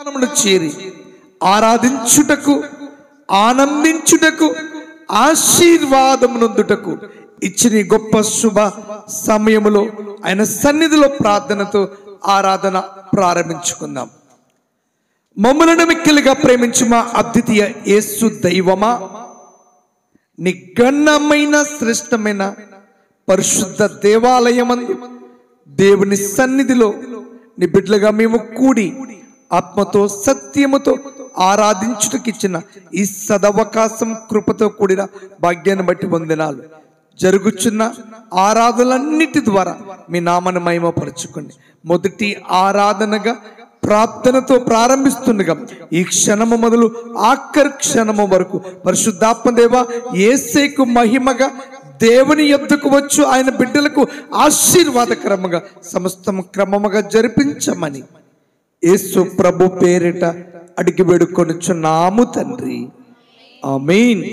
చేరి ఆరాధించుటకు, ఆనందించుటకు, ఆశీర్వాదమునందుటకు ఇచ్చిన గొప్ప శుభ సమయములో ఆయన సన్నిధిలో ప్రార్థనతో ఆరాధన ప్రారంభించుకుందాం. మమ్మలను మిక్కిలిగా ప్రేమించు మా అద్వితీయ యేసు దైవమా, నీ ఘనమైన శ్రేష్టమైన పరిశుద్ధ దేవాలయమందు దేవుని సన్నిధిలో నీ బిడ్డలుగా మేము కూడి ఆత్మతో సత్యముతో ఆరాధించుటకిచ్చిన ఈ సదవకాశం, కృపతో కూడిన భాగ్యాన్ని బట్టి వందనాలు. జరుగుచున్న ఆరాధనలన్నిటి ద్వారా మీ నామాన్ని మహిమపరచుకోండి. మొదటి ఆరాధనగా ప్రార్థనతో ప్రారంభిస్తుండగా ఈ క్షణము మొదలు ఆఖరి క్షణము వరకు పరిశుద్ధాత్మ దేవ యేసేకు మహిమగా దేవుని యొద్దకు వచ్చు ఆయన బిడ్డలకు ఆశీర్వాదకరముగా సమస్తం క్రమముగా జరిపించమని యేసు ప్రభు పేరిట అడిగి వేడుకొనుచున్నాము తండ్రి, ఆమేన్.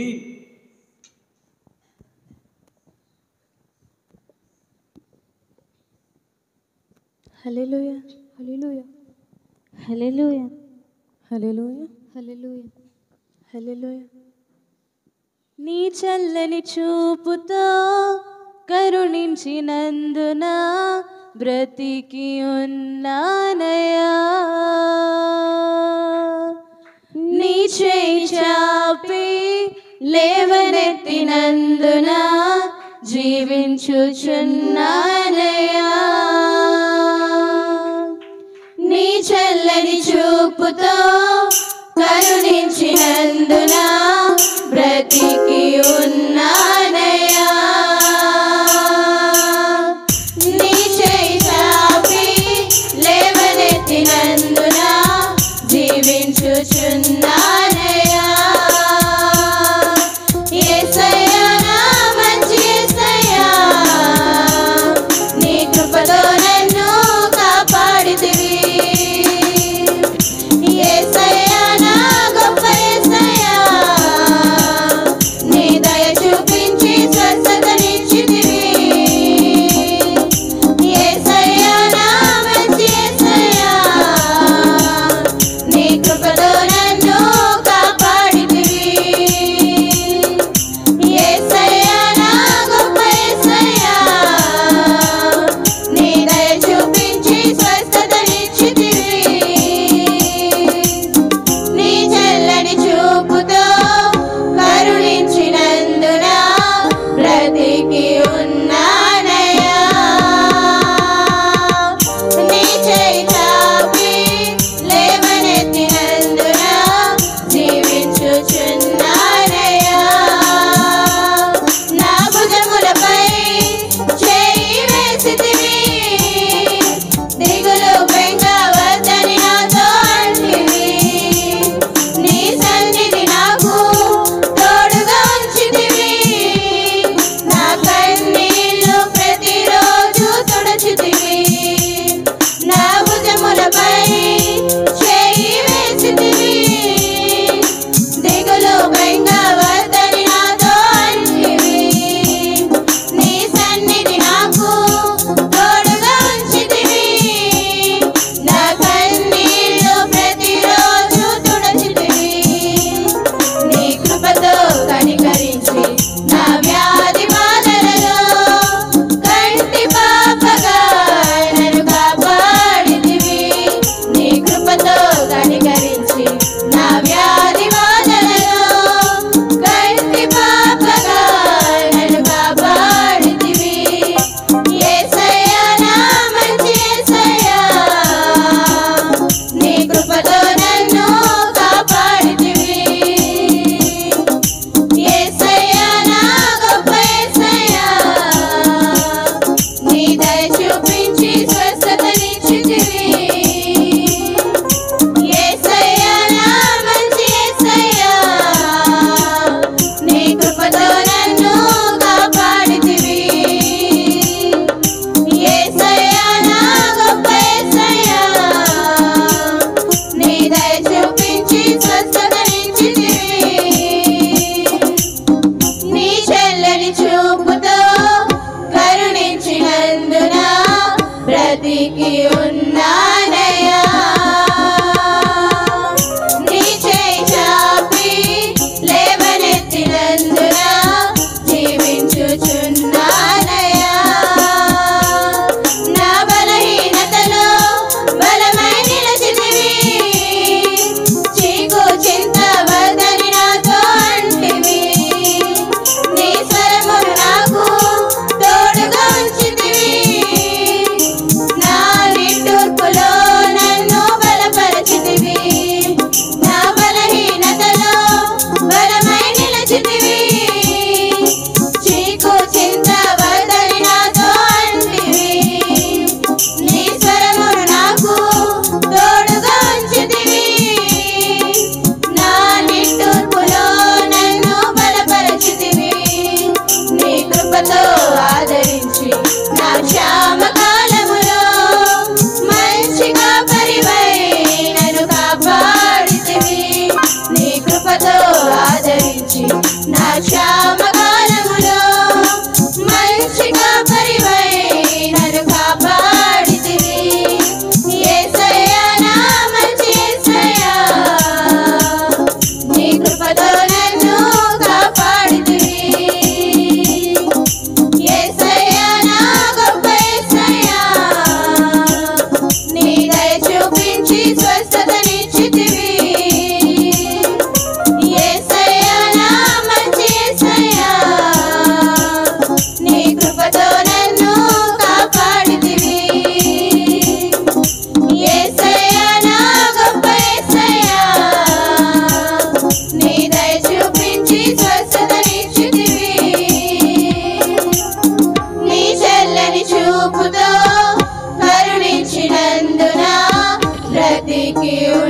హల్లెలూయా, హల్లెలూయా, హల్లెలూయా, హల్లెలూయా, హల్లెలూయా, హల్లెలూయా. నీ చల్లని చూపుతో కరుణించినందున బ్రతికి ఉన్నానయ్యా. నీ చేయి చాపి లేవనెత్తినందున జీవించుచున్నానయ్యా. నీ చల్లని చూపుతో కరుణించినందున బ్రతికి ఉన్నానయ్యా. నీ చేయి చాపి లేవనెత్తినందున జీవించుచున్నానయ్యా. యేసయ్యా నా మంచి యేసయ్యా, నీ కృపతో నన్ను కాపాడితివి. యేసయ్యా నా గొప్ప యేసయ్యా, నీ దయ చూపించి స్వస్థతనిచ్చితివి. యేసయ్యా నా మంచి యేసయ్యా, నీ కృపతో నన్ను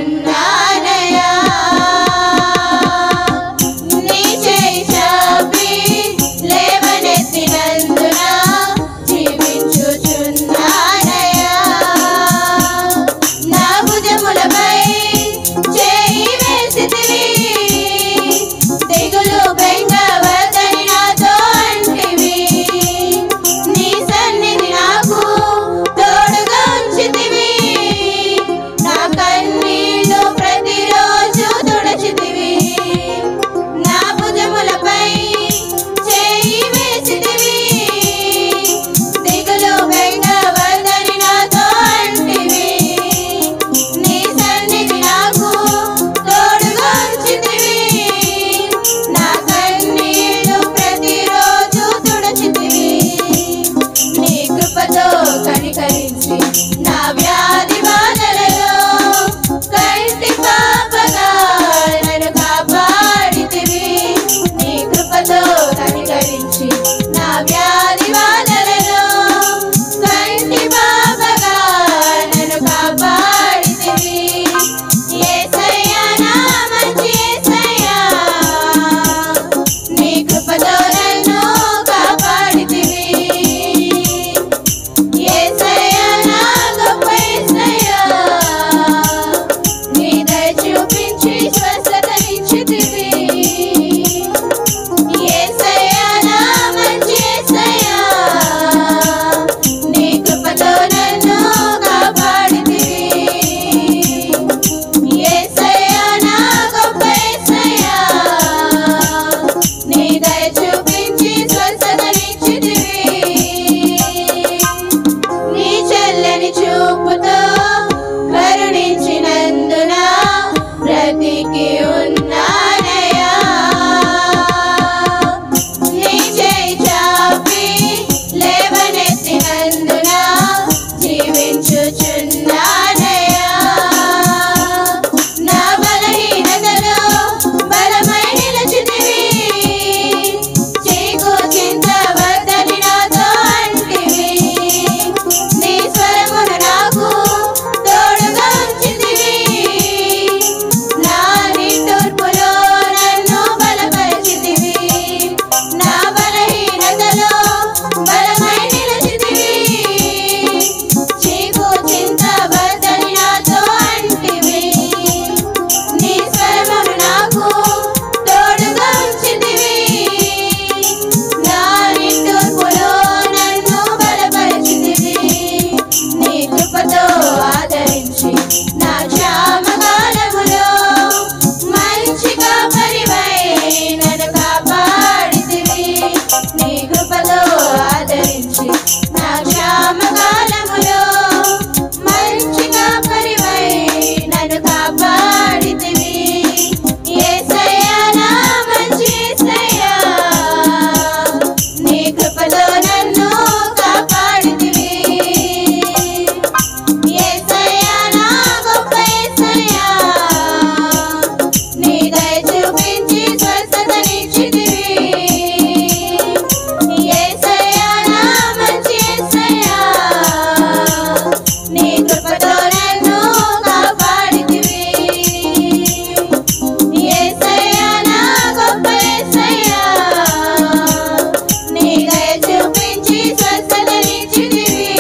ఉన్నానయ్యా నీ చేయి చాపి లేవనెత్తినందున జీవించుచున్నానయ్యా నా భుజములపై చేయి వేసితివి తెగులు బెంగ వద్దని నాతో అంటివి నీ సన్నిధి నాకు తోడుగా ఉంచితివి నా కన్నీళ్లు ప్రతిరోజు తుడచితివి నా భుజములపై చేయి వేసితివి తెగులు బెంగ వద్దని నాతో అంటివి నీ సన్నిధి నాకు తోడుగా ఉంచితివి నా కన్నీళ్లు ప్రతిరోజు తుడచితివి నీ కృపతో కనికరించి నా వ్యాధి బాధలలో కంటి పాపగా నన్ను కాపాడితివి నీ కృపతో కనికరించి నా వ్యాధి బాధలలో కంటి పాపగా నన్ను కాపాడితివి యేసయ్యా నా మంచి యేసయ్యా నీ కృపతో నన్ను కాపాడితివి యేసయ్యా నా గొప్ప యేసయ్యా నీ దయ చూపించి స్వస్థతనిచ్చితివి యేసయ్యా నా మంచి యేసయ్యా నీ కృపతో నన్ను కాపాడితివి యేసయ్యా నా గొప్ప యేసయ్యా నీ దయ చూపించి స్వస్థతనిచ్చితివి నీ చల్లని చూపుతో కరుణించినందున బ్రతికి ఉన్నానయ్యా నీ చేయి చాపి లేవనెత్తినందున జీవించుచున్నానయ్యా నా బలహీనతలో బలమై నిలిచితివి చీకు చింత వద్దని నాతో అంటివి నీ స్వరమును నాకు తోడుగా ఉంచితివి నా నిట్టూర్పులో నన్ను బలపరిచితివి నా బలహీనతలో బలమై నిలిచితివి చీకు చింత వద్దని నాతో అంటివి నీ స్వరమును నాకు తోడుగా ఉంచితివి నా నిట్టూర్పులో నన్ను బలపరిచితివి నీ కృపతో ఆదరించి నా క్షామకాలములో మంచి కాపరివై నన్ను కాపాడితివి నీ కృపతో ఆదరించి నా క్షామకాలములో మంచి కాపరివై నన్ను కాపాడితివి యేసయ్యా నా మంచి యేసయ్యా నీ కృపతో నన్ను కాపాడితివి యేసయ్యా నా గొప్ప యేసయ్యా నీ దయ చూపించి స్వస్థతనిచ్చితివి యేసయ్యా నా మంచి యేసయ్యా నీ కృపతో నన్ను కాపాడితివి యేసయ్యా నా గొప్ప యేసయ్యా నీ దయ చూపించి స్వస్థతనిచ్చితివి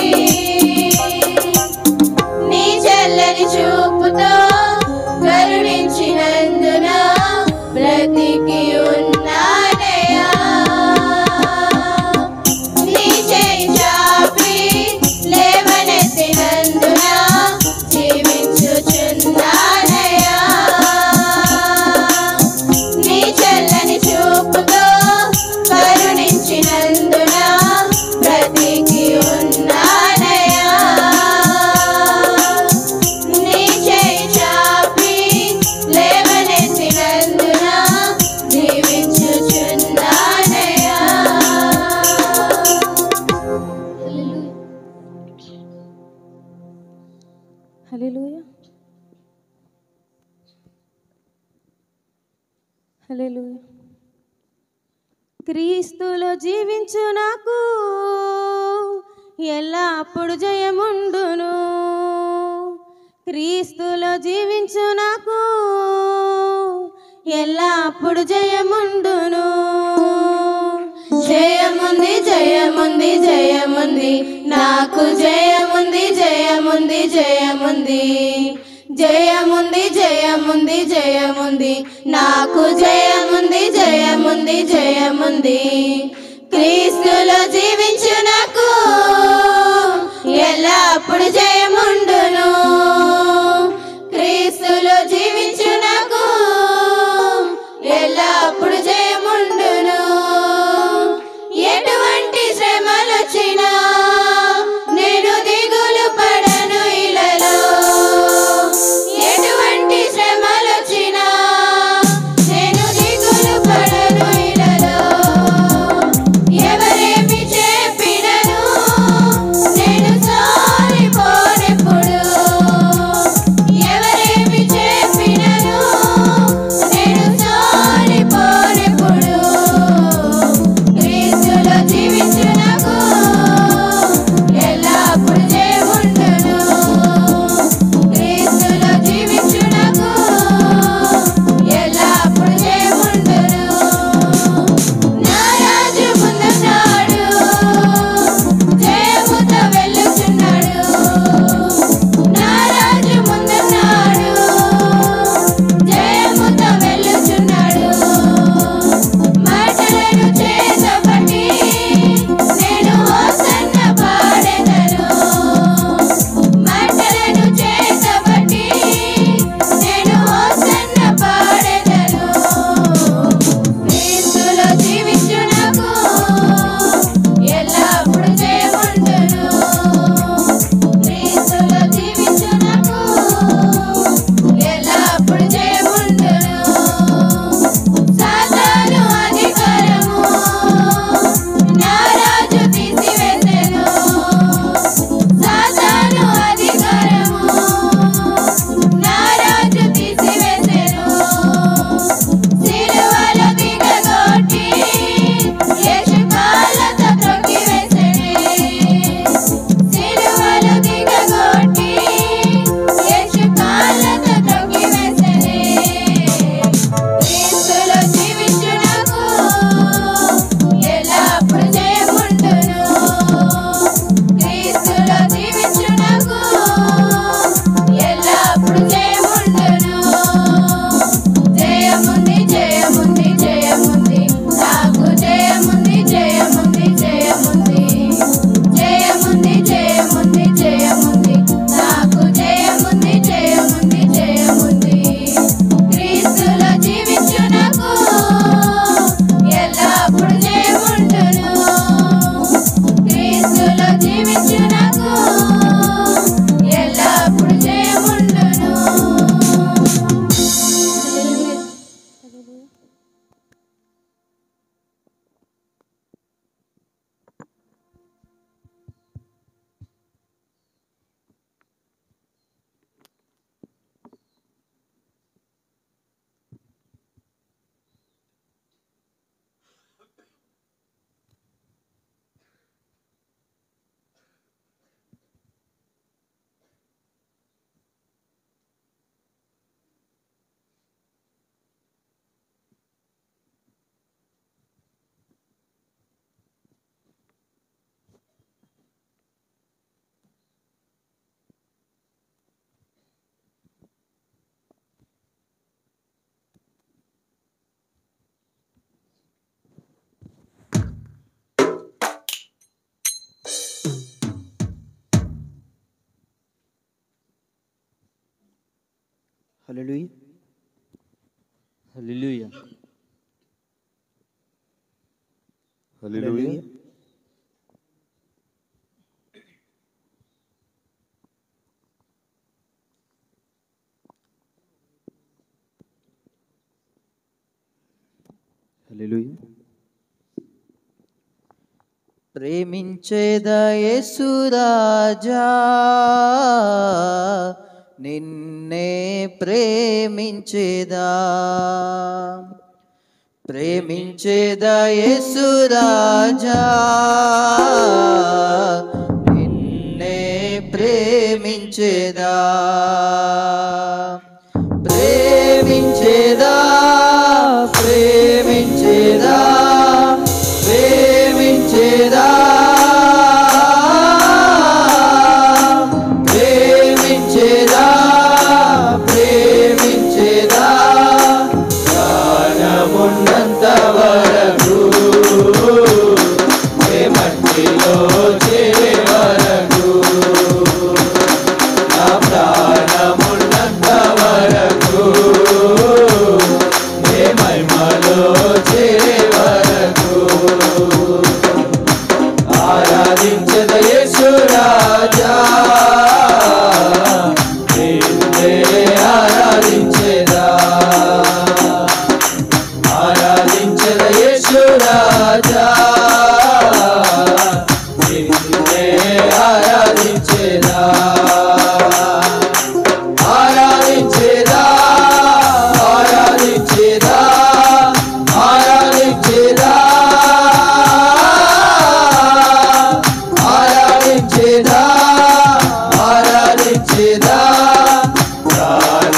నీ చల్లని చూపుతో కరుణించినందున బ్రతికి ఉన్నానయ్యా నీ చేయి చాపి లేవనెత్తినందున జీవించుచున్నానయ్యా నీ చల్లని చూపుతో కరుణించినందున బ్రతికి ఉన్నానయ్యా నీ చేయి చాపి లేవనెత్తినందున జీవించుచున్నానయ్యా హల్లెలూయా హల్లెలూయా క్రీస్తులో జీవించు నాకు ఎల్లప్పుడు జయముండును క్రీస్తులో జీవించు నాకు ఎల్లప్పుడు జయముండును. జయముంది జయముంది జయముంది నాకు జయముంది జయముంది జయముంది జయముంది జయముంది జయముంది నాకు జయముంది జయముంది జయముంది క్రీస్తులో జీవించు నాకు ఎల్లప్పుడు జయముండును. క్రీస్తులో జీవించు నాకు ఎల్లప్పుడు జయముండును. ఎటువంటి శ్రమలొచ్చినా నేను దిగులు పడను ఇలలో. ఎటువంటి శ్రమలొచ్చినా నేను దిగులు పడను ఇలలో. ఎవరేమి చెప్పినను నేను సారిపోనెప్పుడు. ఎవరేమి చెప్పినను నేను సారిపోనెప్పుడు. క్రీస్తులో జీవించు నాకు ఎల్లప్పుడు జయముండును. క్రీస్తులో జీవించు నాకు ఎల్లప్పుడు జయముండును. నా రాజు ముందున్నాడు, జయముతో వెళ్ళుచున్నాడు. నా రాజు ముందున్నాడు, జయముతో వెళ్ళుచున్నాడు. మాటలను చేతబట్టి నేను హోసన్న పాడెదను. మాటలను చేతబట్టి నేను హోసన్న పాడెదను. క్రీస్తులో జీవించు నాకు ఎల్లప్పుడు జయముండును. క్రీస్తులో జీవించు నాకు ఎల్లప్పుడు జయముండును. సాతాను అధికారము నా రాజు తీసివేసెను. సాతాను అధికారము నా రాజు తీసివేసెను. సిలువలో దిగగొట్టి యేసు కాళ్ళతో త్రొక్కివేసెను. సిలువలో దిగగొట్టి యేసు కాళ్ళతో త్రొక్కివేసెను. క్రీస్తులో జీవించు నాకు ఎల్లప్పుడు జయముండును. క్రీస్తులో జీవించు నాకు ఎల్లప్పుడు జయముండును. జయముంది జయముంది జయముంది నాకు జయముంది జయముంది జయముంది జయముంది జయముంది జయముంది నాకు జయముంది జయముంది జయముంది క్రీస్తులో జీవించు నాకు ఎల్లప్పుడు జయముండును. క్రీస్తులో జీవించు నాకు ఎల్లప్పుడు జయముండును. హల్లెలూయా హల్లెలూయా హల్లెలూయా హల్లెలూయా. ప్రేమించేదా యేసు రాజా నిన్నే ప్రేమించేదా. ప్రేమించేదా యేసు రాజా నిన్నే ప్రేమించేదా.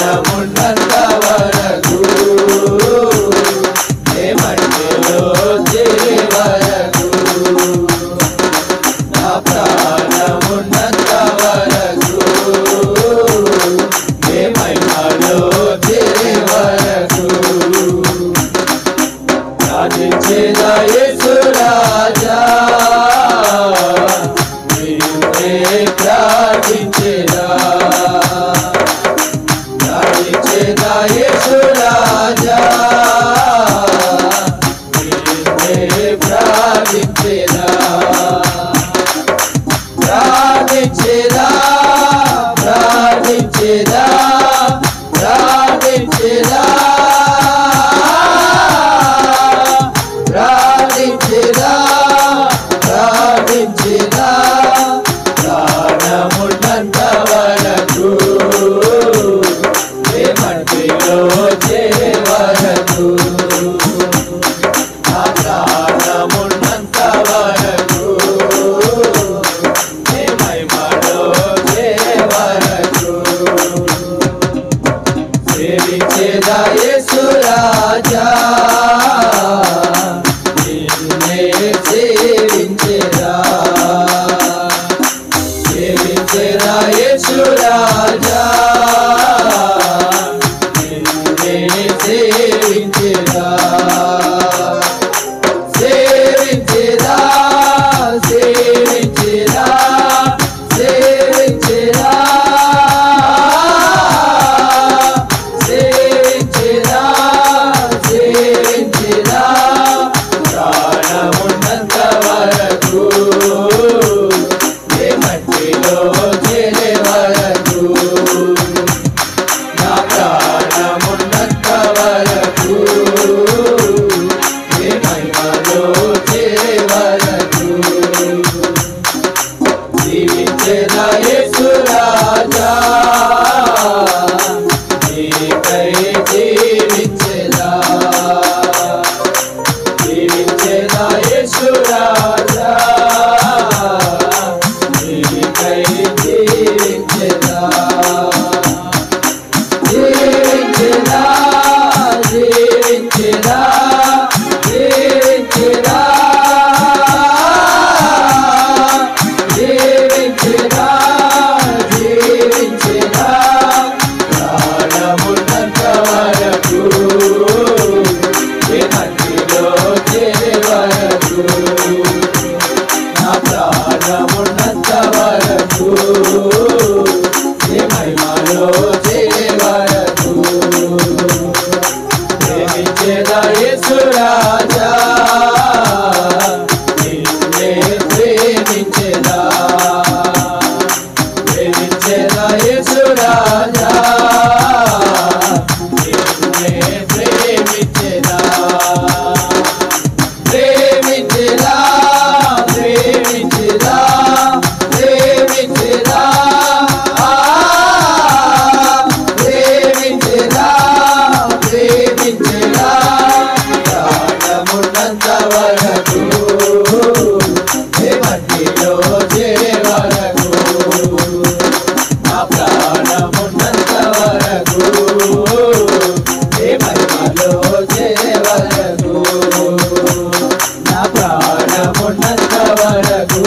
ప్రాణమున్నంత వరకు ఏ మట్టిలో చేరే వరకు నా ప్రాణమున్నంత వరకు ఏ మహిమలో చేరే వరకు రాజించేదా యేసు రాజా నీవే ప్రార్థించేదా రాజించేదా యేసు రాజా నీవే ప్రార్థించేదా ప్రార్థించేదా ప్రార్థించేదా ప్రార్థించేదా ప్రార్థించేదా ప్రార్థించేదా ప్రాణమున్నంత వరకు ఏ మట్టిలో చేరే వరకు నా ప్రాణమున్నంత వరకు ఏ మహిమలో చేరే వరకు సేవించేదా యేసు రాజా నిన్నే సేవించేదా సేవించేదా యేసు రాజా నిన్నే సేవించేదా సేవించేదా సేవించేదా సేవించేదా సేవించేదా సేవించేదా ప్రాణమున్నంత వరకు ఏ మట్టిలో చేరే వరకు నా ప్రాణమున్నంత వరకు ఏ మహిమలో చేరే వరకు జీవించేదా యేసు రాజా నీకై జీవించేదా జీవించేదా యేసు రాజా నీకై జీవించేదా జీవించేదా జీవించేదా జీవించేదా జీవించేదా జీవించేదా ప్రాణమున్నంత వరకు ఏ మట్టిలో చేరే వరకు నా ప్రాణమున్నంత వరకు ఏ మహిమలో చేరే వరకు ప్రేమించేదా యేసు రాజా నిన్నే ప్రేమించేదా ప్రేమించేదా యేసు రాజా నిన్నే ప్రేమించేదా ప్రేమించేదా ప్రేమించేదా ప్రేమించేదా ప్రేమించేదా ప్రేమించేదా ప్రాణమున్నంత వరకు ఏ మట్టిలో చేరే వరకు నా ప్రాణమున్నంత వరకు ఏ మహిమలో చేరే వరకు నా ప్రాణమున్నంత వరకు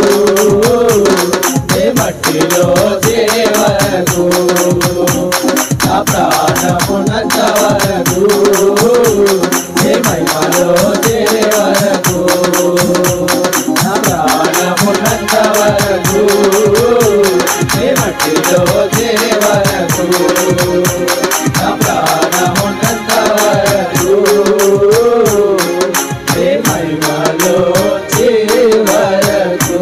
ఏ మట్టిలో చేరే వరకు నా ప్రాణమున్నంత వరకు ఏ మహిమలో చేరే వరకు నా ప్రాణమున్నంత వరకు ఏ మట్టిలో చేరే వరకు నా ప్రాణమున్నంత వరకు ఏ మహిమలో చేరే వరకు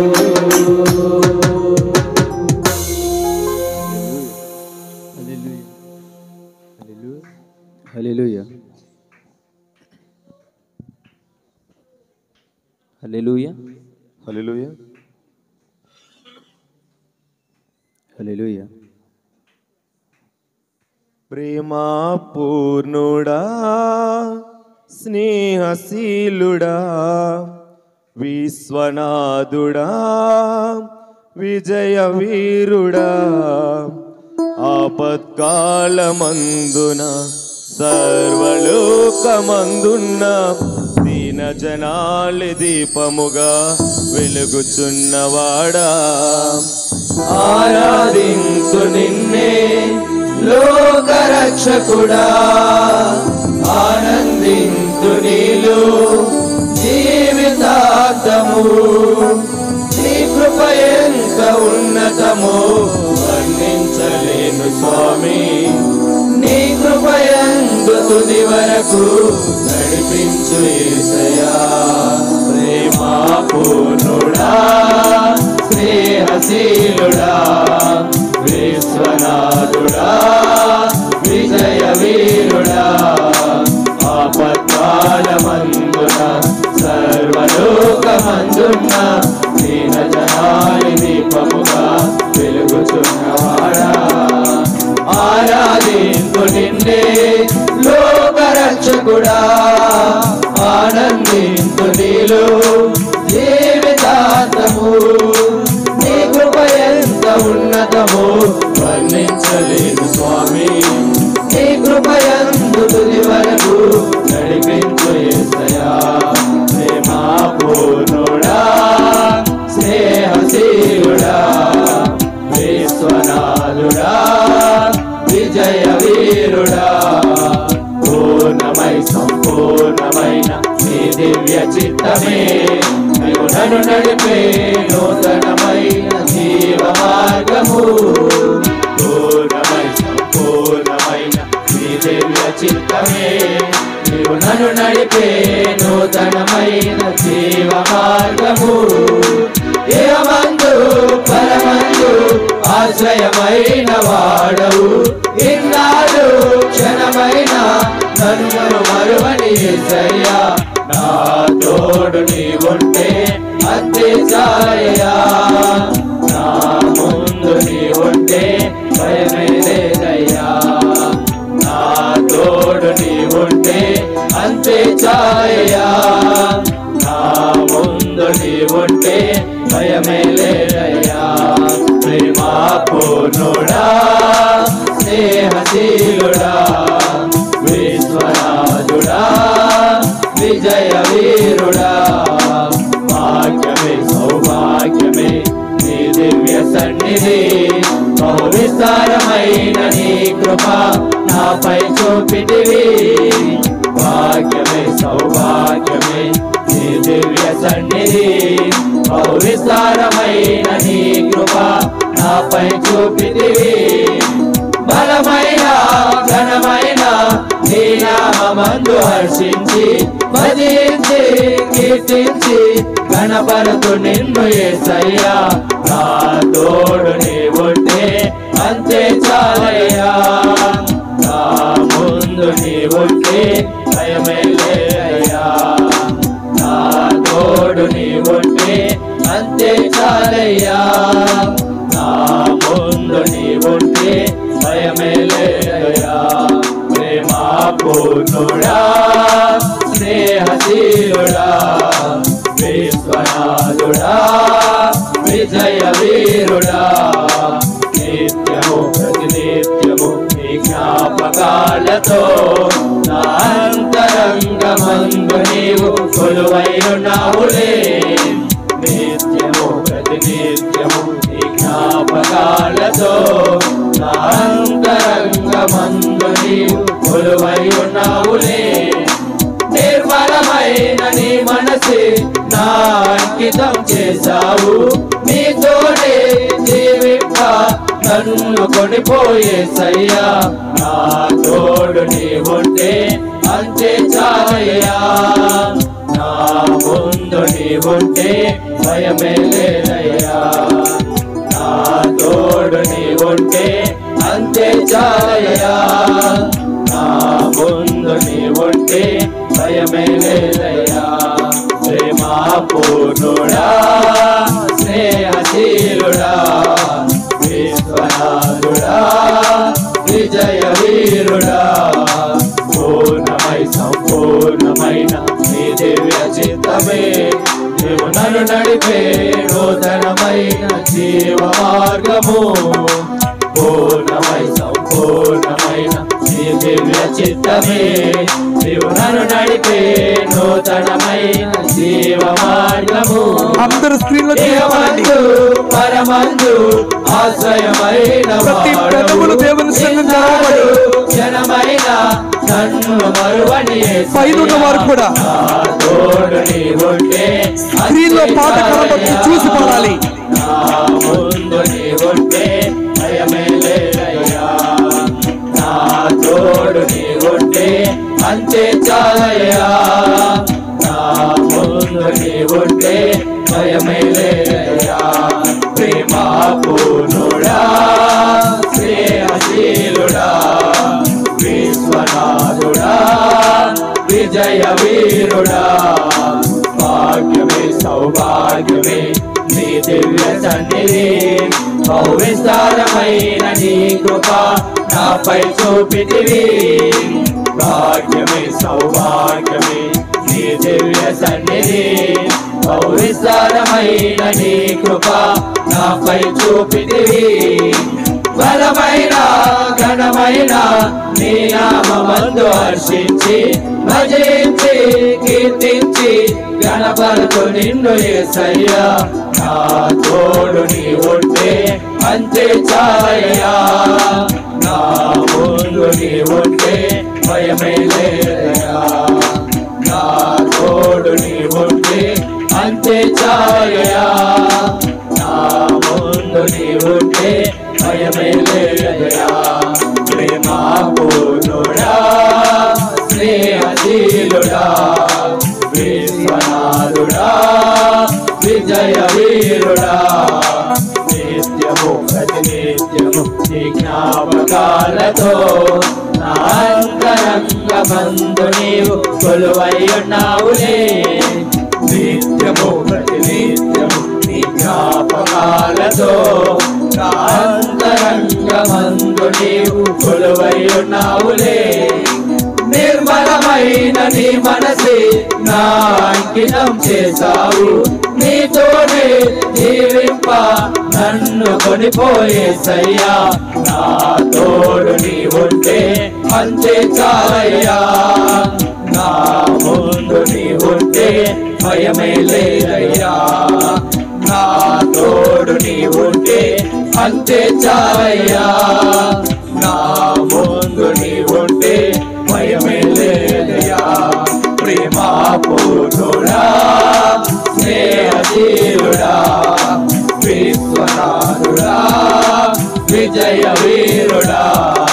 హల్లెలూయా హల్లెలూయా హల్లెలూయా హల్లెలూయా ప్రేమా పూర్ణుడా స్నేహశీలుడా విశ్వనాథుడా విజయ వీరుడా ఆపత్కాలమందున సర్వలోకమందున్న దీన జనాలి దీపముగా వెలుగుచున్నవాడా ఆరాధించు నిన్నే లోకరక్షకుడా ఆనందించు నీలో జీవితాంతము నీ కృప ఎంత ఉన్నతమో వర్ణించలేను స్వామి నీ కృప యందు తుది వరకు నడిపించు యేసయ్యా ప్రేమా పూర్ణుడా స్నేహశీలుడా విశ్వనాథుడా విజయ వీరుడా ఆపత్కాలమందున సర్వలోకమందున్న దీన జనాలి దీపముగా వెలుగుచున్నవాడా ఆరాధించు నిన్నే లోకరక్షకుడా ఆనందించు నీలో జీవితాంతము నీ కృప ఎంత ఉన్నతమో వర్ణించలేదు స్వామి నీ కృప యందు తుది వరకు నడిపించు యేసయ్యా ప్రేమా పూర్ణుడా స్నేహశీలుడా విశ్వనాథుడా విజయ వీరుడా పూర్ణమై సంపూర్ణమైన నీ దివ్య చిత్తమే నీవు నన్ను నడిపే నూతనమైన జీవ మార్గము పూర్ణమై సంపూర్ణమైన నీ దివ్య చిత్తమే నీవు నన్ను నడిపే నూతనమైన జీవ మార్గము ఇహమందు పరమందు ఆశ్రయమైన వాడవు ఇన్నాడు క్షణమైన నన్ను మరువని యేసయ్యా నా తోడు నీ ఉంటే అంతే చాలయ్యా నా ముందు నీ ఉంటే భయమే లేదయ్యా నా తోడు నీ ఉంటే అంతే చాలయ్యా నా ముందు నీ ఉంటే భయమే లేదయ్యా ప్రేమా పూర్ణుడా స్నేహశీలుడా విశ్వనాథుడా విజయ వీరుడా భాగ్యమే సౌభాగ్యమే నీ దివ్య సన్నిధి బహు విస్తారమైన నీ కృప నాపై చూపితివి భాగ్యమే సౌభాగ్యమే నీ దివ్య సన్నిధి బహు విస్తారమైన నీ కృప నాపై చూపితివి బలమైన ఘనమైన నీ నామమందు హర్షించి భజించి కీర్తించి గణపరతు నిన్ను యేసయ్యా నా తోడు నీ ఉంటే అంతే చాలయ్యా నా ముందు నీ ఉంటే భయమే లేదయ్యా నా తోడు నీ ఉంటే అంతే చాలయ్యా నా ముందు నీ ఉంటే భయమే లేదయ్యా ప్రేమా పూర్ణుడా స్నేహశీలుడా విశ్వనాథుడా విజయ వీరుడా నిత్యము ప్రతినిత్యము నీ జ్ఞాపకాలతో నా అంతరంగమందు నీవు కొలువైయున్నావులే నిత్యము ప్రతినిత్యము నీ జ్ఞాపకాలతో నా అంతరంగమందు నీవు కొలువైయున్నావులే నిర్మలమైన నీ మనసు నా అంకితం చేశావు నీతోనే జీవింప నన్ను కొనిపోయేసయ్యా నా తోడు నీ ఉంటే అంతే చాలయ్యా నా ముందు నీ ఉంటే భయమే లేదయ్యా నా తోడు నీ ఉంటే అంతే చాలయ్యా నా ముందు నీ ఉంటే భయమే లేదయ్యా ప్రేమా పూర్ణుడా స్నేహశీలుడా విశ్వనాథుడా విజయ వీరుడా పూర్ణమై సంపూర్ణమైన నీ దివ్య చిత్తమే నీవు నన్ను నడిపే నూతనమైన జీవ మార్గము పూర్ణమై సంపూర్ణమైన నీ దివ్య చిత్తమే నీవు నన్ను నడిపే నూతనమైన జీవ మార్గము అందరు స్క్రీన్లో చేయాలండి. పరమందు ఆశ్రయమైన ప్రతి పెదవులు దేవుని సన్నిధిలో నిలబడి జనమైన నన్ను మరువని పైనున్న వారు కూడా తోడు నీ ఉంటే స్క్రీన్లో పాట కనబడుతూ చూసి పాడాలి. నా ముందు నీ ఉంటే భయమే లేదయ్యా, నా తోడు నీ ఉంటే అంతే చాలయ్యా, నా ముందు నీ ఉంటే భయమే లేదయ్యా. ప్రేమ పూర్ణుడా స్నేహశీలుడా విశ్వనాథుడా విజయ వీరుడా భాగ్యమే సౌభాగ్యమే నీ దివ్య సన్నిధి విస్తారమైన నీ కృప నాపై చూపితివి. భాగ్యమే సౌభాగ్యమే నీ దివ్య సన్నిధి విస్తారమైన నీ కృప నాపై చూపితివి. బలమైన ఘనమైన నీ నామమందు హర్షించి భజించి కీర్తించి గణపరుతు నిన్ను యేసయ్యా, నా తోడు నీ ఉంటే అంతే చాలయ్యా, నా ముందు నీ ఉంటే భయమే లేదయ్యా, నా తోడు నీ ఉంటే అంతే చాలయ్యా, నా ముందు నీ ఉంటే భయమే లేదయ్యా. ప్రేమ పూర్ణుడా స్నేహశీలుడా విశ్వనాథుడా విజయ వీరుడా నిత్యము ప్రతినిత్యము నీ జ్ఞాపకాలతో నా అంతరంగమందు నీవు కొలువై ఉన్నావులే. నిత్యము ప్రతినిత్యము నీ జ్ఞాపకాలతో నా అంతరంగమందు నీవు కొలువై ఉన్నావులే. నిర్మలమైన నీ మనసి నా అంకితం చేశావు, నీతోనే జీవింప నన్ను కొనిపోయేసయ్యా, నా తోడు నీ ఉంటే అంతే చాలయ్యా, నా ముందు నీ ఉంటే భయమే లేదయ్యా, నా తోడు నీ ఉంటే అంతే చాలయ్యా, నా ముందు నీ ఉంటే భయమే లేదయ్యా. ప్రేమ పూర్ణుడా స్నేహశీలుడా విశ్వనాథుడా విజయ వీరుడా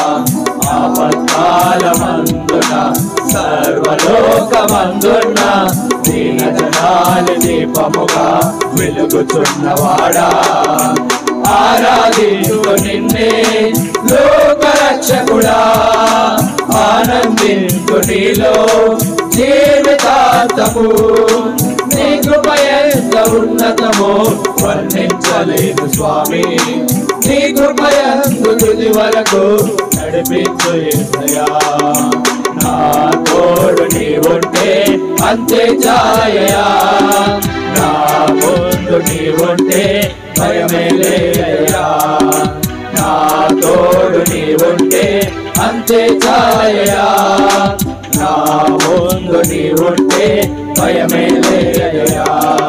ఆపత్కాలమందున సర్వలోకమందున దీనజనాలి దీపముగా వెలుగుచున్నవాడా ఆరాధించు నిన్నే లోకరక్షకుడా ఆనందించు నీలో జీవితాంతము నీ కృప ఎంత ఉన్నతమో వర్ణించలేదు స్వామి నీ కృప ఎందు తుది వరకు నడిపించు యేసయ్యా నా తోడు నీ ఉంటే అంతే చాలయ్యా నా ముందు నీ ఉంటే భయమే లేదయ్యా నా తోడు నీ ఉంటే అంతే చాలయ్యా నా ముందు నీ ఉంటే భయమే లేదయ్యా.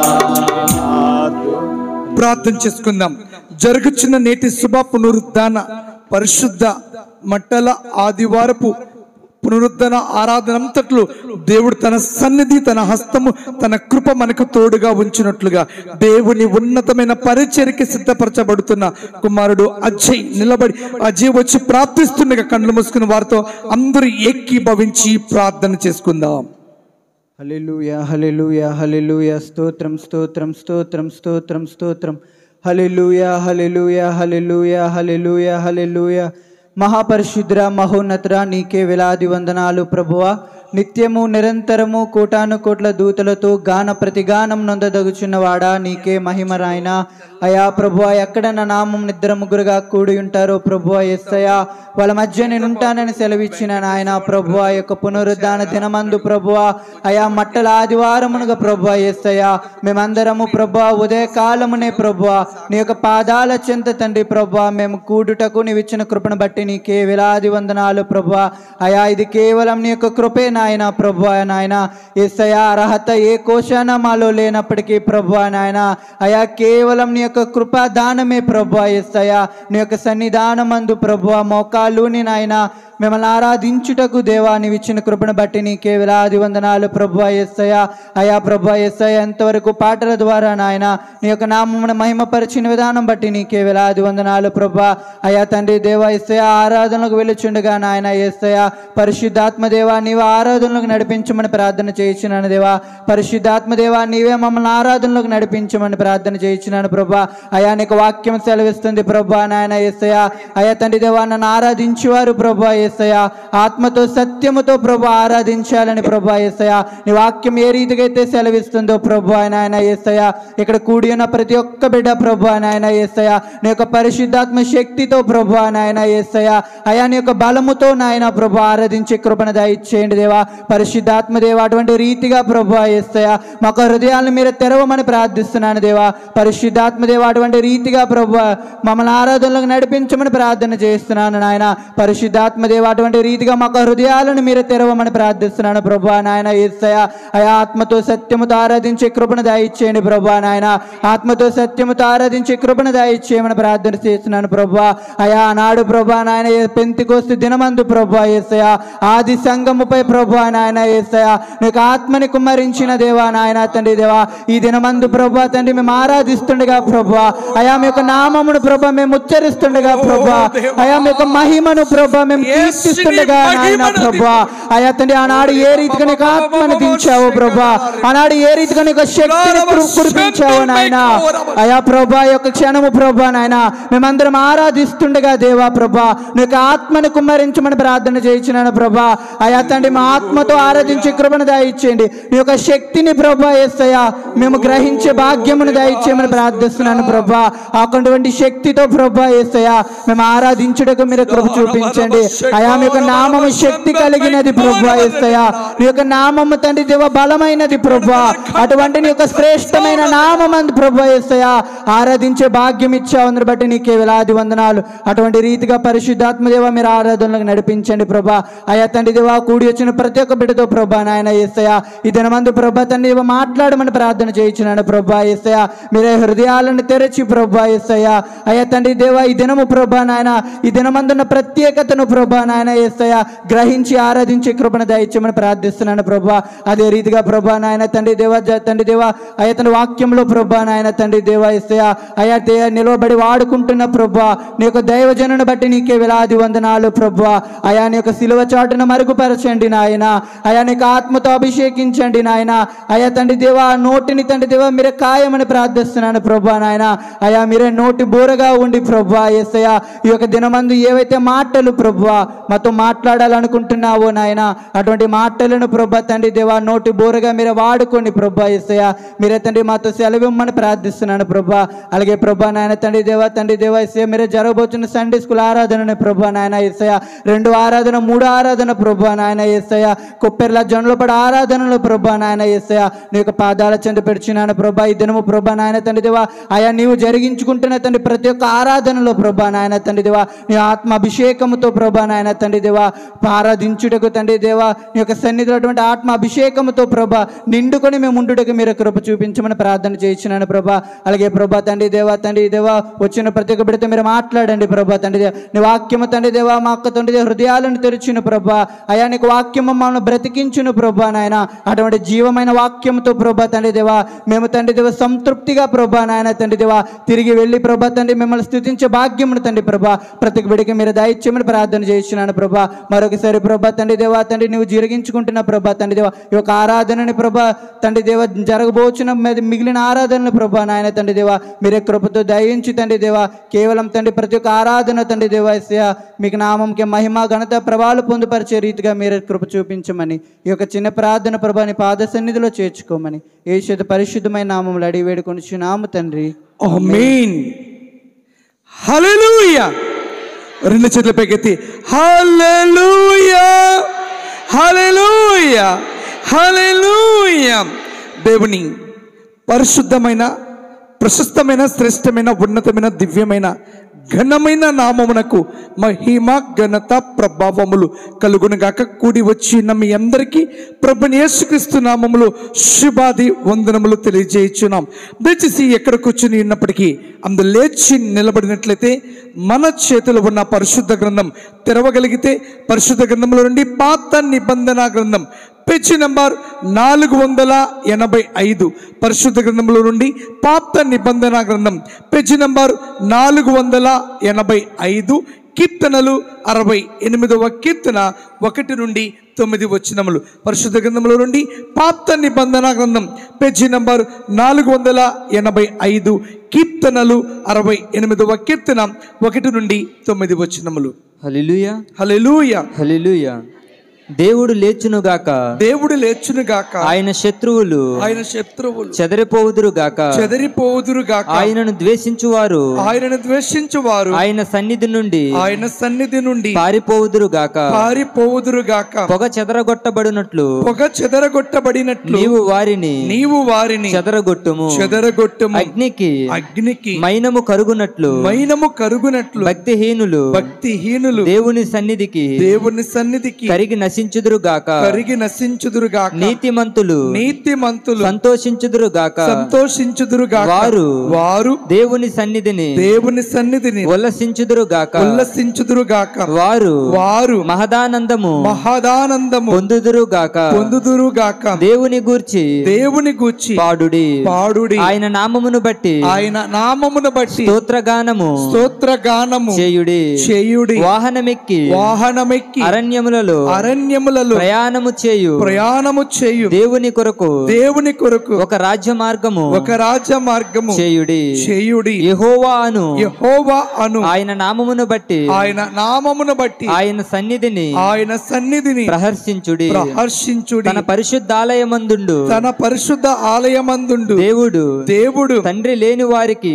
ప్రార్థన చేసుకుందాం. జరుగుచున్న నేటి శుభ పునరుద్ధాన పరిశుద్ధ మంటల ఆదివారపు పునరుద్ధరణ ఆరాధన అంతట్లో దేవుడు తన సన్నిధి తన హస్తము తన కృప మనకు తోడుగా ఉంచినట్లుగా దేవుని ఉన్నతమైన పరిచర్యకి సిద్ధపరచబడుతున్న కుమారుడు అజయ్ నిలబడి అజయ్ వచ్చి ప్రార్థిస్తుండగా కళ్ళు మూసుకుని వారితో అందరూ ఏకీభవించి ప్రార్థన చేసుకుందాం. హల్లెలూయా హల్లెలూయా హల్లెలూయా స్తోత్రం స్తోత్రం స్తోత్రం స్తోత్రం స్తోత్రం హల్లెలూయా హల్లెలూయా హల్లెలూయా హల్లెలూయా హల్లెలూయా. మహాపరిశుద్ర మహోన్నతరా నీకే వేలాది వందనాలు ప్రభువా. నిత్యము నిరంతరము కోటాను కోట్ల దూతలతో గాన ప్రతిగానం నొందదగుచున్నవాడా నీకే మహిమ రాయన. అయా ప్రభువా, ఎక్కడ నా నామం నిద్ర ముగ్గురుగా కూడి ఉంటారో ప్రభువా యేసయ్యా, వాళ్ళ మధ్య నేను ఉంటానని సెలవిచ్చిన నాయన ప్రభువా, యొక్క పునరుద్ధాన దినమందు ప్రభువా, అయా మట్టల ఆదివారమునుగా ప్రభువా యేసయ్యా, మేమందరము ప్రభువా ఉదయకాలమునే ప్రభువా నీ యొక్క పాదాల చెంత తండ్రి ప్రభువా మేము కూడుటకు నీవు ఇచ్చిన కృపను బట్టి నీకే వేలాది వందనాలు ప్రభువా. అయా ఇది కేవలం నీ యొక్క కృపే నాయన ప్రభువా. నాయన యేసయ్యా, అర్హత ఏ కోశాన మాలో లేనప్పటికీ ప్రభువా నాయన, అయా కేవలం నీ యొక్క కృపా దానమే ప్రభువా యేసయ్యా. నీ యొక్క సన్నిధానమందు ప్రభువా మోకాలుని నాయన మిమ్మల్ని ఆరాధించుటకు దేవా నీవు ఇచ్చిన కృపను బట్టి నీకే వేలాది వందనాలు ప్రభువా యేసయ్యా. అయా ప్రభువా యేసయ్యా, ఎంతవరకు పాటల ద్వారా నాయన నీ యొక్క నామమును మహిమపరిచిన విధానం బట్టి నీకే వేలాది వందనాలు ప్రభువా. అయా తండ్రి దేవా యేసయ్యా, ఆరాధనలకు వెళ్ళుచుండగా నాయన యేసయ్యా, పరిశుద్ధాత్మ దేవా నీవు ఆరాధనలకు నడిపించమని ప్రార్థన చేయించినాను దేవా. పరిశుద్ధాత్మ దేవా నీవే మమ్మల్ని ఆరాధనలకు నడిపించమని ప్రార్థన చేయించినాను ప్రభువా. అయా నీకు వాక్యం సెలవిస్తుంది ప్రభువా నాయన యేసయ్యా. అయా తండ్రి దేవా నన్ను ఆరాధించేవారు ప్రభువా యేసయ్యా ఆత్మతో సత్యముతో ప్రభువా ఆరాధించాలని ప్రభువా యేసయ్యా. నీ వాక్యం ఏ రీతిగా అయితే సెలవిస్తుందో ప్రభువా నాయన యేసయ్యా, ఇక్కడ కూడి ఉన్న ప్రతి ఒక్క బిడ్డ ప్రభువా నాయన యేసయ్యా నీ యొక్క పరిశుద్ధాత్మ శక్తితో ప్రభువా నాయన యేసయ్యా, అయా నీ యొక్క బలముతో నాయన ప్రభువా ఆరాధించే కృపను దయచేయండి దేవా. పరిశుద్ధాత్మ దేవా అటువంటి రీతిగా ప్రభువా యేసయ్యా మాకు హృదయాలను మీరు తెరవమని ప్రార్థిస్తున్నాను దేవా. పరిశుద్ధాత్మ దేవా అటువంటి రీతిగా ప్రభువా మమ్మల్ని ఆరాధనలకు నడిపించమని ప్రార్థన చేస్తున్నాను నాయన. పరిశుద్ధాత్మ దేవా అటువంటి రీతిగా మాకు హృదయాలను మీరు తెరవమని ప్రార్థిస్తున్నాను ప్రభువా నాయన యేసయ్యా. అయా ఆత్మతో సత్యముతో ఆరాధించే కృపను దయచేయండి ప్రభువా నాయన. ఆత్మతో సత్యముతో ఆరాధించే కృపను దయచేయమని ప్రార్థన చేస్తున్నాను ప్రభువా. అయా ఆనాడు ప్రభువా నాయన పెంతెకోస్తు దినమందు ప్రభువా యేసయ్యా ఆది సంఘముపై ప్రభువా నాయన యేసయ్యా నీకు ఆత్మని కుమ్మరించిన దేవా నాయన తండ్రి దేవా, ఈ దినమందు ప్రభువా తండ్రి మేము ఆరాధిస్తుండగా ప్రభువా, అయా మీ యొక్క నామమును ప్రభువా మేము ఉచ్చరిస్తుండగా ప్రభువా, అయా మీ యొక్క మహిమను ప్రభువా మేము కీర్తిస్తుండగా నాయన ప్రభువా. అయా తండ్రి ఆనాడు ఏ రీతిగా నీకు ఆత్మను దించావు ప్రభువా, ఆనాడు ఏ రీతిగా నీకు శక్తిని కురిపించావు నాయన. అయా ప్రభువా యొక్క క్షణము ప్రభువా నాయన మేమందరం ఆరాధిస్తుండగా దేవా ప్రభువా నీకు ఆత్మను కుమ్మరించమని ప్రార్థన చేయించినాను ప్రభువా. అయా తండ్రి మా ఆత్మతో ఆరాధించే కృపను దయచేయండి. నీ యొక్క శక్తిని ప్రభువా యేసయ్యా మేము గ్రహించే భాగ్యమును దయచేయమని ప్రార్థిస్తున్నాను ప్రభువా. అటువంటి శక్తితో ప్రభువా యేసయ్యా మేము ఆరాధించుటకు మీరు కృప చూపించండి. అయా మీ యొక్క నామము శక్తి కలిగినది ప్రభువా యేసయ్యా, నీ యొక్క నామము తండ్రి దేవ బలమైనది ప్రభువా. అటువంటి నీ యొక్క శ్రేష్టమైన నామమందు ప్రభువా యేసయ్యా ఆరాధించే భాగ్యం ఇచ్చావు, అందుని బట్టి నీకే వేలాది వందనాలు. అటువంటి రీతిగా పరిశుద్ధాత్మ దేవ మీరు ఆరాధనలకు నడిపించండి ప్రభా. అయా తండ్రి దేవ కూడి వచ్చిన ప్రతి ఒక్క బిడ్డతో ప్రభా నాయన యేసయ్యా ఈ దినమందు ప్రభా తండ్రి దేవ మాట్లాడమని ప్రార్థన చేయించినాను ప్రభా యేసయ్యా. మీరే హృదయాలను తెరచి ప్రభా యేసయ్యా. అయా తండ్రి దేవ ఈ దినము ప్రభా నాయన ఈ దినమందున్న ప్రత్యేకతను ప్రభా నాయన యేసయ్యా గ్రహించి ఆరాధించే కృపను దయచేయమని ప్రార్థిస్తున్నాను ప్రభా. అదే రీతిగా ప్రభా నాయన తండ్రి దేవ అయా తండ్రి వాక్యంలో ప్రభా నాయన తండ్రి దేవ యేసయ్యా అయా నిలవబడి వాడుకుంటున్న ప్రభా నీ యొక్క దైవజనుని బట్టి నీకే వేలాది వందనాలు ప్రభా. అయా నీ యొక్క సిలువ చాటును మరుగుపరచండి నాయన. అయా నీకు ఆత్మతో అభిషేకించండి నాయన. అయా తండ్రి దేవ నోటిని తండ్రి దేవ మీరే కాయమని ప్రార్థిస్తున్నాను ప్రభా నాయన. అయా మీరే నోటి బోరగా ఉండి ప్రభా యేసయ్యా ఈ యొక్క దినమందు ఏవైతే మాటలు ప్రభువా మాతో మాట్లాడాలనుకుంటున్నావో నాయన అటువంటి మాటలను ప్రభా తండ్రి దేవా నోటి బోరగా మీరే వాడుకోండి ప్రభా యేసయ్యా. మీరే తండ్రి మాతో సెలవిమ్మని ప్రార్థిస్తున్నాను ప్రభా. అలాగే ప్రభా నాయన తండ్రి దేవ యేసయ్యా మీరే జరగబోతున్న సండే స్కూల్ ఆరాధనని ప్రభా నాయన యేసయ్యా 2 ఆరాధన 3 ఆరాధన ప్రభా నాయన యేసయ్యా కొప్పెర్ల జొన్నలో పడి ఆరాధనలు ప్రభా నాయన యేసయ్యా నీ యొక్క పాదాల చెంత పెడుచున్నాను ప్రభా. ఈ దినము ప్రభా నాయన తండ్రి దేవా అయా నీవు జరిగించుకుంటున్న తండ్రి ప్రతి ఒక్క ఆరాధనలో ప్రభా నాయన తండ్రి దేవా నీ ఆత్మ అభిషేకముతో ప్రభా నాయన తండ్రి దేవా ఆరాధించుటకు తండ్రి దేవా నీ యొక్క సన్నిధిలో అటువంటి ఆత్మ అభిషేకముతో ప్రభా నిండుకొని మేము ఉండుటకు మీరు కృప చూపించమని ప్రార్థన చేయించినాను ప్రభా. అలాగే ప్రభా తండ్రి దేవా వచ్చిన ప్రతి ఒక్క బిడ్డతో మీరు మాట్లాడండి ప్రభా తండ్రి దేవ. నీ వాక్యము తండ్రి దేవా మా అక్క తండ్రి దేవ హృదయాలను తెరిచిన ప్రభా. అయా నీకు వాక్యము మమ్మల్ని బ్రతికించును ప్రభా నాయన. అటువంటి జీవమైన వాక్యముతో ప్రభా తండ్రి దేవా మేము తండ్రి దేవ సంతృప్తిగా ప్రభా నాయన తండ్రి దేవా తిరిగి వెళ్ళి ప్రభా తండ్రి మిమ్మల్ని స్తుతించే భాగ్యమును తండ్రి ప్రభా ప్రతి బిడ్డకి మీరు దయచేయమని ప్రార్థన చేయించు వేడుకొనిచున్నాను ప్రభా. మరొకసారి ప్రభా తండ్రి దేవా తండ్రి నువ్వు జరిగించుకుంటున్న ప్రభా తండ్రి దేవా ఈ యొక్క ఆరాధనని ప్రభా తండ్రి దేవ జరగబోచున్న మిగిలిన ఆరాధనలు ప్రభా నాయన తండ్రి దేవా మీరే కృపతో దయించి తండ్రి దేవా కేవలం తండ్రి ప్రతి ఒక్క ఆరాధన తండ్రి దేవా యేసయ్యా మీకు నామంకి మహిమ ఘనత ప్రభావాలు పొందుపరిచే రీతిగా మీరే కృప చూపించమని ఈ యొక్క చిన్న ప్రార్థన ప్రభాని పాద సన్నిధిలో చేర్చుకోమని యేసు పరిశుద్ధమైన నామములో అడిగి వేడుకొనిచున్నాము తండ్రి. ఆమేన్. హల్లెలూయా. రెండు చేతుల పైకెత్తి హల్లెలూయా హల్లెలూయా హల్లెలూయా. దేవుని పరిశుద్ధమైన ప్రశస్తమైన శ్రేష్టమైన ఉన్నతమైన దివ్యమైన ఘనమైన నామమునకు మహిమ ఘనత ప్రభావములు కలుగునుగాక. కూడి వచ్చిన మీ అందరికీ ప్రభుని యేసుక్రీస్తు నామములో శుభాది వందనములు తెలియజేయుచున్నాం. దయచేసి ఎక్కడ కూర్చుని ఉన్నప్పటికీ అందులో లేచి నిలబడినట్లయితే మన చేతిలో ఉన్న పరిశుద్ధ గ్రంథం తెరవగలిగితే పరిశుద్ధ గ్రంథంలో నుండి పాత నిబంధన గ్రంథం పేజీ నంబర్ 485 పరిశుద్ధ గ్రంథంలో నుండి పాత నిబంధన గ్రంథం పేజీ నంబర్ 485 కీర్తనలు 68వ కీర్తన 1 నుండి 9 వచనములు. పరిశుద్ధ గ్రంథంలో నుండి పాత నిబంధన గ్రంథం పేజీ నంబర్ 485 కీర్తనలు 68వ కీర్తన 1 నుండి 9 వచనములు. హల్లెలూయా హల్లెలూయా హల్లెలూయా. దేవుడు లేచునుగాక, దేవుడు లేచునుగాక, ఆయన శత్రువులు చెదరిపోవుదురుగాక, ఆయనను ద్వేషించువారు ఆయన సన్నిధి నుండి పారిపోవుదురుగాక. పొగ చెదరగొట్టబడినట్లు నీవు వారిని చెదరగొట్టుము. అగ్నికి మైనము కరుగునట్లు భక్తిహీనులు దేవుని సన్నిధికి కరిగి నశించుదురుగాక. నీతిమంతులు సంతోషించుదురుగాక. వారు దేవుని సన్నిధిని ఉల్లసించుదురుగాక. వారు మహదానందము పొందుదురుగాక. దేవుని గూర్చి పాడుడి. ఆయన నామమును బట్టి స్తోత్రగానము చేయుడి. వాహనమెక్కి అరణ్యములలో ప్రయాణము చేయు దేవుని కొరకు ఒక రాజ్య మార్గము చేయుడి. యెహోవా అను ఆయన నామమును బట్టి ఆయన సన్నిధిని ప్రహర్షించుడి. తన పరిశుద్ధ ఆలయమందుండు దేవుడు తండ్రి లేని వారికి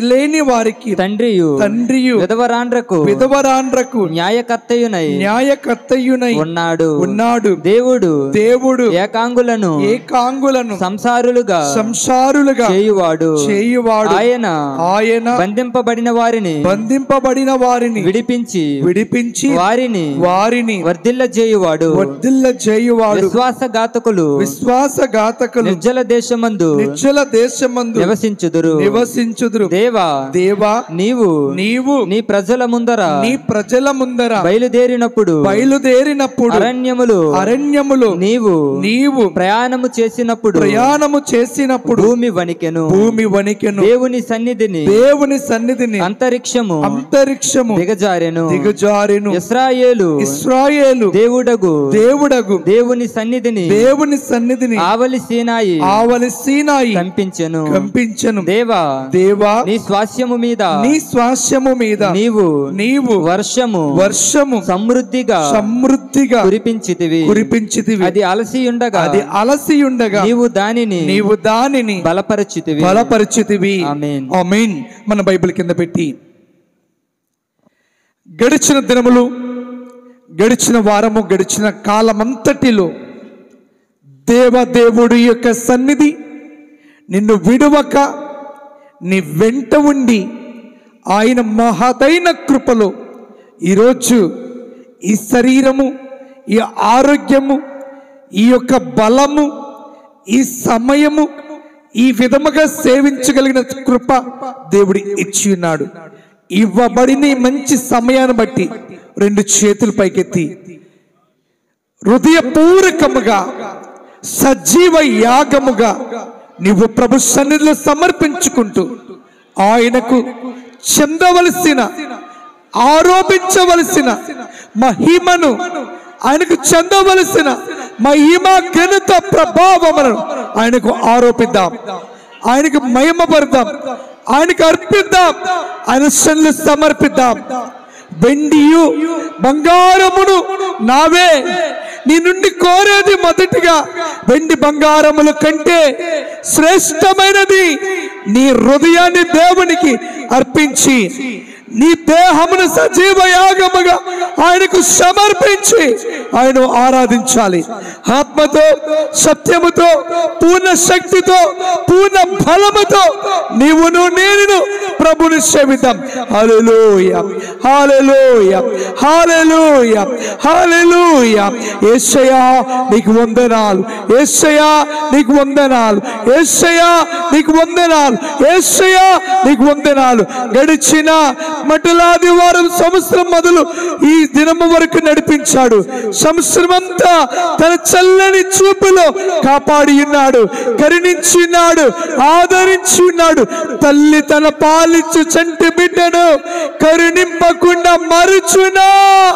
తండ్రియు విధవరాండ్రకు న్యాయకర్తయునై ఉన్నాడు. దేవుడు ఏకాంగులను సంసారులుగా చేయువాడు. ఆయన బంధింపబడిన వారిని విడిపించి వారిని వర్ధిల్ల చేయువాడు. విశ్వాసఘాతకులు నిర్జల దేశమందు నివసించుదురు. దేవా నీవు నీ ప్రజల ముందర బయలుదేరినప్పుడు అరణ్యములు నీవు ప్రయాణము చేసినప్పుడు భూమి వణికెను. దేవుని సన్నిధిని అంతరిక్షము దిగజారెను. ఇశ్రాయేలు దేవుడగు దేవుని సన్నిధిని ఆవలి సీనాయి కంపించెను. దేవా నీ స్వాస్యము మీద నీవు వర్షము సమృద్ధిగా కురిపించితివి. అది అలసి ఉండగా నీవు దానిని బలపరచితివి. ఆమేన్. మన బైబిల్ కింద పెట్టి గడిచిన దినములు, గడిచిన వారము, గడిచిన కాలమంతటిలో దేవుడి యొక్క సన్నిధి నిన్ను విడువక నీ వెంట ఉండి ఆయన మహతైన కృపలో ఈరోజు ఈ శరీరము, ఈ ఆరోగ్యము, ఈ యొక్క బలము, ఈ సమయము ఈ విధముగా సేవించగలిగిన కృప దేవుడు ఇచ్చి ఉన్నాడు. ఇవ్వబడిన మంచి సమయాన్ని బట్టి రెండు చేతులు పైకెత్తి హృదయపూర్వకముగా సజీవ యాగముగా నీవు ప్రభు సన్నిధిలో సమర్పించుకుంటూ ఆయనకు చెందవలసిన, ఆరోపించవలసిన మహిమను, ఆయనకు చెందవలసిన మహిమ ఘనత ప్రభావములను ఆయనకు ఆరోపిద్దాం, ఆయనకు మహిమపడదాం, ఆయనకు అర్పిద్దాం, ఆయన సన్నిధిలో సమర్పిద్దాం. వెండియు బంగారమును నావే, నీ నుండి కోరేది మొదటిగా వెండి బంగారముల కంటే శ్రేష్టమైనది నీ హృదయాన్ని దేవునికి అర్పించి నీ దేహమును సజీవ యాగముగా ఆయనకు సమర్పించి ఆయన ఆరాధించాలి. ఆత్మతో, సత్యముతో, పూర్ణ శక్తితో, పూర్ణ బలముతో నీవును నేను ప్రభుని సేవిద్దాం. హల్లెలూయా, హల్లెలూయా, హల్లెలూయా, హల్లెలూయా. యేసయ్యా నీకు వందనాలు, యేసయ్యా నీకు వందనాలు, యేసయ్యా నీకు వందనాలు, యేసయ్యా నీకు వందనాలు. గడిచిన మటలాది వారం సంవత్సరం మొదలు ఈ దినము వరకు నడిపించాడు. సంవత్సరం అంతా తన చల్లని చూపులో కాపాడి ఉన్నాడు, కరుణించి ఉన్నాడు, ఆదరించి ఉన్నాడు. తల్లి తన పాలిచ్చు చంటి బిడ్డను కరుణింపకుండా మరుచునా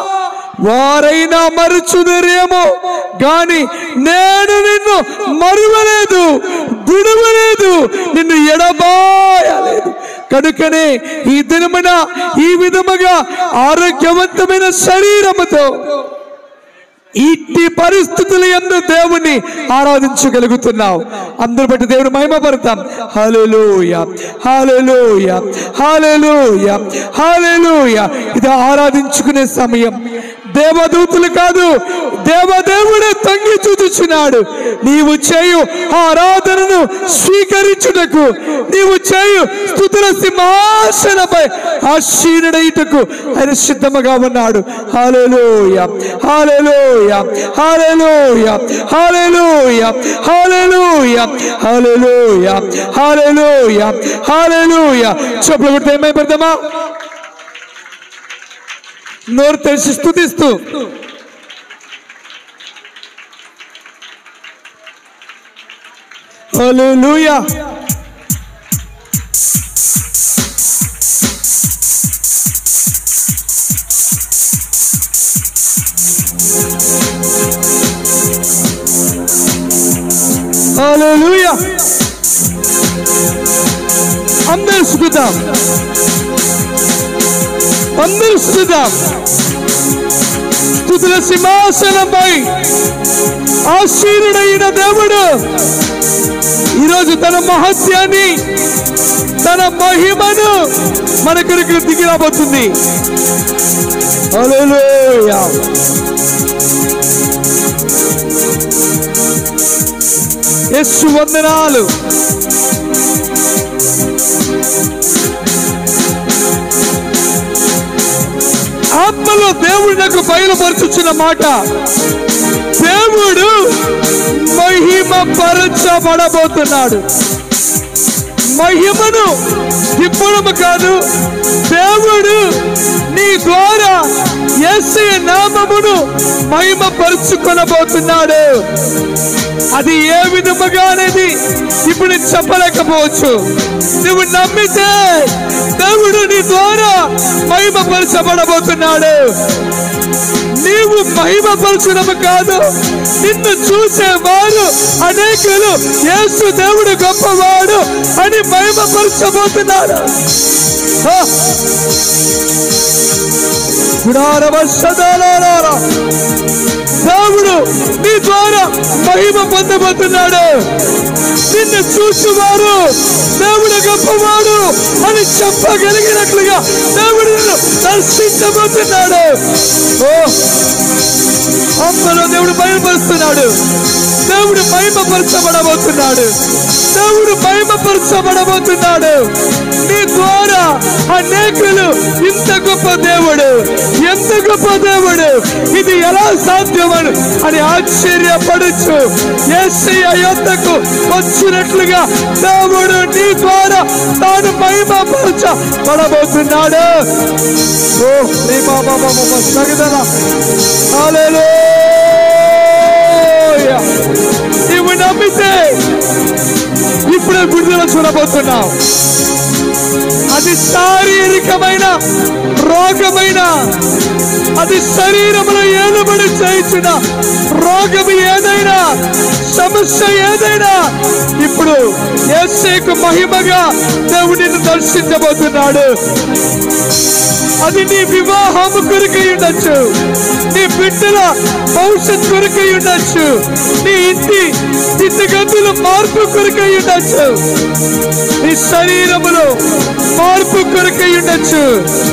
వారైనా మరుచుదరేమో గాని నేను నిన్ను మరువలేదు, విడువలేదు, నిన్ను ఎడబాయలేదు. కనుకనే ఈ దినమున ఈ విధముగా ఆరోగ్యవంతమైన శరీరముతో ఇట్టి పరిస్థితుల యందు దేవుని ఆరాధించగలుగుతున్నావు. అందరూ బట్టి దేవుని మహిమపడతాం. హల్లెలూయా, హల్లెలూయా, హల్లెలూయా, హల్లెలూయా. ఇది ఆరాధించుకునే సమయం. దేవదూతులు కాదు, దేవదేవుడే తొంగి చూచుచున్నాడు. నీవు చేయు ఆరాధనను స్వీకరించుటకు, నీవు చేయు స్తుతుల సింహాసనపై ఆశీనుడైటకు ఆయన సిద్ధముగా ఉన్నాడు. హల్లెలూయా, హల్లెలూయా, హల్లెలూయా, హల్లెలూయా, హల్లెలూయా, హల్లెలూయా, హల్లెలూయా, హల్లెలూయా. చప్పట్లు కొడితే ఏమైపోతామా? నోరు తెరిచి స్తుతిస్తూ హల్లెలూయా. హల్లెలూయా. అందరూ స్తుతిద్దాం, అందరూ స్తుతిద్దాం. స్తుతుల సింహాసనంపై ఆశీనుడైన దేవుడు ఈరోజు తన మహత్యాన్ని, తన మహిమను మన కొరకు దిగి రాబోతుంది. హల్లెలూయా. యేసు వందనాలు. ఆత్మలో దేవుడు నాకు బయలుపరచుచున్న మాట, దేవుడు మహిమ పరచబడబోతున్నాడు. మహిమను ఇవ్వడము కాదు, దేవుడు నీ ద్వారా యేసయ్య నామమును మహిమ పరుచుకొనబోతున్నాడు. అది ఏ విధముగా అనేది ఇప్పుడు చెప్పలేకపోవచ్చు. నువ్వు నమ్మితే దేవుడు నీ ద్వారా మహిమపరచబడబోతున్నాడు. నీవు మహిమపరచడము కాదు, నిన్ను చూసేవారు అనేకులు యేసు దేవుడు గొప్పవాడు అని మహిమపరచబోతున్నాడు. దేవుడు నీ ద్వారా మహిమ పొందబోతున్నాడు. నిన్ను చూసేవారు దేవుడు గొప్పవాడు అని చెప్పగలిగినట్లుగా దేవుడు నిన్ను దర్శించబోతున్నాడు. ఆత్మలో దేవుడు బయలుపరుస్తున్నాడు. దేవుడు మహిమపరచబడబోతున్నాడు. దేవుడు మహిమపరచబడబోతున్నాడు. నీ ద్వారా అనేకులు ఇంత గొప్ప దేవుడు, ఎంత గొప్ప దేవుడు, ఇది ఎలా సాధ్యమని అని ఆశ్చర్యపడచ్చు. యేసయ్య యొద్దకు వచ్చినట్లుగా దేవుడు నీ ద్వారా తాను మహిమపరచబడబోతున్నాడు. నీవు నమ్మితే ఇప్పుడే విడుదల చూడబోతున్నావు. అది శారీరకమైన రోగమైన, అది శరీరంలో ఏలుబడి చేయించిన రోగం ఏదైనా, సమస్య ఏదైనా ఇప్పుడు యేసుకు మహిమగా దేవుడిని దర్శించబోతున్నాడు. అది నీ వివాహం కొరకై ఉండొచ్చు, నీ బిడ్డల భవిష్యత్ కొరకై ఉండొచ్చు, నీ ఇంటి స్థితిగతులు మార్పు కొరకై ఉండొచ్చు, నీ శరీరములో మార్పు కొరకై ఉండొచ్చు.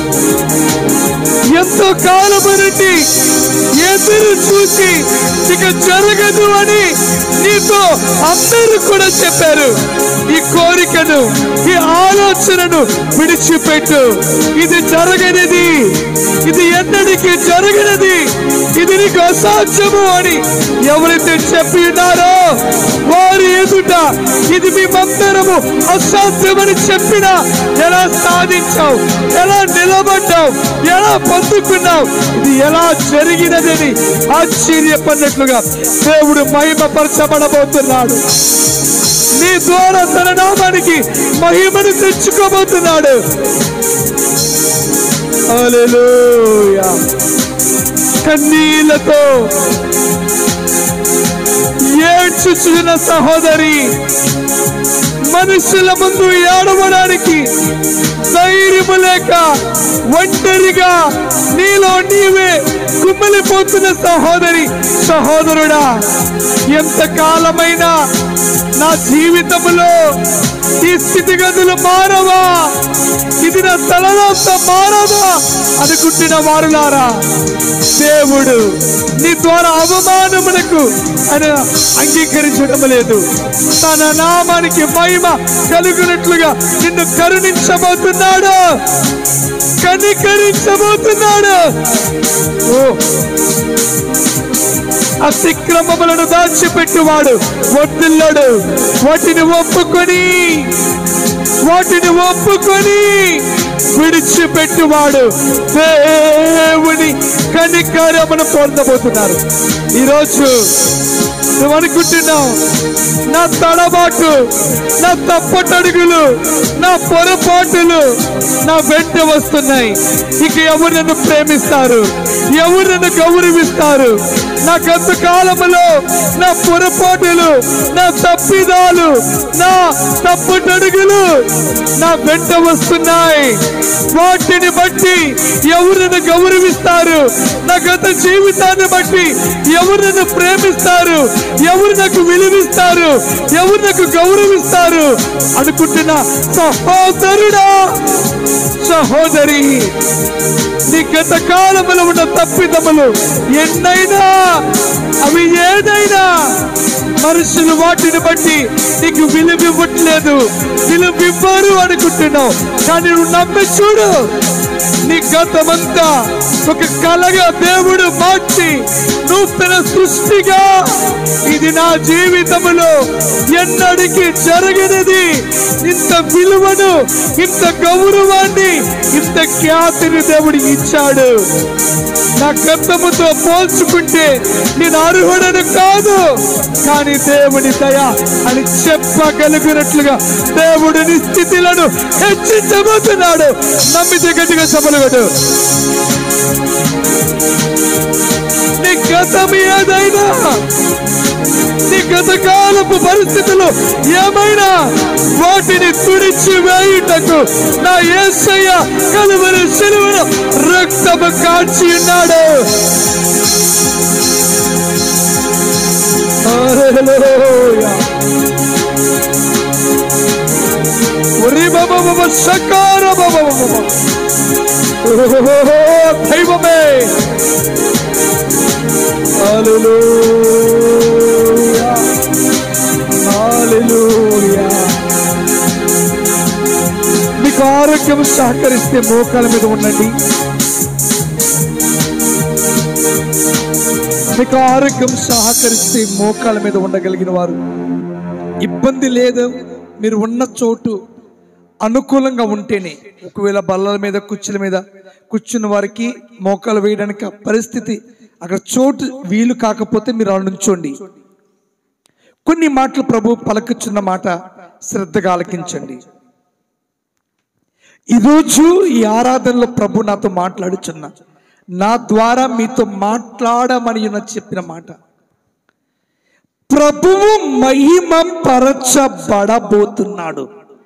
ఎంతో కాలము నుండి ఎదురు చూసి ఇక జరగదు అని నీతో అందరూ కూడా చెప్పారు. ఈ కోరికను, ఈ ఆలోచనను విడిచిపెట్టు. ఇది జరగనిది, ఇది ఎన్నడికి జరగనిది, ఇది నీకు అసాధ్యము అని ఎవరైతే చెప్పి ఉన్నారో వారి ఎదుట ఇది మేమందరము అసాధ్యమని చెప్పినా ఎలా సాధించావు, ఎలా నిలబడ్డావు, ఎలా పొందుకున్నావు, ఇది ఎలా జరిగినదని ఆశ్చర్యపడినట్లుగా దేవుడు మహిమపరచబడబోతున్నాడు. నీ ద్వారా తన నామానికి మహిమను తెచ్చుకోబోతున్నాడు. హల్లెలూయా. కన్నీళ్లతో ఏడ్చుచున్న సహోదరి, మనుషుల ముందు ఏడవడానికి ధైర్యము లేక ఒంటరిగా నీలో నీవే కుమిలిపోతున్న సహోదరి, సహోదరుడా, ఎంతకాలమైనా నా జీవితంలో ఈ స్థితిగతులు మారవా, ఇది నా తలరాత మారదా అనుకుంటున్న వారులారా, దేవుడు నీ ద్వారా అవమానములకు ఆయన అంగీకరించడం లేదు. తన నామానికి మహిమ కలుగునట్లుగా నిన్ను కరుణించబోతున్నాడు, కనికరించబోతున్నాడు. అతిక్రమములను దాచిపెట్టువాడు వర్ధిల్లడు. వాటిని ఒప్పుకొని విడిచిపెట్టువాడు దేవుని కనికరమును పొందబోతున్నారు. ఈరోజు నువ్వు అనుకుంటున్నావు, నా తడబాటు, నా తప్పటడుగులు, నా పొరపాటులు నా వెంట వస్తున్నాయి, ఇక ఎవరు నన్ను ప్రేమిస్తారు, ఎవరు నన్ను గౌరవిస్తారు, నా గత కాలంలో నా పొరపాటులు, నా తప్పిదాలు, నా తప్పటడుగులు నా వెంట వస్తున్నాయి, వాటిని బట్టి ఎవరు నన్ను గౌరవిస్తారు, నా గత జీవితాన్ని బట్టి ఎవరు నన్ను ప్రేమిస్తారు, ఎవరు నాకు విలువిస్తారు, ఎవరు నాకు గౌరవిస్తారు అనుకుంటున్నా సహోదరుడా, సహోదరి, నీ గత కాలంలో ఉన్న తప్పిదములు ఎన్నైనా, అవి ఏదైనా మనుషులు వాటిని బట్టి నీకు విలువివ్వట్లేదు, విలువివ్వరు అనుకుంటున్నావు. కానీ నువ్వు నమ్మి చూడు, నీ గతమంతా ఒక కళగా దేవుడు మార్చి నూతన సృష్టిగా, ఇది నా జీవితంలో ఎన్నడికి జరగనిది, ఇంత విలువను, ఇంత గౌరవాన్ని, ఇంత ఖ్యాతిని దేవుడు ఇచ్చాడు. నా గతముతో పోల్చుకుంటే నేను అర్హుడను కాదు, కానీ దేవుని దయ అని చెప్పగలుగునట్లుగా దేవుడిని స్థితిలను హెచ్చించబోతున్నాడు. నమ్మితే గట్టిగా చెప్పలేడు. నీ గతం ఏదైనా, నీ గతకాలపు పరిస్థితులు ఏమైనా వాటిని తుడిచి వేయుటకు నా యేసయ్య కలువరి శిలువలో రక్తము కాచి ఉన్నాడు. హల్లెలూయా. దైవమే, హల్లెలూయా, హల్లెలూయా. మీకు ఆరోగ్యం సహకరిస్తే మోకాల మీద ఉండండి. మీకు ఆరోగ్యం సహకరిస్తే మోకాల మీద ఉండగలిగిన వారు, ఇబ్బంది లేదు, మీరు ఉన్న చోటు అనుకూలంగా ఉంటేనే. ఒకవేళ బల్లల మీద, కుర్చీల మీద కూర్చున్న వారికి మోకాలు వేయడానికి పరిస్థితి అక్కడ చోటు వీలు కాకపోతే మీరు అలా నుంచోండి. కొన్ని మాటలు ప్రభు పలుకుచున్న మాట శ్రద్ధగా ఆలకించండి. ఈరోజు ఈ ఆరాధనలో ప్రభు నాతో మాట్లాడుచున్నా, నా ద్వారా మీతో మాట్లాడమని చెప్పిన మాట, ప్రభువు మహిమ పరచబడబోతున్నాడు.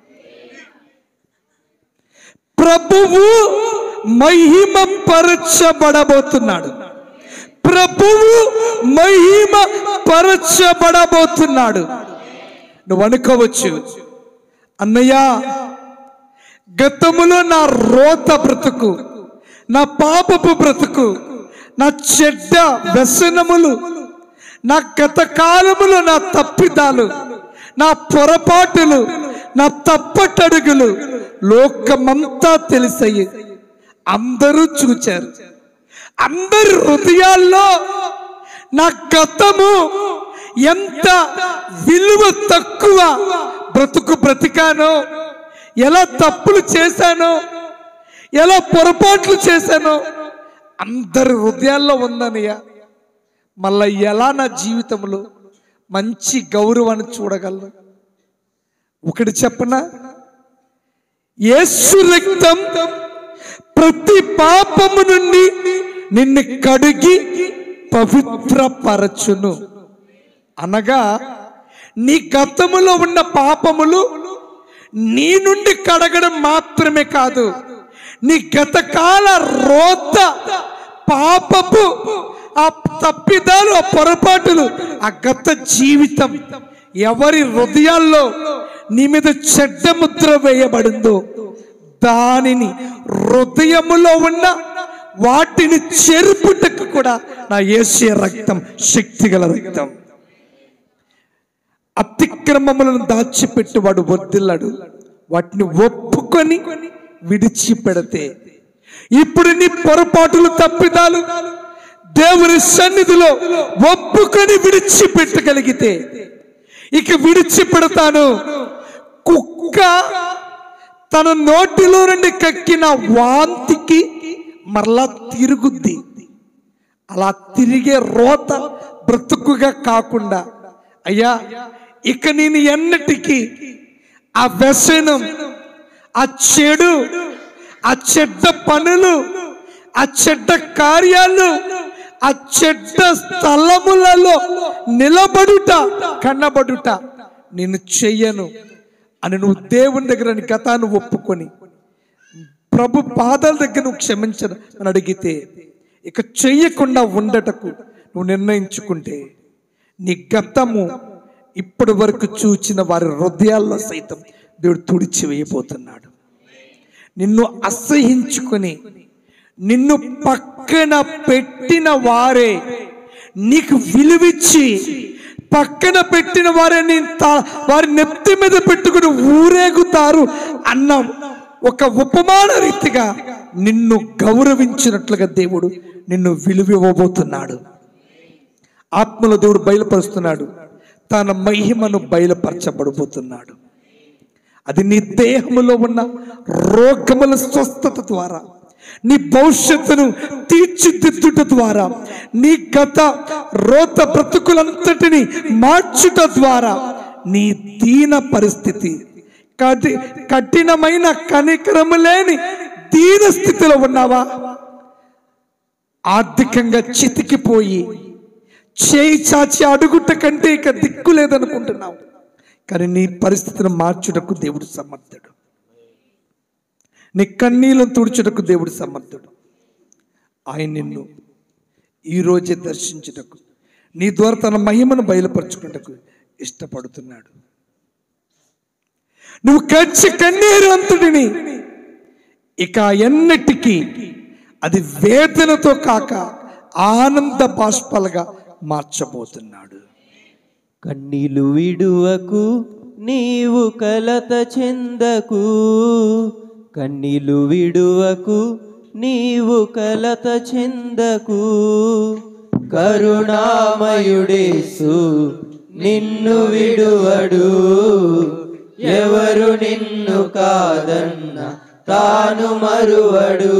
ప్రభువు మహిమ పరచబడబోతున్నాడు. ప్రభువు మహిమ పరచబడబోతున్నాడు. నువ్వు అనుకోవచ్చు, అన్నయ్య గతములో నా రోత బ్రతుకు, నా పాపపు బ్రతుకు, నా చెడ్డ వ్యసనములు, నా గత కాలములో నా తప్పిదాలు, నా పొరపాటులు, నా తప్పటడుగులు లోకమంతా తెలిసాయి, అందరూ చూచారు. అందరి హృదయాల్లో నా గతము ఎంత విలువ తక్కువ బ్రతుకు బ్రతికానో, ఎలా తప్పులు చేశానో, ఎలా పొరపాట్లు చేశానో అందరి హృదయాల్లో ఉందనయ్యా. మళ్ళా ఎలా నా జీవితంలో మంచి గౌరవాన్ని చూడగలను? ఒకటి చెప్పనా, యేసు రక్తం ప్రతి పాపము నుండి నిన్ను కడిగి పవిత్రపరచును. అనగా నీ గతములో ఉన్న పాపములు నీ నుండి కడగడం మాత్రమే కాదు, నీ గతకాల రోత, పాపపు ఆ తప్పిదాలు, ఆ పొరపాటులు, ఆ గత జీవితం ఎవరి హృదయాల్లో నీ మీద చెడ్డ ముద్ర వేయబడిందో దానిని, హృదయములో ఉన్న వాటిని చెరుపుటకు కూడా నా యేసు రక్తం శక్తిగల రక్తం. అతిక్రమములను దాచిపెట్టువాడు వర్ధిల్లాడు, వాటిని ఒప్పుకొని విడిచిపెడితే. ఇప్పుడు నీ పొరపాటులు, తప్పిదాలు దేవుని సన్నిధిలో ఒప్పుకొని విడిచిపెట్టగలిగితే, ఇక విడిచిపెడతాను. కుక్క తన నోటిలో నుండి కక్కిన వాంతికి మరలా తిరుగుద్ది. అలా తిరిగే రోత బ్రతుకుగా కాకుండా, అయ్యా ఇక నేను ఎన్నటికీ ఆ వ్యసనం, ఆ చెడు, ఆ చెడ్డ పనులు, ఆ చెడ్డ కార్యాలు, ఆ చెడ్డ స్థలములలో నిలబడుట, కన్నబడుట నేను చెయ్యను అని నువ్వు దేవుని దగ్గర నీ గతాన్ని ఒప్పుకొని ప్రభు పాదాల దగ్గర నువ్వు క్షమించను అని అడిగితే, ఇక చెయ్యకుండా ఉండటకు నువ్వు నిర్ణయించుకుంటే, నీ గతము ఇప్పటి వరకు చూచిన వారి హృదయాల్లో సైతం దేవుడు తుడిచి వేయబోతున్నాడు. నిన్ను అసహించుకొని నిన్ను పక్కన పెట్టిన వారే నీకు విలువిచ్చి, పక్కన పెట్టిన వారే వారి నెత్తి మీద పెట్టుకుని ఊరేగుతారు అన్న ఒక ఉపమాన రీతిగా నిన్ను గౌరవించినట్లుగా దేవుడు నిన్ను విలువివ్వబోతున్నాడు. ఆత్మలో దేవుడు బయలుపరుస్తున్నాడు, తన మహిమను బయలుపరచబడబోతున్నాడు. అది నీ దేహములో ఉన్న రోగముల స్వస్థత ద్వారా, నీ భవిష్యత్తును తీర్చిదిద్దుట ద్వారా, నీ గత రోత బ్రతుకులంతటిని మార్చుట ద్వారా, నీ దీన పరిస్థితి, కఠినమైన కనికరము లేని దీన స్థితిలో ఉన్నావా? ఆర్థికంగా చితికిపోయి చేయి చాచి అడుగుట కంటే ఇక దిక్కు లేదనుకుంటున్నావు. కానీ నీ పరిస్థితిని మార్చుటకు దేవుడు సమర్థుడు. నీ కన్నీళ్లను తుడుచుటకు దేవుడు సమర్థుడు. ఆయన నిన్ను ఈరోజే దర్శించుటకు, నీ ద్వారా తన మహిమను బయలుపరచుకున్నటకు ఇష్టపడుతున్నాడు. నువ్వు కచ్చి కన్నీరు అంతుడిని ఇక ఎన్నటికీ అది వేదనతో కాక ఆనంద బాష్పాలుగా మార్చబోతున్నాడు. కన్నీలు విడువకు, నీవు కలత చెందకు. కన్నీలు విడువకు, నీవు కలత చెందకు. కరుణామయుడేసు నిన్ను విడువడు. ఎవరు నిన్ను కాదన్న తాను మరువడు.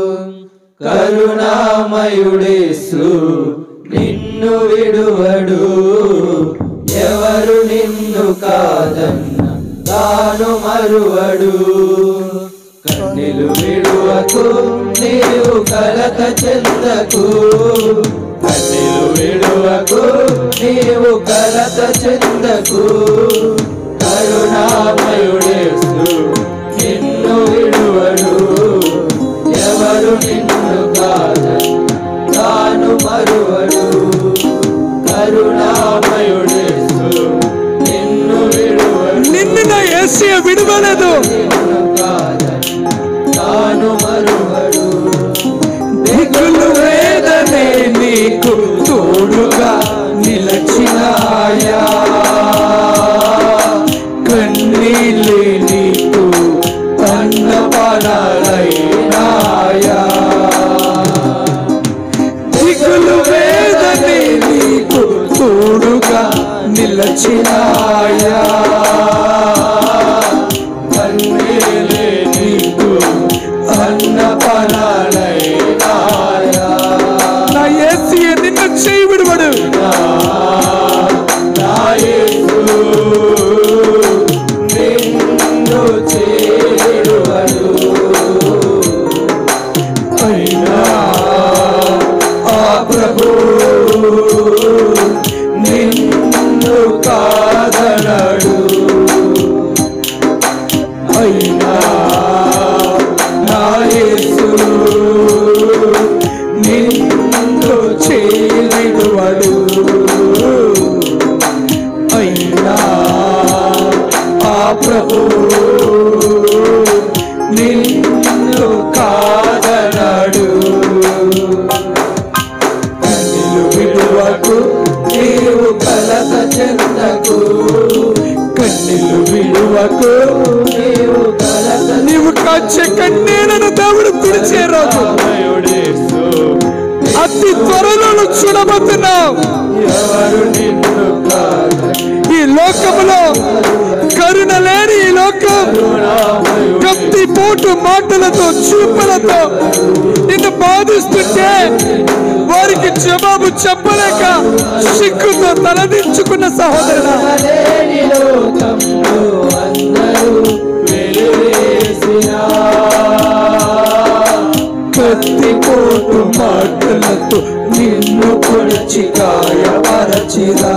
కరుణామయుడేసు నిన్ను విడువడు. ఎవరు నిన్ను కాదన్న తాను మరువడు. కన్నీలు విడువకు నీవు కలత చెందకు కన్నీలు విడువకు నీవు కలత చెందకు కరుణామయుడేసు నిన్ను విడువడు ఎవరు నిన్ను కాదన్న తాను మరువడు కరుణామయుడేసు నిన్ను విడువడు నిన్ను నా యేసయ్య విడువలేదు తాను మరువడు దిగులు వేదనే నీకు తోడుగా నిలచినాయా కన్నీళ్ళే నీకు అన్నపానాలైనాయా దిగులు వేదనే నీకు తోడుగా నిలచినాయా కన్నీలే నీకు అన్నపానాలైనాయా నా యేసయ్య నిన్ను చేయి విడువడు నా యేసు నిన్ను చేరువడు అయినా ఆ ప్రభు నిన్ను కాదనడు అయినా నా యేసు నిన్ను చేరువడు అయినా ఆ ప్రభు నిన్ను కాదనడు కన్నీలు విడువకు నీవు కలత చెందకు కన్నీలు విడువకు నీవు కలత నీవు కాచే కన్నీళ్లను దేవుడు తుడిచే రోజు మయుడేసు అతి త్వరలో నువ్వు చూడబోతున్నావు ఎవరు నిన్ను కాదని ఈ లోకములో కరుణ లేని ఈ లోకం కత్తి పోటు మాటలతో చూపులతో నిన్ను బాధిస్తుంటే వారికి జవాబు చెప్పలేక సిగ్గుతో తలదించుకున్న సహోదరుడా లేని లోకంలో అందరూ వెలివేసినా కత్తి పోటు మాటలతో నిన్ను పొడిచి గాయపరచిరా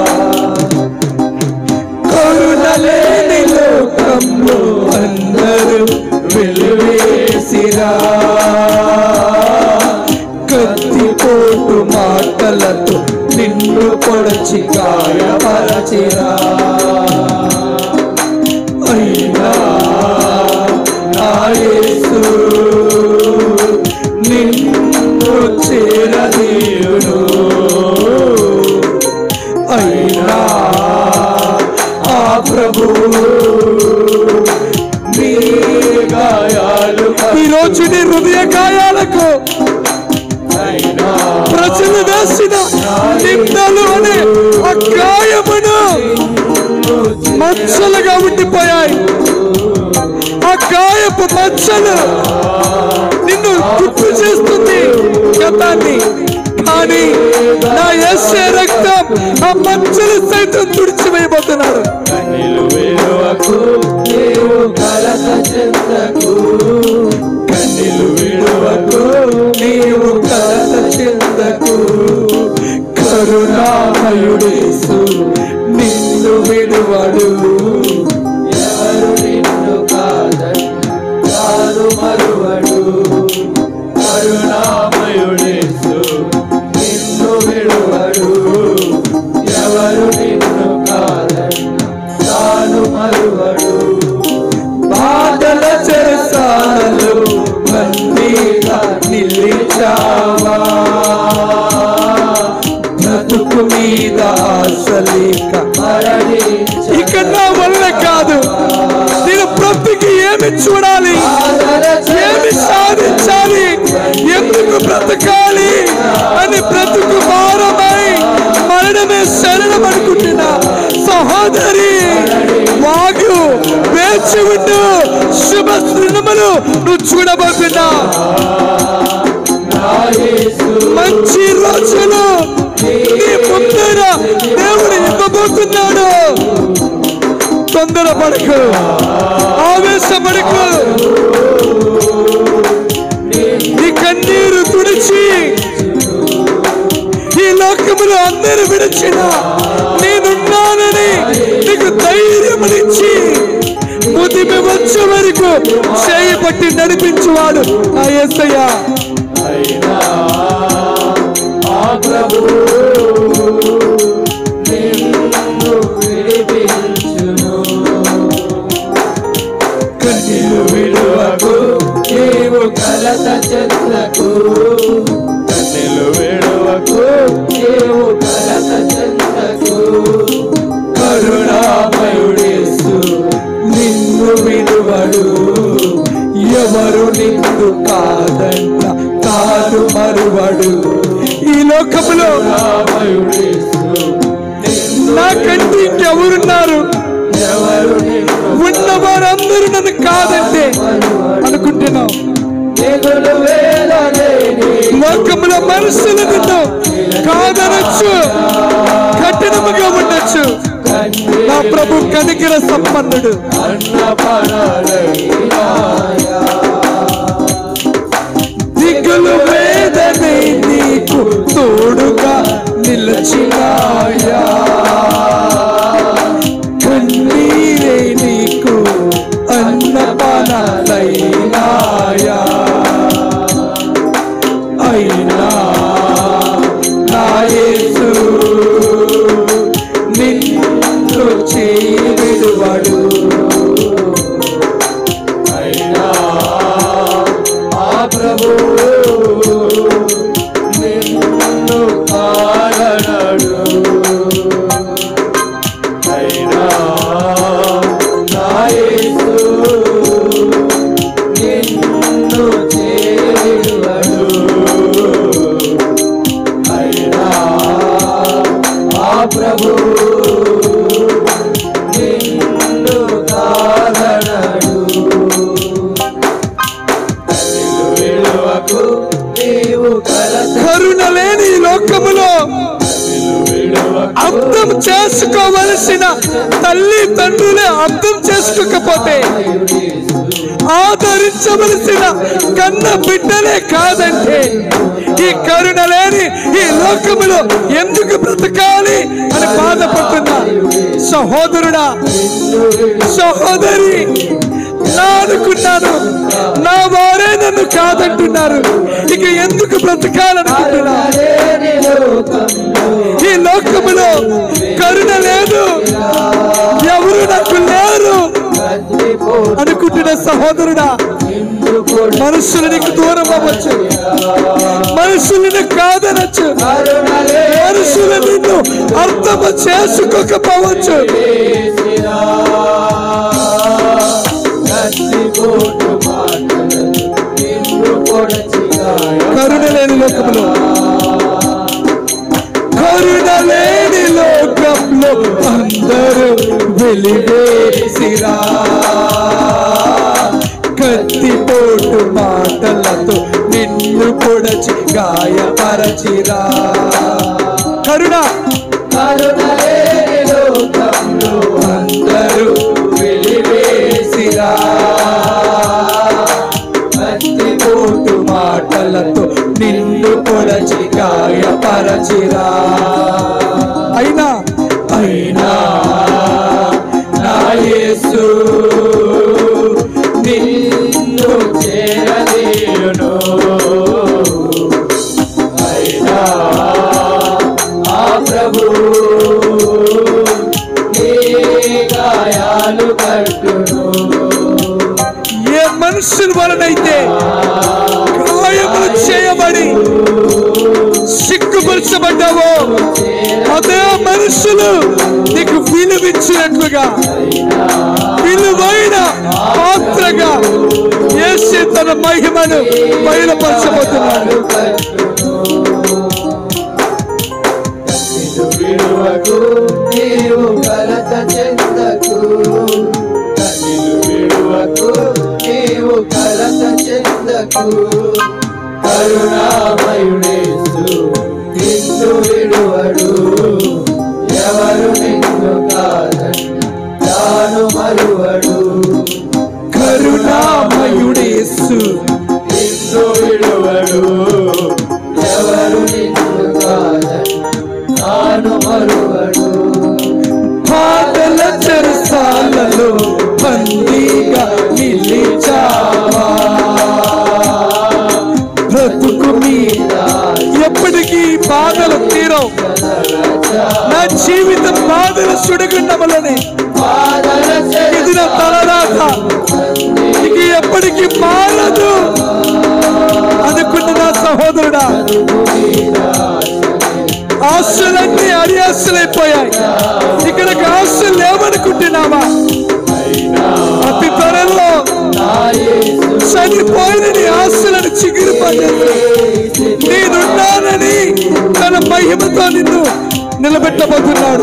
కరుణ లేని లోకంలో అందరూ వెలివేసిరా కత్తి పోటు మాటలతో నిన్ను పొడిచి గాయపరచిరా అయినా నా యేసు నిన్ను చేరదీయును అయినా ఆ ప్రభు నీ గాయాలు ఈ రోజు నీ హృదయ గాయాలకు అయినా ప్రజలు వేసిన నిందలు అనే ఆ గాయమును మచ్చలుగా ఉండిపోయాయి ఆ గాయపు మచ్చలు నిన్ను గుర్తు చేస్తుంది గతాన్ని కానీ నా యేసే రక్తం ఆ మచ్చలు సైతం తుడిచివేయబోతున్నాడు కన్నీలు విడువకు నీవు కలత చెందకు కన్నీలు విడువకు నీవు కలత చెందకు కరుణామయుడేసు నిన్ను విడువడు ఎవరు నిన్ను కాదని తాను మరువడు కరుణామయుడేసు నిన్ను విడువడు ఎవరు నిన్ను కాదని తాను మరువడు బాధల చెరసాలలో బందీగా నిలిచావా బ్రతుకు మీద ఆశలేక మరణించ ఇక నా వల్ల కాదు నేను బ్రతుకి ఏమి చూడాలి ఏమి సాధించాలి ఎందుకు బ్రతకాలి అని బ్రతుకు భారమై మరణమే శరణం అనుకుంటున్నా సహోదరి వాగు వేచి ఉండు శుభ శ్రీనములు నువ్వు చూడబోతున్నా నా యేసు మంచి రోజులు నీ ముందర దేవుడు ఇవ్వబోతున్నాడు తొందరపడకు ఆవేశపడకు లోకములో అందరూ విడిచిన నేనున్నానని నీకు ధైర్యమునిచ్చి ముదిమి వచ్చే వరకు చేయి పట్టి నడిపించువాడు నా యేసయ్య. అయినా ఆ ప్రభువు నిన్ను విడిపించును. కన్నీరు విడువకు నీవు కలత చెందకు. కన్నీరు విడువకు నీవు కలత చెందకు. కరుణామయుడేసు నిన్ను విడువడు. ఎవరు నిన్ను కాదంట తాను మరువడు. ఈ లోకములో నాకంటే ఇంకెవరున్నారు? ఎవరు ఉన్న వారందరూ నన్ను కాదంటే అనుకుంటున్నావు. లోకములో మనుషులు నిన్ను కాదనొచ్చు, కఠినముగా ఉండొచ్చు. నా ప్రభు కనికర సంపన్నుడు. దిగులు వేదనే నీకు తోడుగా నిలచినాయా. కన్నీరే నీకు అన్నపానాలైనాయా. అయినా నా యేసు నిన్ను చేయి విడువడు. అయినా ఆ ప్రభువు నిన్ను కాదనడు. అయినా నా యేసు నిన్ను చేయువడు. అయినా ఆ ప్రభువు నిన్ను కాదనడు. విడువకు నీవు కలత కరుణ లేని ఈ లోకములో అర్థం చేసుకోవలసిన తల్లి తండ్రులే అర్థం చేసుకోకపోతే, ఆదరించవలసిన కన్న బిడ్డలే కాదంటే, ఈ కరుణ లేని ఈ లోకములో ఎందుకు బ్రతకాలి అని బాధపడుతున్నా సహోదరుడా, సహోదరి, నా అనుకున్నాను నా వారే నన్ను కాదంటున్నారు, ఇక ఎందుకు బ్రతకాలనుకుంటున్నా? ఈ లోకములో కరుణ లేదు, ఎవరు నాకు లేరు అనుకుంటున్న సహోదరుడా, మనుషులు నీకు దూరం అవ్వచ్చు, మనుషులు నిన్ను కాదనొచ్చు, మనుషులు నిన్ను అర్థం చేసుకోకపోవచ్చు. కరుణ లేని లోకంలో, కరుణ లేని లోకంలో అందరూ వెలివేసిరా, కత్తిపోటు మాటలతో నిన్ను పొడచి గాయపరచిరా. కరుణ లేని లోకంలో అందరూ వెలివేసిరా, కత్తిపోటు మాటలతో నిన్ను పొడచి గాయపరచిరా. అయినా అయినా నా యేసు నిన్ను చేరదీయును. అయినా ఆ ప్రభువు నీ గాయాలు కట్టును. ఏ మనుషుల వలనైతే గాయములు చేయబడి సిగ్గుపరచబడ్డావో, అదే మనుషులు నీకు విలువించినట్లుగా విలువైన పాత్రగా యేసు తన మహిమను బయలుపరచబోతున్నాడు. విడువకు నీవు కలత చెందకు. విడువకు నీవు కలత చెందకు. కరుణామయుడేసు నిన్ను విడువడు. ఎవరు నిన్ను కాదన్న తాను మరువడు. కరుణామయుడేసు నిన్ను విడువడు. ఎవరు నిన్ను కాదన్న నాలో బందీగా నిలిచావా బ్రతుకు మీద ఎప్పటికీ బాధలు తీరవు నా జీవితం బాధల సుడిగుండములని ఇది నా తలరాత ఇది ఎప్పటికీ మారదు అనుకున్న నా సహోదరుడా ఆశలన్నీ అడియాశలైపోయాయి ఇక్కడికి ఆశలు లేవనుకుంటున్నావా అతి త్వరలో చనిపోయిన నీ ఆశలను చిగిరిపోయాను నేనున్నానని తన మహిమతో నిన్ను నిలబెట్టబోతున్నాడు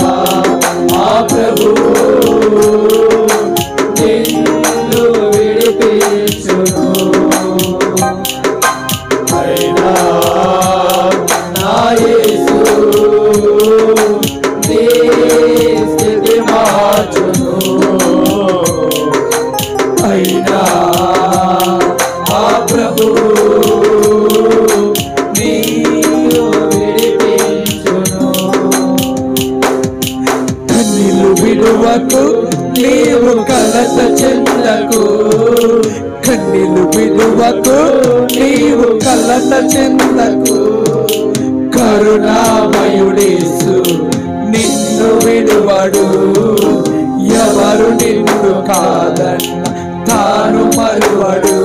నీవు కలత చెందకు కన్నీలు విడువకు నీవు కలత చెందకు కరుణామయుడేసు నిన్ను విడువడు ఎవరు నిన్ను కాదన్న తాను మరువడు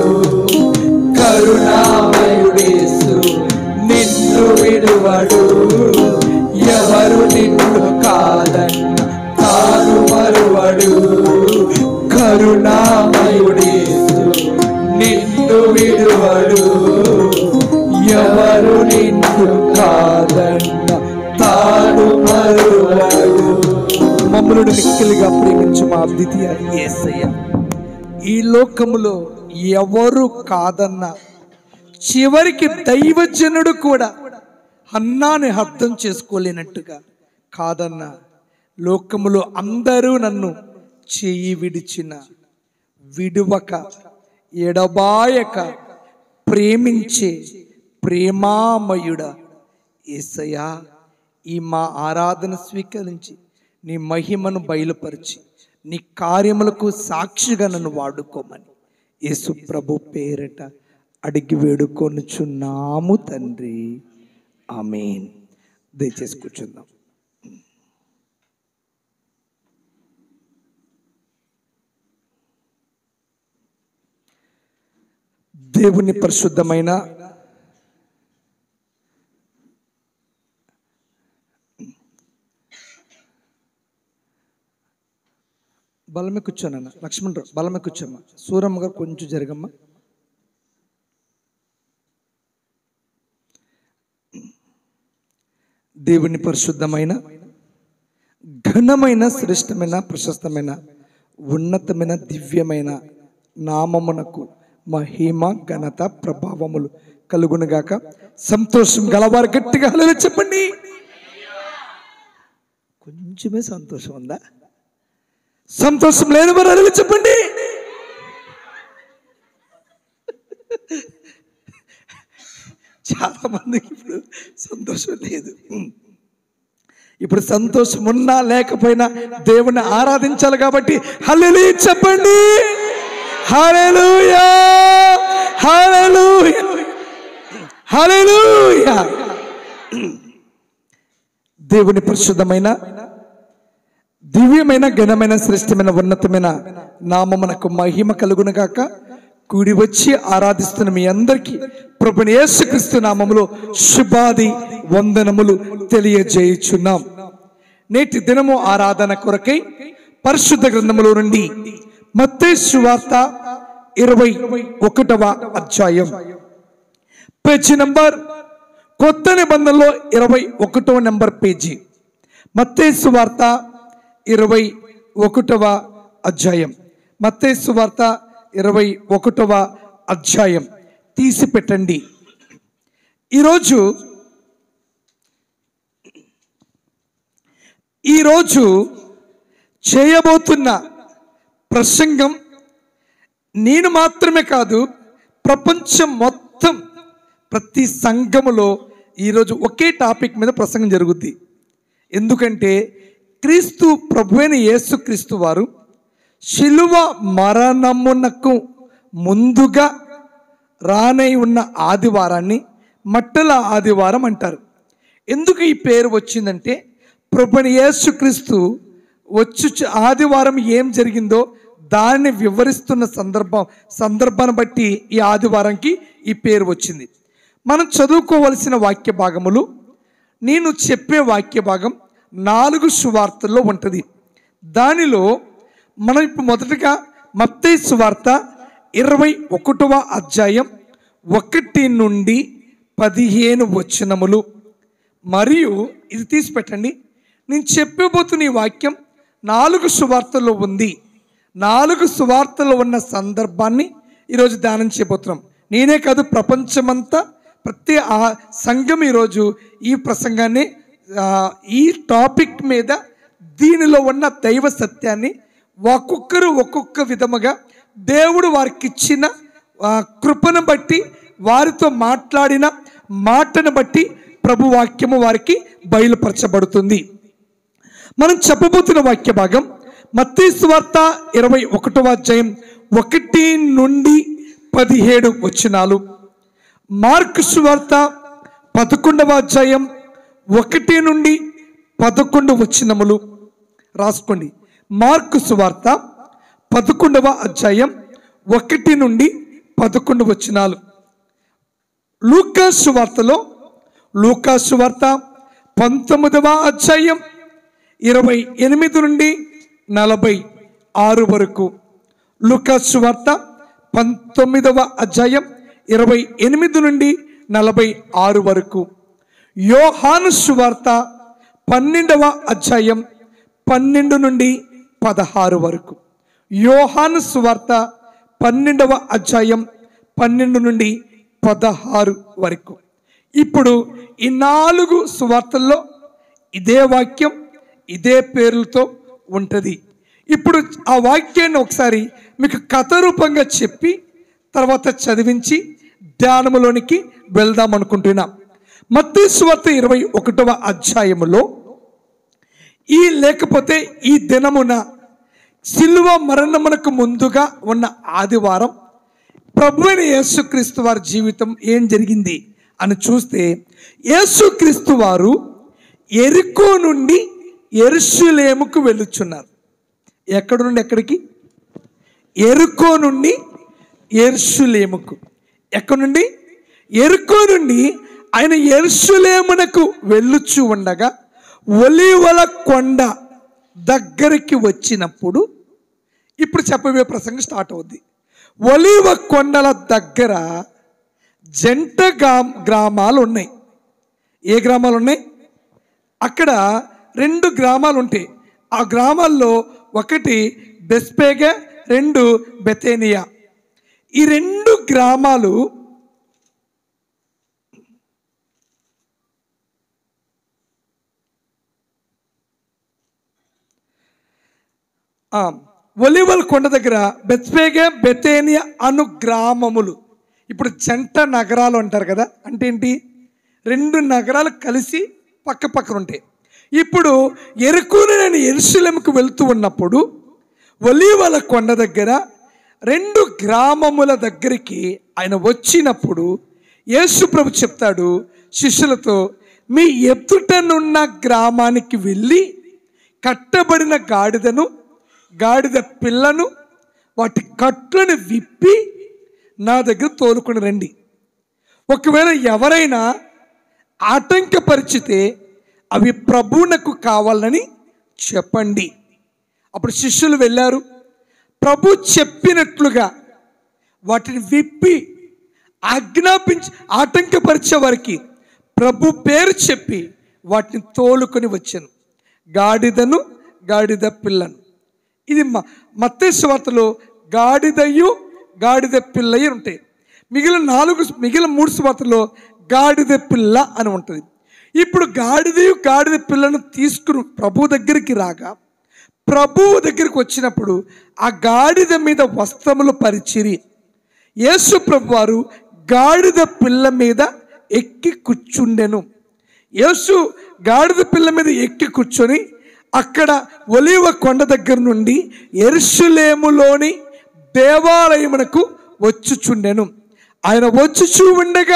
కరుణామయుడేసు నిన్ను విడువడు ఎవరు నిన్ను కాదన్న తాను మరువడు కరుణామయుడేసు నిన్ను విడువడు ఎవరు నిన్ను కాదన్న తాను మరువడు మమ్మల్ని మిక్కిలిగా ప్రేమించు మా అద్వితీయ యేసయ్య ఈ లోకములో ఎవరు కాదన్న చివరికి దైవజనుడు కూడా అన్నాని అర్థం చేసుకోలేనట్టుగా కాదన్న లోకములో అందరూ నన్ను చెయ్యి విడిచిన విడువక ఎడబాయక ప్రేమించే ప్రేమామయుడ యేసయ్యా ఈ మా ఆరాధన స్వీకరించి నీ మహిమను బయలుపరిచి నీ కార్యములకు సాక్షిగా నన్ను వాడుకోమని యేసు ప్రభు పేరట అడిగి వేడుకొనుచున్నాము తండ్రి ఆమేన్. దయచేసి కూర్చుందాం. దేవుని పరిశుద్ధమైన బలమే కూర్చోనన్న లక్ష్మణరావు బలమే కూర్చోమ్మ సూరమ్మ గారు కొంచెం జరగమ్మ. దేవుని పరిశుద్ధమైన ఘనమైన శ్రేష్టమైన ప్రశస్తమైన ఉన్నతమైన దివ్యమైన నామమునకు మహిమ ఘనత ప్రభావములు కలుగునుగాక. సంతోషం గలవారు గట్టిగా హల్లెలూయా చెప్పండి. కొంచెమే సంతోషం ఉందా? సంతోషం లేని వారు హల్లెలూయా చెప్పండి. చాలా మందికి ఇప్పుడు సంతోషం లేదు. ఇప్పుడు సంతోషం ఉన్నా లేకపోయినా దేవుని ఆరాధించాలి కాబట్టి హల్లెలూయా చెప్పండి. హల్లెలూయా హల్లెలూయా హల్లెలూయా. దేవుని పరిశుద్ధమైన దివ్యమైన ఘనమైన శ్రేష్టమైన ఉన్నతమైన నామమునకు మహిమ కలుగునుగాక. కూడి వచ్చి ఆరాధిస్తున్న మీ అందరికీ ప్రభుని యేసుక్రీస్తు నామములో శుభాది వందనములు తెలియజేయుచున్నాం. నేటి దినము ఆరాధన కొరకై పరిశుద్ధ గ్రంథములో నుండి మత్తయి సువార్త 21వ అధ్యాయం పేజీ నంబర్ కొత్త నిబంధనలో 21వ నంబర్ పేజీ. మత్తయి సువార్త 21వ అధ్యాయం. మత్తయి సువార్త 21వ అధ్యాయం తీసి పెట్టండి. ఈరోజు చేయబోతున్న ప్రసంగం నేను మాత్రమే కాదు, ప్రపంచం మొత్తం ప్రతి సంఘములో ఈరోజు ఒకే టాపిక్ మీద ప్రసంగం జరుగుద్ది. ఎందుకంటే క్రీస్తు ప్రభువైన యేసుక్రీస్తు వారు శిలువ మరణమునకు ముందుగా రానై ఉన్న ఆదివారాన్ని మట్టల ఆదివారం అంటారు. ఎందుకు ఈ పేరు వచ్చిందంటే ప్రభువైన యేసుక్రీస్తు ఆదివారం ఏం జరిగిందో దాన్ని వివరిస్తున్న సందర్భాన్ని బట్టి ఈ ఆదివారంకి ఈ పేరు వచ్చింది. మనం చదువుకోవలసిన వాక్య భాగములు, నేను చెప్పే వాక్య భాగం 4 సువార్తల్లో ఉంటుంది. దానిలో మనం ఇప్పుడు మొదటగా మత్తయి సువార్త 21వ అధ్యాయం 1 నుండి 15 వచనములు, మరియు ఇది తీసి పెట్టండి. నేను చెప్పబోతున్న ఈ వాక్యం 4 సువార్తల్లో ఉంది. 4 సువార్తల్లో ఉన్న సందర్భాన్ని ఈరోజు ధ్యానం చేయబోతున్నాం. నేనే కాదు, ప్రపంచమంతా ప్రతి సంఘం ఈరోజు ఈ ప్రసంగాన్ని ఈ టాపిక్ మీద దీనిలో ఉన్న దైవ సత్యాన్ని ఒక్కొక్కరు ఒక్కొక్క విధముగా దేవుడు వారికి ఇచ్చిన కృపను బట్టి, వారితో మాట్లాడిన మాటను బట్టి ప్రభు వాక్యము వారికి బయలుపరచబడుతుంది. మనం చెప్పబోతున్న వాక్య భాగం మత్తయి సువార్త 21వ అధ్యాయం 1 నుండి 17 వచనాలు, మార్కు సువార్త 11వ అధ్యాయం 1 నుండి 11 వచనములు. రాసుకోండి. మార్కు సువార్త 11వ అధ్యాయం 1 నుండి 11 వచనాలు. లూకా సువార్తలో లూకా సువార్త 19వ అధ్యాయం 28 నుండి 46 వరకు. లూకా సువార్త 19వ అధ్యాయం 28 నుండి 46 వరకు. యోహాను సువార్త 12వ అధ్యాయం 12 నుండి 16 వరకు. యోహాను సువార్త 12వ అధ్యాయం 12 నుండి 16 వరకు. ఇప్పుడు ఈ 4 సువార్తల్లో ఇదే వాక్యం ఇదే పేర్లతో ఉంటుంది. ఇప్పుడు ఆ వాక్యాన్ని ఒకసారి మీకు కథ రూపంగా చెప్పి తర్వాత చదివించి ధ్యానములోనికి వెళ్దాం అనుకుంటున్నాం. మత్తయి సువార్త 21వ అధ్యాయములో లేకపోతే ఈ దినమున సిలువ మరణమునకు ముందుగా ఉన్న ఆదివారం ప్రభువైన యేసుక్రీస్తు వారి జీవితం ఏం జరిగింది అని చూస్తే, యేసుక్రీస్తు వారు యెరికో నుండి యెరూషలేముకు వెళ్ళుచున్నారు. ఎక్కడ నుండి ఎక్కడికి? యెరికో నుండి యెరూషలేముకు. ఎక్కడ నుండి? యెరికో నుండి ఆయన యెరూషలేమునకు వెళ్ళుచు ఉండగా ఒలీవల కొండ దగ్గరికి వచ్చినప్పుడు, ఇప్పుడు చెప్పబోయే ప్రసంగం స్టార్ట్ అవుద్ది. ఒలీవ కొండల దగ్గర జంట గ్రామాలు ఉన్నాయి. ఏ గ్రామాలు ఉన్నాయి? అక్కడ 2 గ్రామాలు ఉంటాయి. ఆ గ్రామాల్లో ఒకటి బెత్ఫగే, 2 బెతేనియా. ఈ 2 గ్రామాలు ఒలీవల కొండ దగ్గర బెత్ఫగే, బెతేనియా అను గ్రామములు. ఇప్పుడు జంట నగరాలు అంటారు కదా, అంటే ఏంటి? 2 నగరాలు కలిసి పక్క పక్కన ఉంటాయి. ఇప్పుడు యెరికో నుండి యెరూషలేముకు వెళ్తూ ఉన్నప్పుడు ఒలీవల కొండ దగ్గర 2 గ్రామముల దగ్గరికి ఆయన వచ్చినప్పుడు యేసు ప్రభు చెప్తాడు శిష్యులతో, మీ ఎదుటనున్న గ్రామానికి వెళ్ళి కట్టబడిన గాడిదను, గాడిద పిల్లను, వాటి కట్లను విప్పి నా దగ్గర తోలుకొని రండి. ఒకవేళ ఎవరైనా ఆటంకపరిచితే అవి ప్రభువునకు కావాలని చెప్పండి. అప్పుడు శిష్యులు వెళ్ళారు. ప్రభు చెప్పినట్లుగా వాటిని విప్పి ఆజ్ఞాపించి ఆటంకపరిచే వారికి ప్రభు పేరు చెప్పి వాటిని తోలుకొని వచ్చాను, గాడిదను, గాడిద పిల్లను. ఇది మత్తయి సువార్తలో గాడిదయు గాడిద పిల్లయ్య ఉంటాయి. మిగిలిన 3 సువార్తల్లో గాడిద పిల్ల అని ఉంటుంది. ఇప్పుడు గాడిదయు గాడిద పిల్లను తీసుకుని ప్రభు దగ్గరికి రాగా, ప్రభువు దగ్గరికి వచ్చినప్పుడు ఆ గాడిద మీద వస్త్రములు పరిచిరి. యేసు ప్రభు వారు గాడిద పిల్ల మీద ఎక్కి కూర్చుండెను. యేసు గాడిద పిల్ల మీద ఎక్కి కూర్చొని అక్కడ ఒలీవ కొండ దగ్గర నుండి యెరూషలేములోని దేవాలయమునకు వచ్చుచుండెను. ఆయన వచ్చుచూ ఉండగా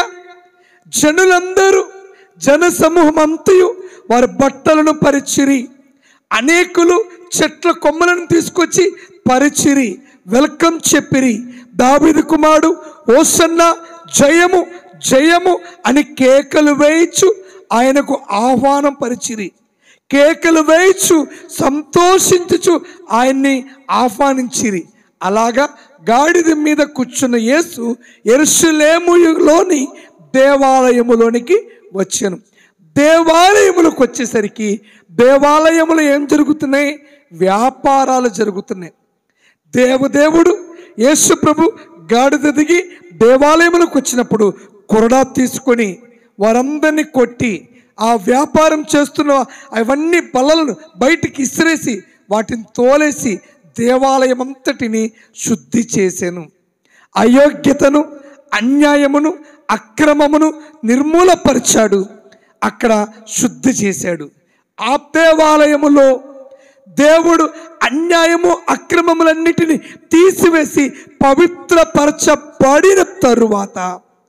జనులందరూ జనసమూహం అంతయు వారి బట్టలను పరిచిరి. అనేకులు చెట్ల కొమ్మలను తీసుకొచ్చి పరిచిరి, వెల్కమ్ చెప్పిరి. దావీదు కుమారుడు హోసన్నా, జయము జయము అని కేకలు వేయిచు ఆయనకు ఆహ్వానం పరిచిరి. కేకలు వేయిచు సంతోషించుచు ఆయన్ని ఆహ్వానించిరి. అలాగా గాడిద మీద కూర్చున్న యేసు యెరూషలేములోని దేవాలయములోనికి వచ్చాను. దేవాలయములకు వచ్చేసరికి దేవాలయములో ఏం జరుగుతున్నాయి? వ్యాపారాలు జరుగుతున్నాయి. దేవదేవుడు యేసు ప్రభు గాడిద దిగి దేవాలయములకు వచ్చినప్పుడు కొరడా తీసుకొని వారందరినీ కొట్టి ఆ వ్యాపారం చేస్తున్న అవన్నీ బల్లలను బయటికి ఇసిరేసి వాటిని తోలేసి దేవాలయం అంతటిని శుద్ధి చేశాను. అయోగ్యతను, అన్యాయమును, అక్రమమును నిర్మూలపరిచాడు. అక్కడ శుద్ధి చేశాడు. ఆ దేవాలయములో దేవుడు అన్యాయము, అక్రమములన్నిటిని తీసివేసి పవిత్రపరచబడిన తరువాత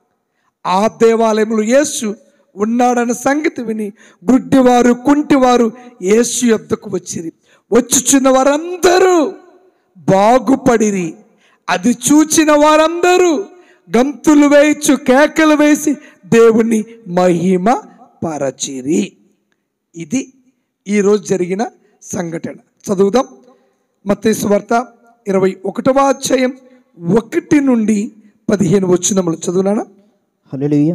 ఆ దేవాలయంలో యేసు ఉన్నాడన్న సంగతి విని గుడ్డివారు, కుంటివారు యేసు యొద్దకు వచ్చిరి. వచ్చుచున్న వారందరూ బాగుపడిరి. అది చూచిన వారందరూ గంతులు వేయచ్చు, కేకలు వేసి దేవుని మహిమ పరచిరి. ఇది ఈరోజు జరిగిన సంఘటన. చదువుదాం. మత్తయి సువార్త 21వ అధ్యాయం 1 నుండి 15 వచనములు చదువునానా? హల్లెలూయా.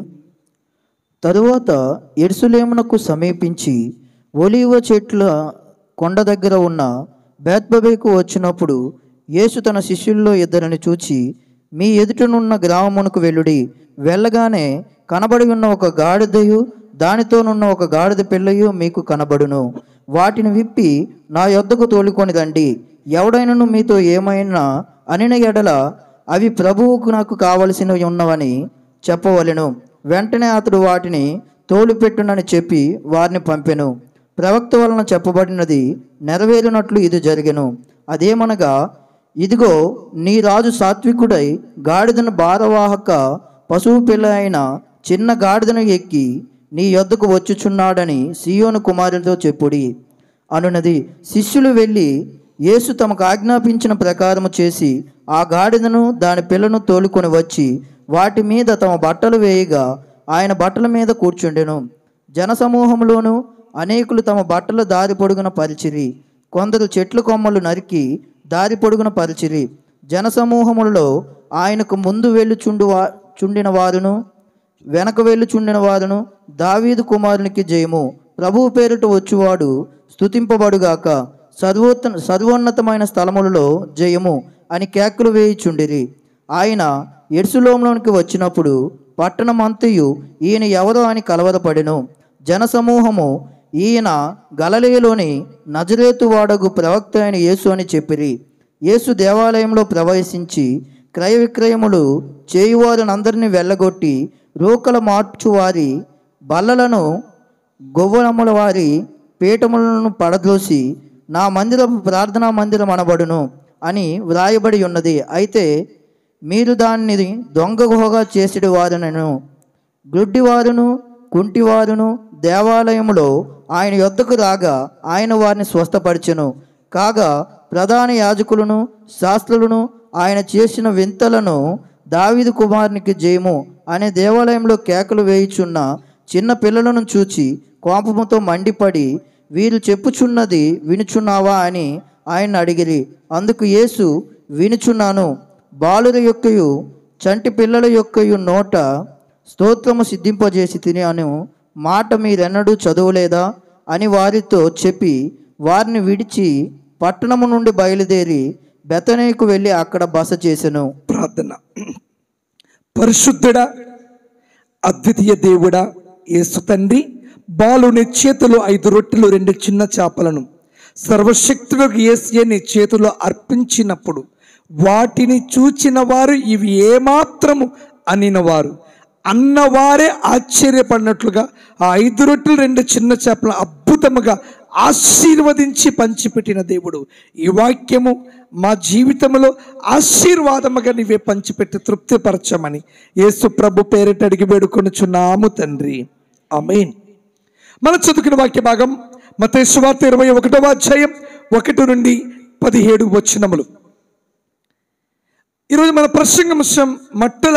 తరువాత యెరూషలేమునకు సమీపించి ఒలీవ చెట్ల కొండ దగ్గర ఉన్న బేత్బెకు వచ్చినప్పుడు యేసు తన శిష్యుల్లో 2 చూచి, మీ ఎదుటనున్న గ్రామమునకు వెళ్ళుడి. వెళ్ళగానే కనబడి ఉన్న ఒక గాడిదయు దానితోనున్న ఒక గాడిద పిల్లయు మీకు కనబడును. వాటిని విప్పి నా యొద్దకు తోలుకొని రండి. ఎవడైనను మీతో ఏమైనా అనిన ఎడల అవి ప్రభువుకు నాకు కావలసినవి ఉన్నవని చెప్పవలెను. వెంటనే అతడు వాటిని తోలుపెట్టునని చెప్పి వారిని పంపెను. ప్రవక్త వలన చెప్పబడినది నెరవేరినట్లు ఇది జరిగెను. అదేమనగా, ఇదిగో నీ రాజు సాత్వికుడై గాడిదను భారవాహక పశువు పిల్ల అయిన చిన్న గాడిదను ఎక్కి నీ యొద్దకు వచ్చుచున్నాడని సీయోను కుమారులతో చెప్పుడి అనున్నది. శిష్యులు వెళ్ళి యేసు తమకు ఆజ్ఞాపించిన ప్రకారము చేసి ఆ గాడిదను దాని పిల్లను తోలుకొని వచ్చి వాటి మీద తమ బట్టలు వేయగా ఆయన బట్టల మీద కూర్చుండెను. జనసమూహంలోనూ అనేకులు తమ బట్టలు దారి పొడుగున పరిచిరి. కొందరు చెట్ల కొమ్మలు నరికి దారి పొడుగున పరిచిరి. జనసమూహములలో ఆయనకు ముందు చుండిన వారును వెనక చుండిన వారును, దావీదు కుమారునికి జయము, ప్రభువు పేరిట వచ్చువాడు స్తుతింపబడుగాక, సర్వోన్నతమైన స్థలములలో జయము అని కేకలు వేయిచుండిరి. ఆయన యెరూషలేములోనికి వచ్చినప్పుడు పట్టణమంతయు ఈయన ఎవరో అని కలవరపడెను. జనసమూహము ఈయన గలిలయలోని నజరేతు వాడగు ప్రవక్త అయిన యేసు అని చెప్పిరి. యేసు దేవాలయంలో ప్రవేశించి క్రయ విక్రయములు చేయువారినందరినీ వెళ్ళగొట్టి రోకల మార్చువారి బల్లలను, గొవ్వనముల వారి పీఠములను పడద్రోసి నా మందిరపు ప్రార్థనా మందిరం అనబడును అని వ్రాయబడి ఉన్నది. అయితే మీరు దాన్ని దొంగ గుహగా చేసేడు వారునను. గ్రుడ్డివారును కుంటివారును దేవాలయములో ఆయన యొద్దకు రాగా ఆయన వారిని స్వస్థపరిచెను. కాగా ప్రధాన యాజకులను శాస్త్రులను ఆయన చేసిన వింతలను, దావీదు కుమారునికి జయము అనే దేవాలయంలో కేకలు వేయుచున్న చిన్న పిల్లలను చూచి కోపముతో మండిపడి, వీరు చెప్పుచున్నది వినుచున్నావా అని ఆయన అడిగిరి. అందుకు యేసు, వినుచున్నాను. బాలుర యొక్కయు చంటి పిల్లల యొక్కయు నోట స్తోత్రము సిద్ధింపజేసి తిని అను మాట మీరెన్నడూ చదవలేదా అని వారితో చెప్పి వారిని విడిచి పట్టణము నుండి బయలుదేరి బెతనీకు వెళ్ళి అక్కడ బస చేసెను. ప్రార్థన. పరిశుద్ధుడా, అద్వితీయ దేవుడా యేసు తండ్రి, బాలుని చేతిలో 5 రొట్టెలు 2 చిన్న చేపలను సర్వశక్తులకు యేసయ్య నీ చేతిలో అర్పించినప్పుడు వాటిని చూచిన వారు ఇవి ఏమాత్రము అనినవారు అన్నవారే ఆశ్చర్యపడినట్లుగా ఆ 5 రొట్టెలు 2 చిన్న చేపలను అద్భుతముగా ఆశీర్వదించి పంచిపెట్టిన దేవుడు. ఈ వాక్యము మా జీవితంలో ఆశీర్వాదముగా నీవే పంచిపెట్టి తృప్తిపరచమని యేసు ప్రభు పేరిట అడిగి వేడుకొనుచున్నాము తండ్రి, ఆమేన్. మనం చదువుకున్న వాక్య భాగం మత్తయి సువార్త 21వ అధ్యాయం 1 నుండి 17 వచనములు. ఈరోజు మన ప్రసంగాంశం మట్టల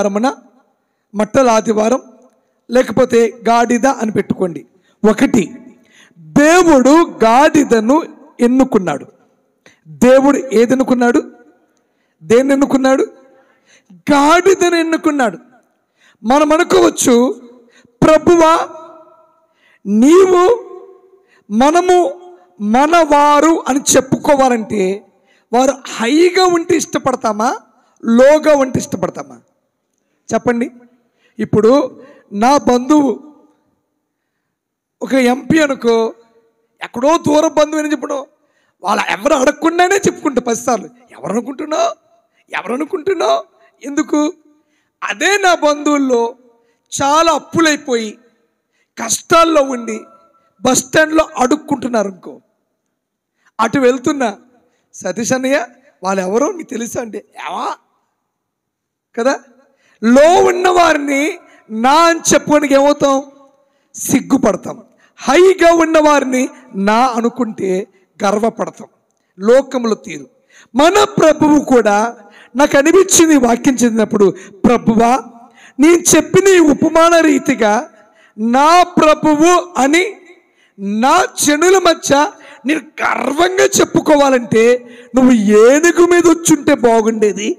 ఆదివారం లేకపోతే గాడిద అని పెట్టుకోండి. 1, దేవుడు గాడిదను ఎన్నుకున్నాడు. దేవుడు ఏది ఎన్నుకున్నాడు? దేన్ని ఎన్నుకున్నాడు? గాడిదను ఎన్నుకున్నాడు. మనం అనుకోవచ్చు, ప్రభువా నీవు మనము మనవారు అని చెప్పుకోవాలంటే వారు హైగా ఉంటే ఇష్టపడతామా, లోగా ఉంటే ఇష్టపడతామా? చెప్పండి. ఇప్పుడు నా బంధువు ఒక ఎంపీ అనుకో, ఎక్కడో దూర బంధువు అని చెప్పడం, వాళ్ళ ఎవరు అడగకుండానే చెప్పుకుంటా 10 సార్లు. ఎవరు అనుకుంటున్నావు? ఎందుకు? అదే నా బంధువుల్లో చాలా అప్పులైపోయి కష్టాల్లో ఉండి బస్ స్టాండ్లో అడుక్కుంటున్నారు అనుకో, అటు వెళ్తున్నా, సతీష్ అన్నయ్య వాళ్ళు ఎవరో నీకు తెలుసా అంటే ఏవా కదా. లో ఉన్న వారిని నా అని చెప్పుకోనికి ఏమవుతాం? సిగ్గుపడతాం. హైగా ఉన్న వారిని నా అనుకుంటే గర్వపడతాం. లోకములో తీరు. మన ప్రభువు కూడా నాకు అనిపించింది వాక్యం చదివినప్పుడు, ప్రభువా నేను చెప్పిన ఈ ఉపమాన రీతిగా నా ప్రభువు అని నా జనుల మధ్య నేను గర్వంగా చెప్పుకోవాలంటే నువ్వు ఏనుగు మీద వచ్చుంటే బాగుండేది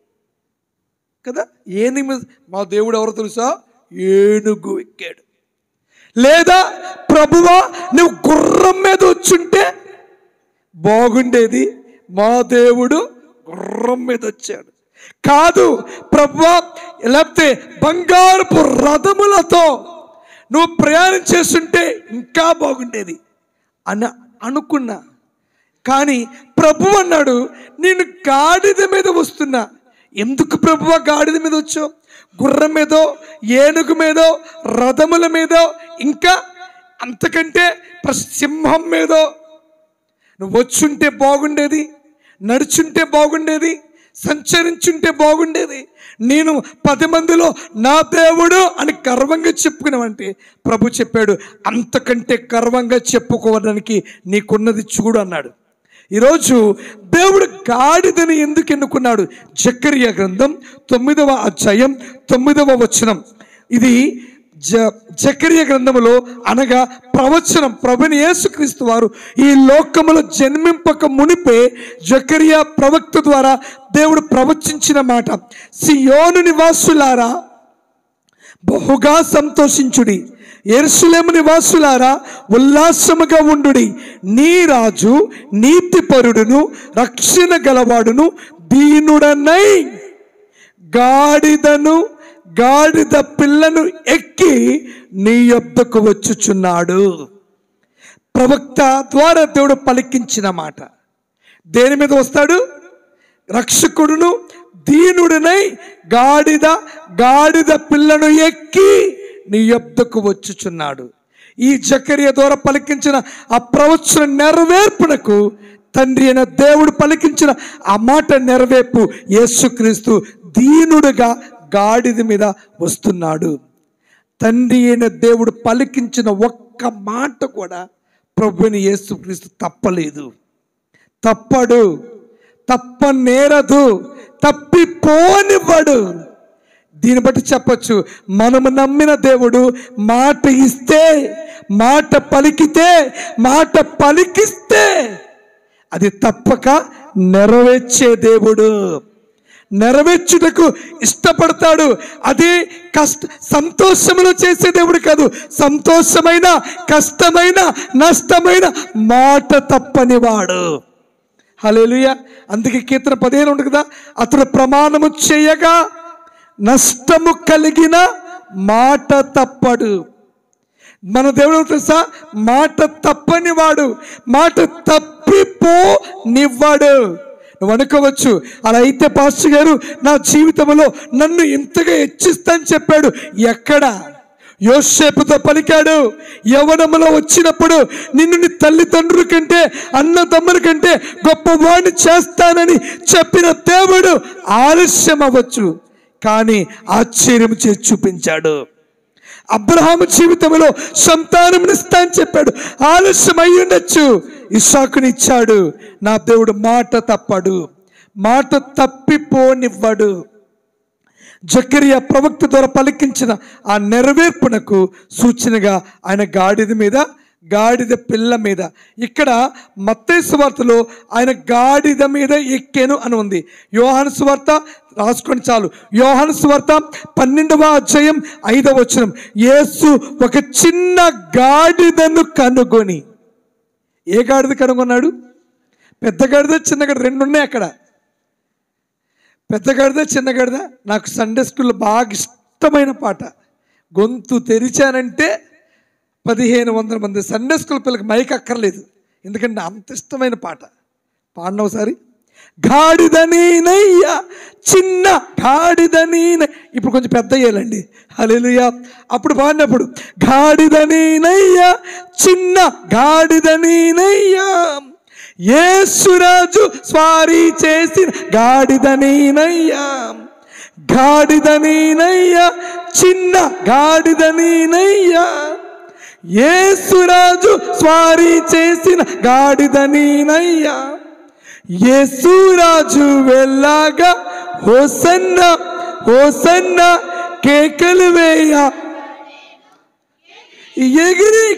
కదా. ఏనుగు మీద మా దేవుడు ఎవరో తెలుసా? ఏనుగు ఎక్కాడు. లేదా ప్రభువా నువ్వు గుర్రం మీద వచ్చుంటే బాగుండేది, మా దేవుడు గుర్రం మీద వచ్చాడు. కాదు ప్రభువా, లేకపోతే బంగారపు రథములతో నువ్వు ప్రయాణం చేస్తుంటే ఇంకా బాగుండేది అని అనుకున్నా. కానీ ప్రభు అన్నాడు, నేను గాడిద మీద వస్తున్నా. ఎందుకు ప్రభువా గాడిద మీద వచ్చావు? గుర్రం మీదో, ఏనుగు మీదో, రథముల మీదో, ఇంకా అంతకంటే సింహం మీదో నువ్వు వచ్చుంటే బాగుండేది, నడుచుంటే బాగుండేది, సంచరించుంటే బాగుండేది. నేను 10 మందిలో నా దేవుడు అని గర్వంగా చెప్పుకున్నావంటే ప్రభు చెప్పాడు, అంతకంటే గర్వంగా చెప్పుకోవడానికి నీకున్నది చూడు అన్నాడు. ఈరోజు దేవుడు గాడిదని ఎందుకు ఎన్నుకున్నాడు? జకర్యా గ్రంథం 9వ అధ్యాయం 9వ వచనం. ఇది జకర్యా గ్రంథములో అనగా ప్రవచనం. ప్రభుని యేసుక్రీస్తు వారు ఈ లోకములో జన్మింపక మునిపే జకర్యా ప్రవక్త ద్వారా దేవుడు ప్రవచించిన మాట. సియోను నివాసులారా బహుగా సంతోషించుడి, యెరూషలేము నివాసులారా ఉల్లాసముగా ఉండుడి. నీ రాజు నీతిపరుడును రక్షణ గలవాడును దీనుడనై గాడిద పిల్లను ఎక్కి నీ యొద్దకు వచ్చుచున్నాడు. ప్రవక్త ద్వారా దేవుడు పలికించిన మాట. దేని మీద వస్తాడు? రక్షకుడును దీనుడనై గాడిద పిల్లను ఎక్కి నీ యొద్దకు వచ్చుచున్నాడు. ఈ జకర్యా ద్వారా పలికించిన ఆ ప్రవచన నెరవేర్పునకు తండ్రి అయిన దేవుడు పలికించిన ఆ మాట నెరవేర్పు యేసుక్రీస్తు దీనుడుగా గాడిద మీద వస్తున్నాడు. తండ్రి అయిన దేవుడు పలికించిన ఒక్క మాట కూడా ప్రభుని యేసుక్రీస్తు తప్పలేదు, తప్పనేరదు, తప్పిపోనివ్వడు. దీన్ని బట్టి చెప్పచ్చు, మనము నమ్మిన దేవుడు మాట ఇస్తే, మాట పలికిస్తే అది తప్పక నెరవేర్చే దేవుడు. నెరవేర్చుటకు ఇష్టపడతాడు. అది సంతోషములో చేసే దేవుడు కాదు. సంతోషమైన, కష్టమైన, నష్టమైన మాట తప్పనివాడు. హల్లెలూయా. అందుకే కీర్తన 15 ఉంటుంది కదా, అతడు ప్రమాణము చేయగా నష్టము కలిగిన మాట తప్పడు. మన దేవుడు తెలుసా? మాట తప్పనివాడు, మాట తప్పిపోనివ్వడు. నువ్వు అనుకోవచ్చు, అలా అయితే పాస్టర్ గారు నా జీవితంలో నన్ను ఇంతగా హెచ్చిస్తాను చెప్పాడు. ఎక్కడ? యోసేపుతో పలికాడు. యవ్వనములో వచ్చినప్పుడు నిన్ను నీ తల్లిదండ్రుల కంటే అన్నదమ్ముల కంటే గొప్పవాడిని చేస్తానని చెప్పిన దేవుడు ఆలస్యం అవ్వచ్చు, కానీ ఆశ్చర్యం చేసి చూపించాడు. అబ్రహాము జీవితంలో సంతానమునిస్తా అని చెప్పాడు, ఆలస్యం అయి ఉండొచ్చు, ఇస్సాకునిచ్చాడు. నా దేవుడు మాట తప్పడు, మాట తప్పిపోనివ్వడు. జకరియా ప్రవక్త ద్వారా పలికించిన ఆ నెరవేర్పునకు సూచనగా ఆయన గాడిద పిల్ల మీద, ఇక్కడ మత్తయి సువార్తలో ఆయన గాడిద మీద ఎక్కాను అని ఉంది. యోహాను సువార్త రాసుకొని చాలు, యోహాను సువార్త 12వ అధ్యాయం 5వ వచనం, యేసు ఒక చిన్న గాడిదను కనుగొని. ఏ గాడిద కనుగొన్నాడు? పెద్ద గాడిద చిన్న గాడిద రెండు ఉన్నాయి అక్కడ. పెద్ద గాడిద చిన్న గాడిద. నాకు సండే స్కూల్లో బాగా ఇష్టమైన పాట, గొంతు తెరిచానంటే 1500 మంది సండే స్కూల్ పిల్లలకి మైక్ అక్కర్లేదు, ఎందుకంటే అంత ఇష్టమైన పాట. పాడిన ఒకసారి. గాడిదనీనయ్యా చిన్న గాడిదనీన, ఇప్పుడు కొంచెం పెద్ద అయ్యాలండి. హల్లెలూయా. అప్పుడు పాడినప్పుడు గాడిదనీనయ్యా చిన్న గాడిదనీనయ్యా, యేసురాజు స్వారీ చేసిన గాడిదనీనయ్యా, గాడిదనీనయ్యా చిన్న గాడిదనీనయ్యా, యేసురాజు స్వారీ చేసిన గాడిదనీనయ్యా, యేసురాజు వెళ్ళాగా హోసన్న హోసన్న కేకలు వేయ ఎగిరి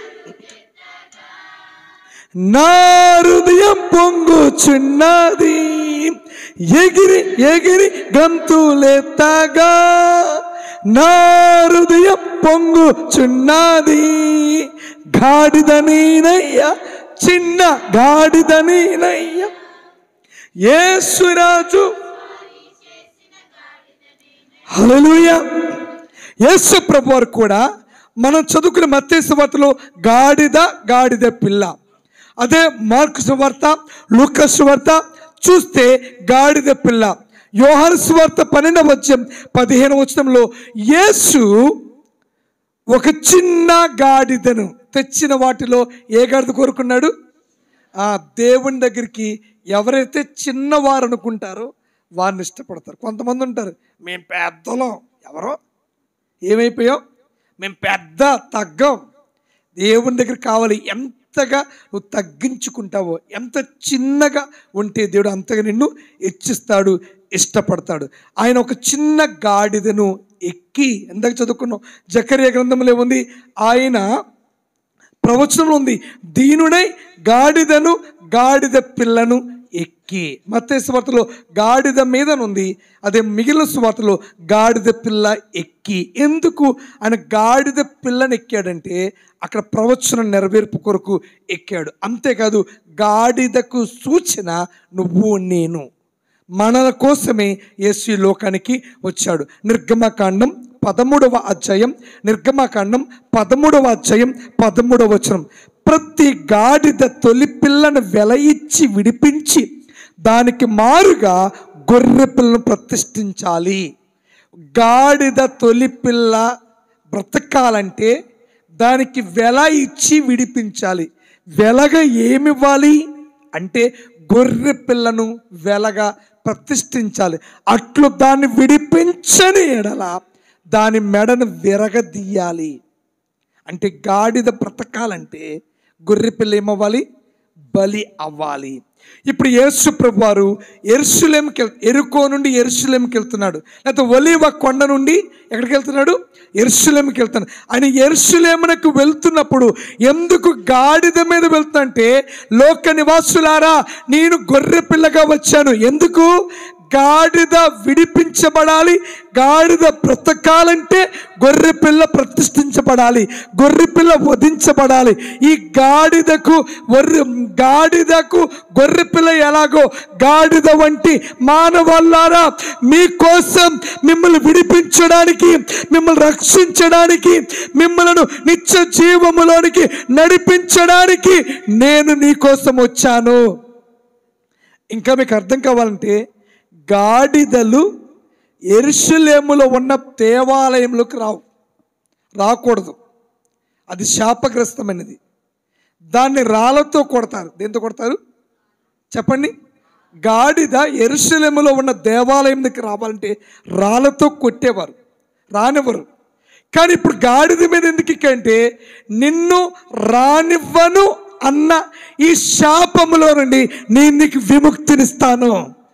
నా హృదయం పొంగుచున్నది, ఎగిరి ఎగిరి గంతులెత్తగా నా హృదయం పొంగుచున్నది, గాడిదనీనయ్యా చిన్న గాడిదనీనయ్యా, యేసురాజు. హల్లెలూయా. యేసు ప్రభువారు కూడా మనం చదువుకున్న మత్తయి సువార్తలో గాడిద పిల్ల, అదే మార్కు సువార్త, లూకా సువార్త చూస్తే గాడిద పిల్ల, యోహాను సువార్త 12వ అధ్యాయం 15వ వచనంలో యేసు ఒక చిన్న గాడిదను తెచ్చిన వాటిలో ఏ గాడిద కోరుకున్నాడు? ఆ దేవుని దగ్గరికి ఎవరైతే చిన్నవారు అనుకుంటారో వారిని ఇష్టపడతారు. కొంతమంది ఉంటారు, మేము పెద్దలం, ఎవరో ఏమైపోయాం, మేము పెద్ద తగ్గం. దేవుని దగ్గర కావాలి, ఎంతగా నువ్వు తగ్గించుకుంటావో, ఎంత చిన్నగా ఉంటే దేవుడు అంతగా నిన్ను హెచ్చిస్తాడు, ఇష్టపడతాడు. ఆయన ఒక చిన్న గాడిదను ఎక్కి, ఎందాక చదువుకున్నాం జకరియా గ్రంథంలో ఏముంది, ఆయన ప్రవచనంలో ఉంది, దీనుడై గాడిద పిల్లను ఎక్కి. మత్తయి సువార్తలో గాడిద మీదనుంది, అదే మిగిలిన సువార్తలో గాడిద పిల్ల ఎక్కి. ఎందుకు ఆయన గాడిద పిల్లని ఎక్కాడంటే అక్కడ ప్రవచనం నెరవేర్పు కొరకు ఎక్కాడు. అంతేకాదు, గాడిదకు సూచన నువ్వు నేను, మనల కోసమే యేసు ఈ లోకానికి వచ్చాడు. నిర్గమకాండం 13వ అధ్యాయం 13వ వచనం, ప్రతి గాడిద తొలి పిల్లను వెల ఇచ్చి విడిపించి దానికి మారుగా గొర్రె పిల్లను ప్రతిష్ఠించాలి. గాడిద తొలి పిల్ల బ్రతకాలంటే దానికి వెల ఇచ్చి విడిపించాలి. వెలగా ఏమివ్వాలి అంటే గొర్రె పిల్లను వెలగా ప్రతిష్ఠించాలి. అట్లు దాన్ని విడిపించని ఎడల దాని మెడను విరగదీయాలి. అంటే గాడిద బ్రతకాలంటే గొర్రె పిల్ల ఏమవ్వాలి? బలి అవ్వాలి. ఇప్పుడు యేసు ప్రభువారు ఎరుకో నుండి యెరూషలేముకి వెళ్తున్నాడు, లేకపోతే ఒలీవ కొండ నుండి ఎక్కడికి వెళ్తున్నాడు? యెరూషలేముకి వెళ్తున్నాడు. ఆయన యెరూషలేమునకు వెళ్తున్నప్పుడు ఎందుకు గాడిద మీద వెళ్తానంటే, లోక నివాసులారా నేను గొర్రె పిల్లగా వచ్చాను. ఎందుకు? గాడిద విడిపించబడాలి, గాడిద బ్రతకాలంటే గొర్రె పిల్ల ప్రతిష్ఠించబడాలి, గొర్రె పిల్ల వధించబడాలి. ఈ గాడిదకు గొర్రె పిల్ల ఎలాగో గాడిద వంటి మానవాళ్ళారా, మీకోసం మిమ్మల్ని విడిపించడానికి, మిమ్మల్ని రక్షించడానికి, మిమ్మల్ని నిత్య జీవములోనికి నడిపించడానికి నేను నీకోసం వచ్చాను. ఇంకా మీకు అర్థం కావాలంటే, గాడిదలు యెరూషలేములో ఉన్న దేవాలయంలోకి రావు. రాకూడదు, అది శాపగ్రస్తమైనది. దాన్ని రాళ్ళతో కొడతారు. దేంతో కొడతారు చెప్పండి? గాడిద యెరూషలేములో ఉన్న దేవాలయం దగ్గర రావాలంటే రాళ్ళతో కొట్టేవారు, రానివ్వరు. కానీ ఇప్పుడు గాడిద మీద ఎందుకు ఎక్కంటే నిన్ను రానివ్వను అన్న ఈ శాపములో నుండి నేను నీకు విముక్తినిస్తాను.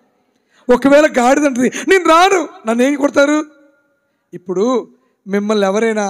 ఒకవేళ గాడిద అంటుంది నేను రాను, నన్ను ఏం కొడతారు? ఇప్పుడు మిమ్మల్ని ఎవరైనా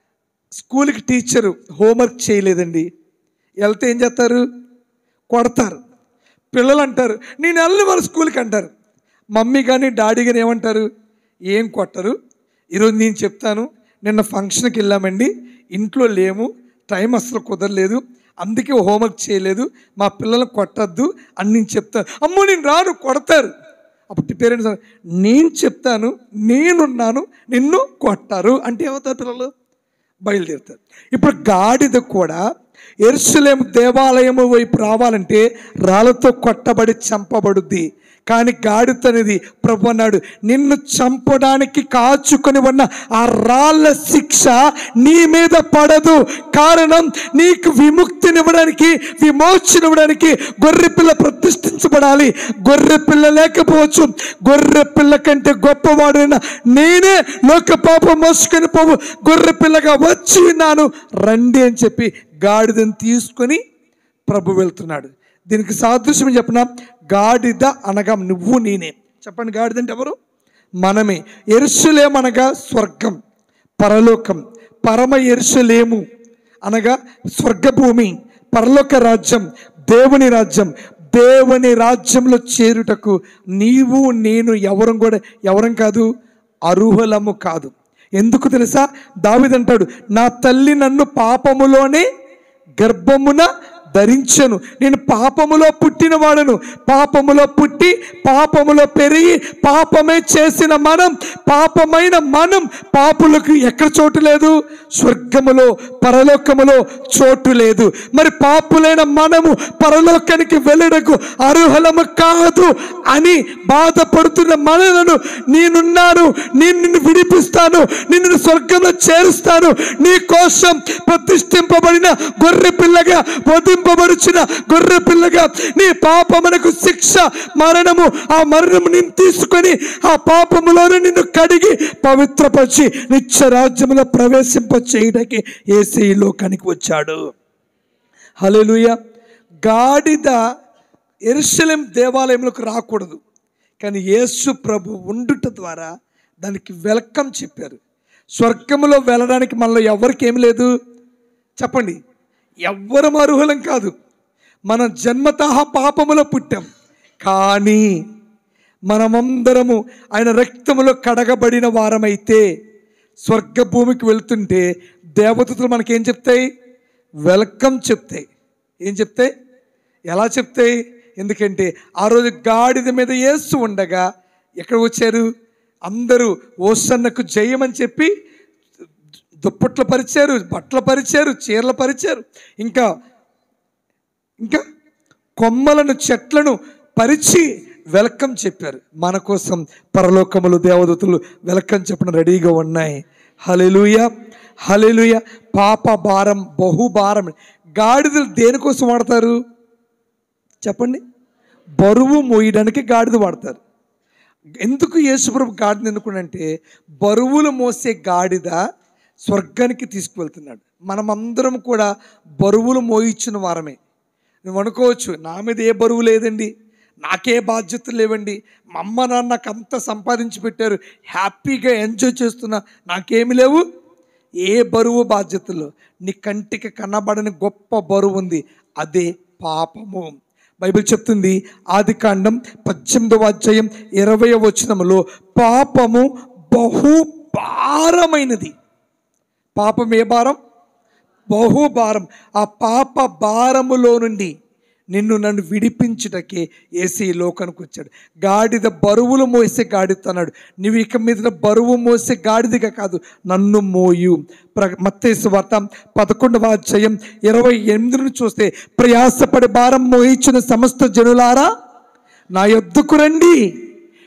స్కూల్కి టీచరు హోంవర్క్ చేయలేదండి, వెళ్తే ఏం చేస్తారు? కొడతారు. పిల్లలు అంటారు నేను వెళ్ళను వాళ్ళ స్కూల్కి అంటారు. మమ్మీ కానీ డాడీ కానీ ఏమంటారు? ఏం కొట్టరు. ఈరోజు నేను చెప్తాను, నిన్న ఫంక్షన్కి వెళ్ళామండి, ఇంట్లో లేము, టైం అసలు కుదరలేదు, అందుకే హోంవర్క్ చేయలేదు, మా పిల్లలు కొట్టద్దు అని నేను చెప్తాను. అమ్మో నేను రాను, కొడతారు. అప్పుడు పేరెంట్స్ నేను చెప్తాను, నేనున్నాను, నిన్ను కొట్టారు అంటే ఏమవుతారు? పిల్లలు బయలుదేరుతారు. ఇప్పుడు గాడిద కూడా యెరూషలేము దేవాలయము వైపు రావాలంటే రాళ్ళతో కొట్టబడి చంపబడుద్ది. కానీ గాడిద అనేది ప్రభు అన్నాడు నిన్ను చంపడానికి కాచుకొని ఉన్న ఆ రాళ్ళ శిక్ష నీ మీద పడదు. కారణం నీకు విముక్తినివ్వడానికి, విమోచనివ్వడానికి గొర్రె పిల్ల ప్రతిష్ఠించబడాలి. గొర్రె పిల్ల లేకపోవచ్చు, గొర్రె పిల్ల కంటే గొప్పవాడైన నేనే లోక పాపం మోసుకొని పోవు గొర్రె పిల్లగా వచ్చి ఉన్నాను, రండి అని చెప్పి గాడిదని తీసుకొని ప్రభు వెళ్తున్నాడు. దీనికి సాదృశ్యం చెప్పిన గాడిద అనగా నువ్వు నేనే. చెప్పండి, గాడిద అంటే ఎవరు? మనమే. యెరూషలేము అనగా స్వర్గం, పరలోకం. పరమ యెరూషలేము అనగా స్వర్గభూమి, పరలోక రాజ్యం, దేవుని రాజ్యం. దేవుని రాజ్యంలో చేరుటకు నీవు నేను ఎవరం కాదు, అర్హులము కాదు. ఎందుకు తెలుసా? దావీదు అంటాడు నా తల్లి నన్ను పాపములోనే గర్భమున ధరించను, నేను పాపములో పుట్టిన వాడను. పాపములో పుట్టి పాపములో పెరిగి పాపమే చేసిన మనం, పాపమైన మనం పాపులకు ఎక్కడ చోటు లేదు? స్వర్గములో, పరలోకములో చోటు లేదు. మరి పాపులైన మనము పరలోకానికి వెళ్ళడకు అర్హులము కాదు అని బాధపడుతున్న మనలను నేనున్నాను, నేను నిన్ను విడిపిస్తాను, నిన్ను స్వర్గంలో చేరుస్తాను. నీ కోసం ప్రతిష్ఠింపబడిన గొర్రె పిల్లగా, వధింపబడుచిన గొర్రె పిల్లగా, నీ పాపమునకు శిక్ష మరణము, ఆ మరణము నిన్ను తీసుకొని ఆ పాపములోనే నిన్ను కడిగి పవిత్రపరిచి నిత్య రాజ్యములో ప్రవేశింప చేయడానికి యేసు ఈ లోకానికి వచ్చాడు. హల్లెలూయా. గాడిద యెరూషలేము దేవాలయంలోకి రాకూడదు, కానీ యేసు ప్రభు ఉండుట ద్వారా దానికి వెల్కమ్ చెప్పారు. స్వర్గములో వెళ్ళడానికి మనలో ఎవరికి ఏమి లేదు చెప్పండి? ఎవ్వరం అర్హులం కాదు. మనం జన్మతః పాపములో పుట్టాం, కానీ మనమందరము ఆయన రక్తములో కడగబడిన వారమైతే స్వర్గ భూమికి వెళ్తుంటే దేవదూతలు మనకేం చెప్తాయి? వెల్కమ్ చెప్తాయి. ఏం చెప్తాయి? ఎలా చెప్తాయి? ఎందుకంటే ఆ రోజు గాడిద మీద యేసు ఉండగా ఎక్కడ వచ్చారు? అందరూ ఓసన్నకు జయమని చెప్పి దుప్పట్లు పరిచారు, బట్టలు పరిచారు, చీరలు పరిచారు, ఇంకా ఇంకా కొమ్మలను, చెట్లను పరిచి వెల్కమ్ చెప్పారు. మన కోసం పరలోకములు దేవదూతలు వెల్కమ్ చెప్పిన రెడీగా ఉన్నాయి. హల్లెలూయా, హల్లెలూయా. పాప భారం, బహుభారం. గాడిదలు దేనికోసం వాడతారు చెప్పండి? బరువు మోయడానికి గాడిద వాడతారు. ఎందుకు యేసుప్రభు గాడిద ఎన్నుకున్నంటే బరువులు మోసే గాడిద స్వర్గానికి తీసుకువెళ్తున్నాడు. మనమందరం కూడా బరువులు మోయించిన వారమే. నువ్వు అనుకోవచ్చు నా మీద ఏ బరువు లేదండి, నాకే బాధ్యతలు లేవండి, మా అమ్మ నాన్న నాకు అంత సంపాదించి పెట్టారు, హ్యాపీగా ఎంజాయ్ చేస్తున్నా, నాకేమి లేవు. ఏ బరువు బాధ్యతలు? నీ కంటికి కనబడని గొప్ప బరువు ఉంది, అదే పాపము. బైబిల్ చెప్తుంది ఆదికాండం 18వ అధ్యాయం 20వ వచనములో పాపము బహు భారమైనది. పాపం ఏ భారం? బహుభారం. ఆ పాప భారములో నుండి నన్ను విడిపించుటకే యేసు ఈ లోకానికి వచ్చాడు. గాడిద బరువులు మోసే గాడిద అన్నాడు. నువ్వు ఇక మీద బరువు మోసే గాడిదగా కాదు, నన్ను మోయు. మత్తయి సువార్త 11వ అధ్యాయం 28 చూస్తే ప్రయాసపడి భారం మోయించిన సమస్త జనులారా నా యొద్దకు రండి,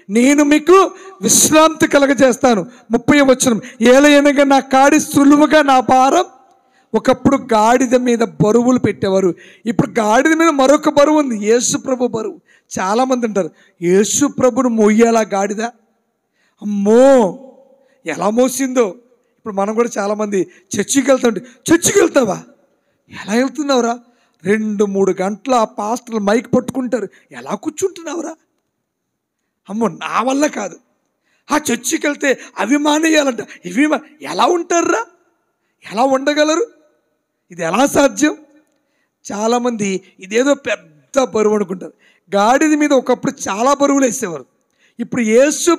నేను మీకు విశ్రాంతి కలగజేస్తాను. 30వ వచనం, ఏలయనగా నా కాడి సులువుగా నా భారం. ఒకప్పుడు గాడిద మీద బరువులు పెట్టేవారు, ఇప్పుడు గాడిద మీద మరొక బరువు ఉంది, యేసు ప్రభు బరువు. చాలామంది అంటారు, యేసు ప్రభును మోయాలా గాడిద? అమ్మో ఎలా మోసిందో. ఇప్పుడు మనం కూడా చాలామంది చర్చికి వెళ్తాంటే, చర్చికి వెళ్తావా? ఎలా వెళ్తున్నావురా? 2-3 గంటల ఆ పాస్టర్లు మైక్ పట్టుకుంటారు, ఎలా కూర్చుంటున్నావురా? అమ్మో నా వల్ల కాదు. ఆ చర్చికి వెళ్తే అవి మానేయాలంట, ఇవి ఎలా ఉంటారురా? ఎలా ఉండగలరు? ఇది ఎలా సాధ్యం? చాలామంది ఇదేదో పెద్ద బరువు అనుకుంటారు. గాడిద మీద ఒకప్పుడు చాలా బరువులు వేసేవారు. ఇప్పుడు యేసు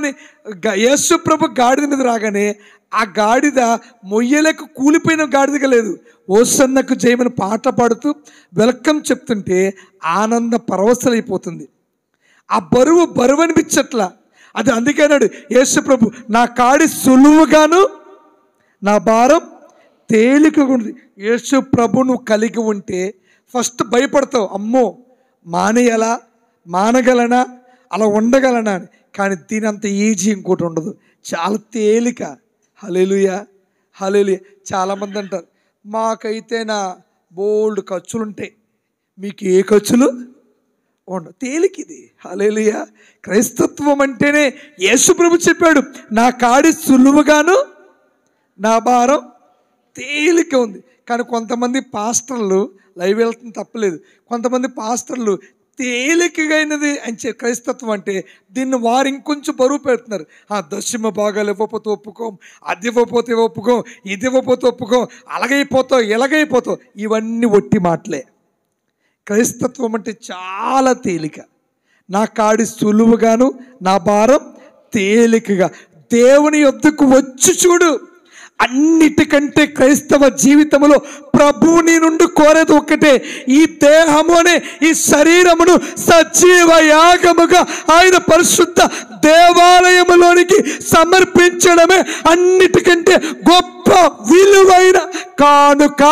ప్రభు గాడిద మీద రాగానే ఆ గాడిద మొయ్యలేక కూలిపోయిన గాడిదగా లేదు. ఓసన్నకు జయమని పాట పాడుతూ వెల్కమ్ చెప్తుంటే ఆనంద పరవశలైపోతుంది. ఆ బరువు అనిపించట్లా. అది అందుకే అన్నాడు యేసు ప్రభు, నా కాడి సులువుగాను నా భారం తేలికగా ఉంది. యేసు ప్రభును కలిగి ఉంటే ఫస్ట్ భయపడతావు, అమ్మో మానేయాలా, మానగలనా, అలా ఉండగలనా అని. కానీ దీని అంత ఈజీ ఇంకోటి ఉండదు, చాలా తేలిక. హల్లెలూయా హల్లెలూయా. చాలామంది అంటారు, మాకైతే నా బోల్డ్ ఖర్చులు ఉంటాయి, మీకు ఏ ఖర్చులు ఉండవు. తేలిక ఇది. హల్లెలూయా. క్రైస్తత్వం అంటేనే యేసు ప్రభు చెప్పాడు, నా కాడి సులువుగాను నా భారం తేలిక ఉంది. కానీ కొంతమంది పాస్టర్లు లైవ్ వెళ్తుంది తప్పలేదు, కొంతమంది పాస్టర్లు తేలికగైనది అని క్రైస్తత్వం అంటే దీన్ని వారు ఇంకొంచెం బరువు పెడుతున్నారు. దశమ భాగాలు ఇవ్వకపోతే ఒప్పుకోం, అది ఇవ్వకపోతే ఒప్పుకోం, ఇది ఇవ్వకపోతే ఒప్పుకోం, అలాగైపోతావు ఇలాగైపోతావు. ఇవన్నీ ఒట్టి మాటలే. క్రైస్తత్వం అంటే చాలా తేలిక. నా కాడి సులువుగాను నా భారం తేలికగా. దేవుని యొద్దకు వచ్చి చూడు. అన్నిటికంటే క్రైస్తవ జీవితంలో ప్రభువుని నుండి కోరేది ఒక్కటే, ఈ దేహము అనే ఈ శరీరమును సజీవ యాగముగా ఆయన పరిశుద్ధ దేవాలయములోనికి సమర్పించడమే అన్నిటికంటే గొప్ప విలువైన కానుక,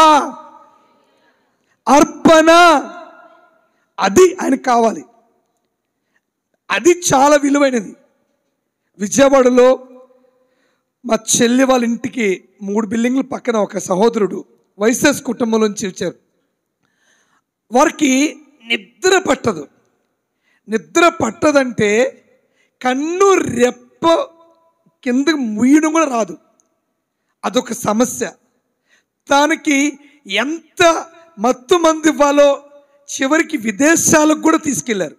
అర్పణ. అది ఆయనకు కావాలి. అది చాలా విలువైనది. విజయవాడలో మా చెల్లి వాళ్ళ ఇంటికి 3 బిల్డింగ్ల పక్కన ఒక సహోదరుడు వైఎస్ఎస్ కుటుంబం నుంచి వచ్చారు. వారికి నిద్ర పట్టదు. నిద్ర పట్టదంటే కన్ను రెప్ప కిందకు ముయ్యడం కూడా రాదు. అదొక సమస్య. దానికి ఎంత మత్తు మంది ఇవ్వాలో చివరికి విదేశాలకు కూడా తీసుకెళ్లారు.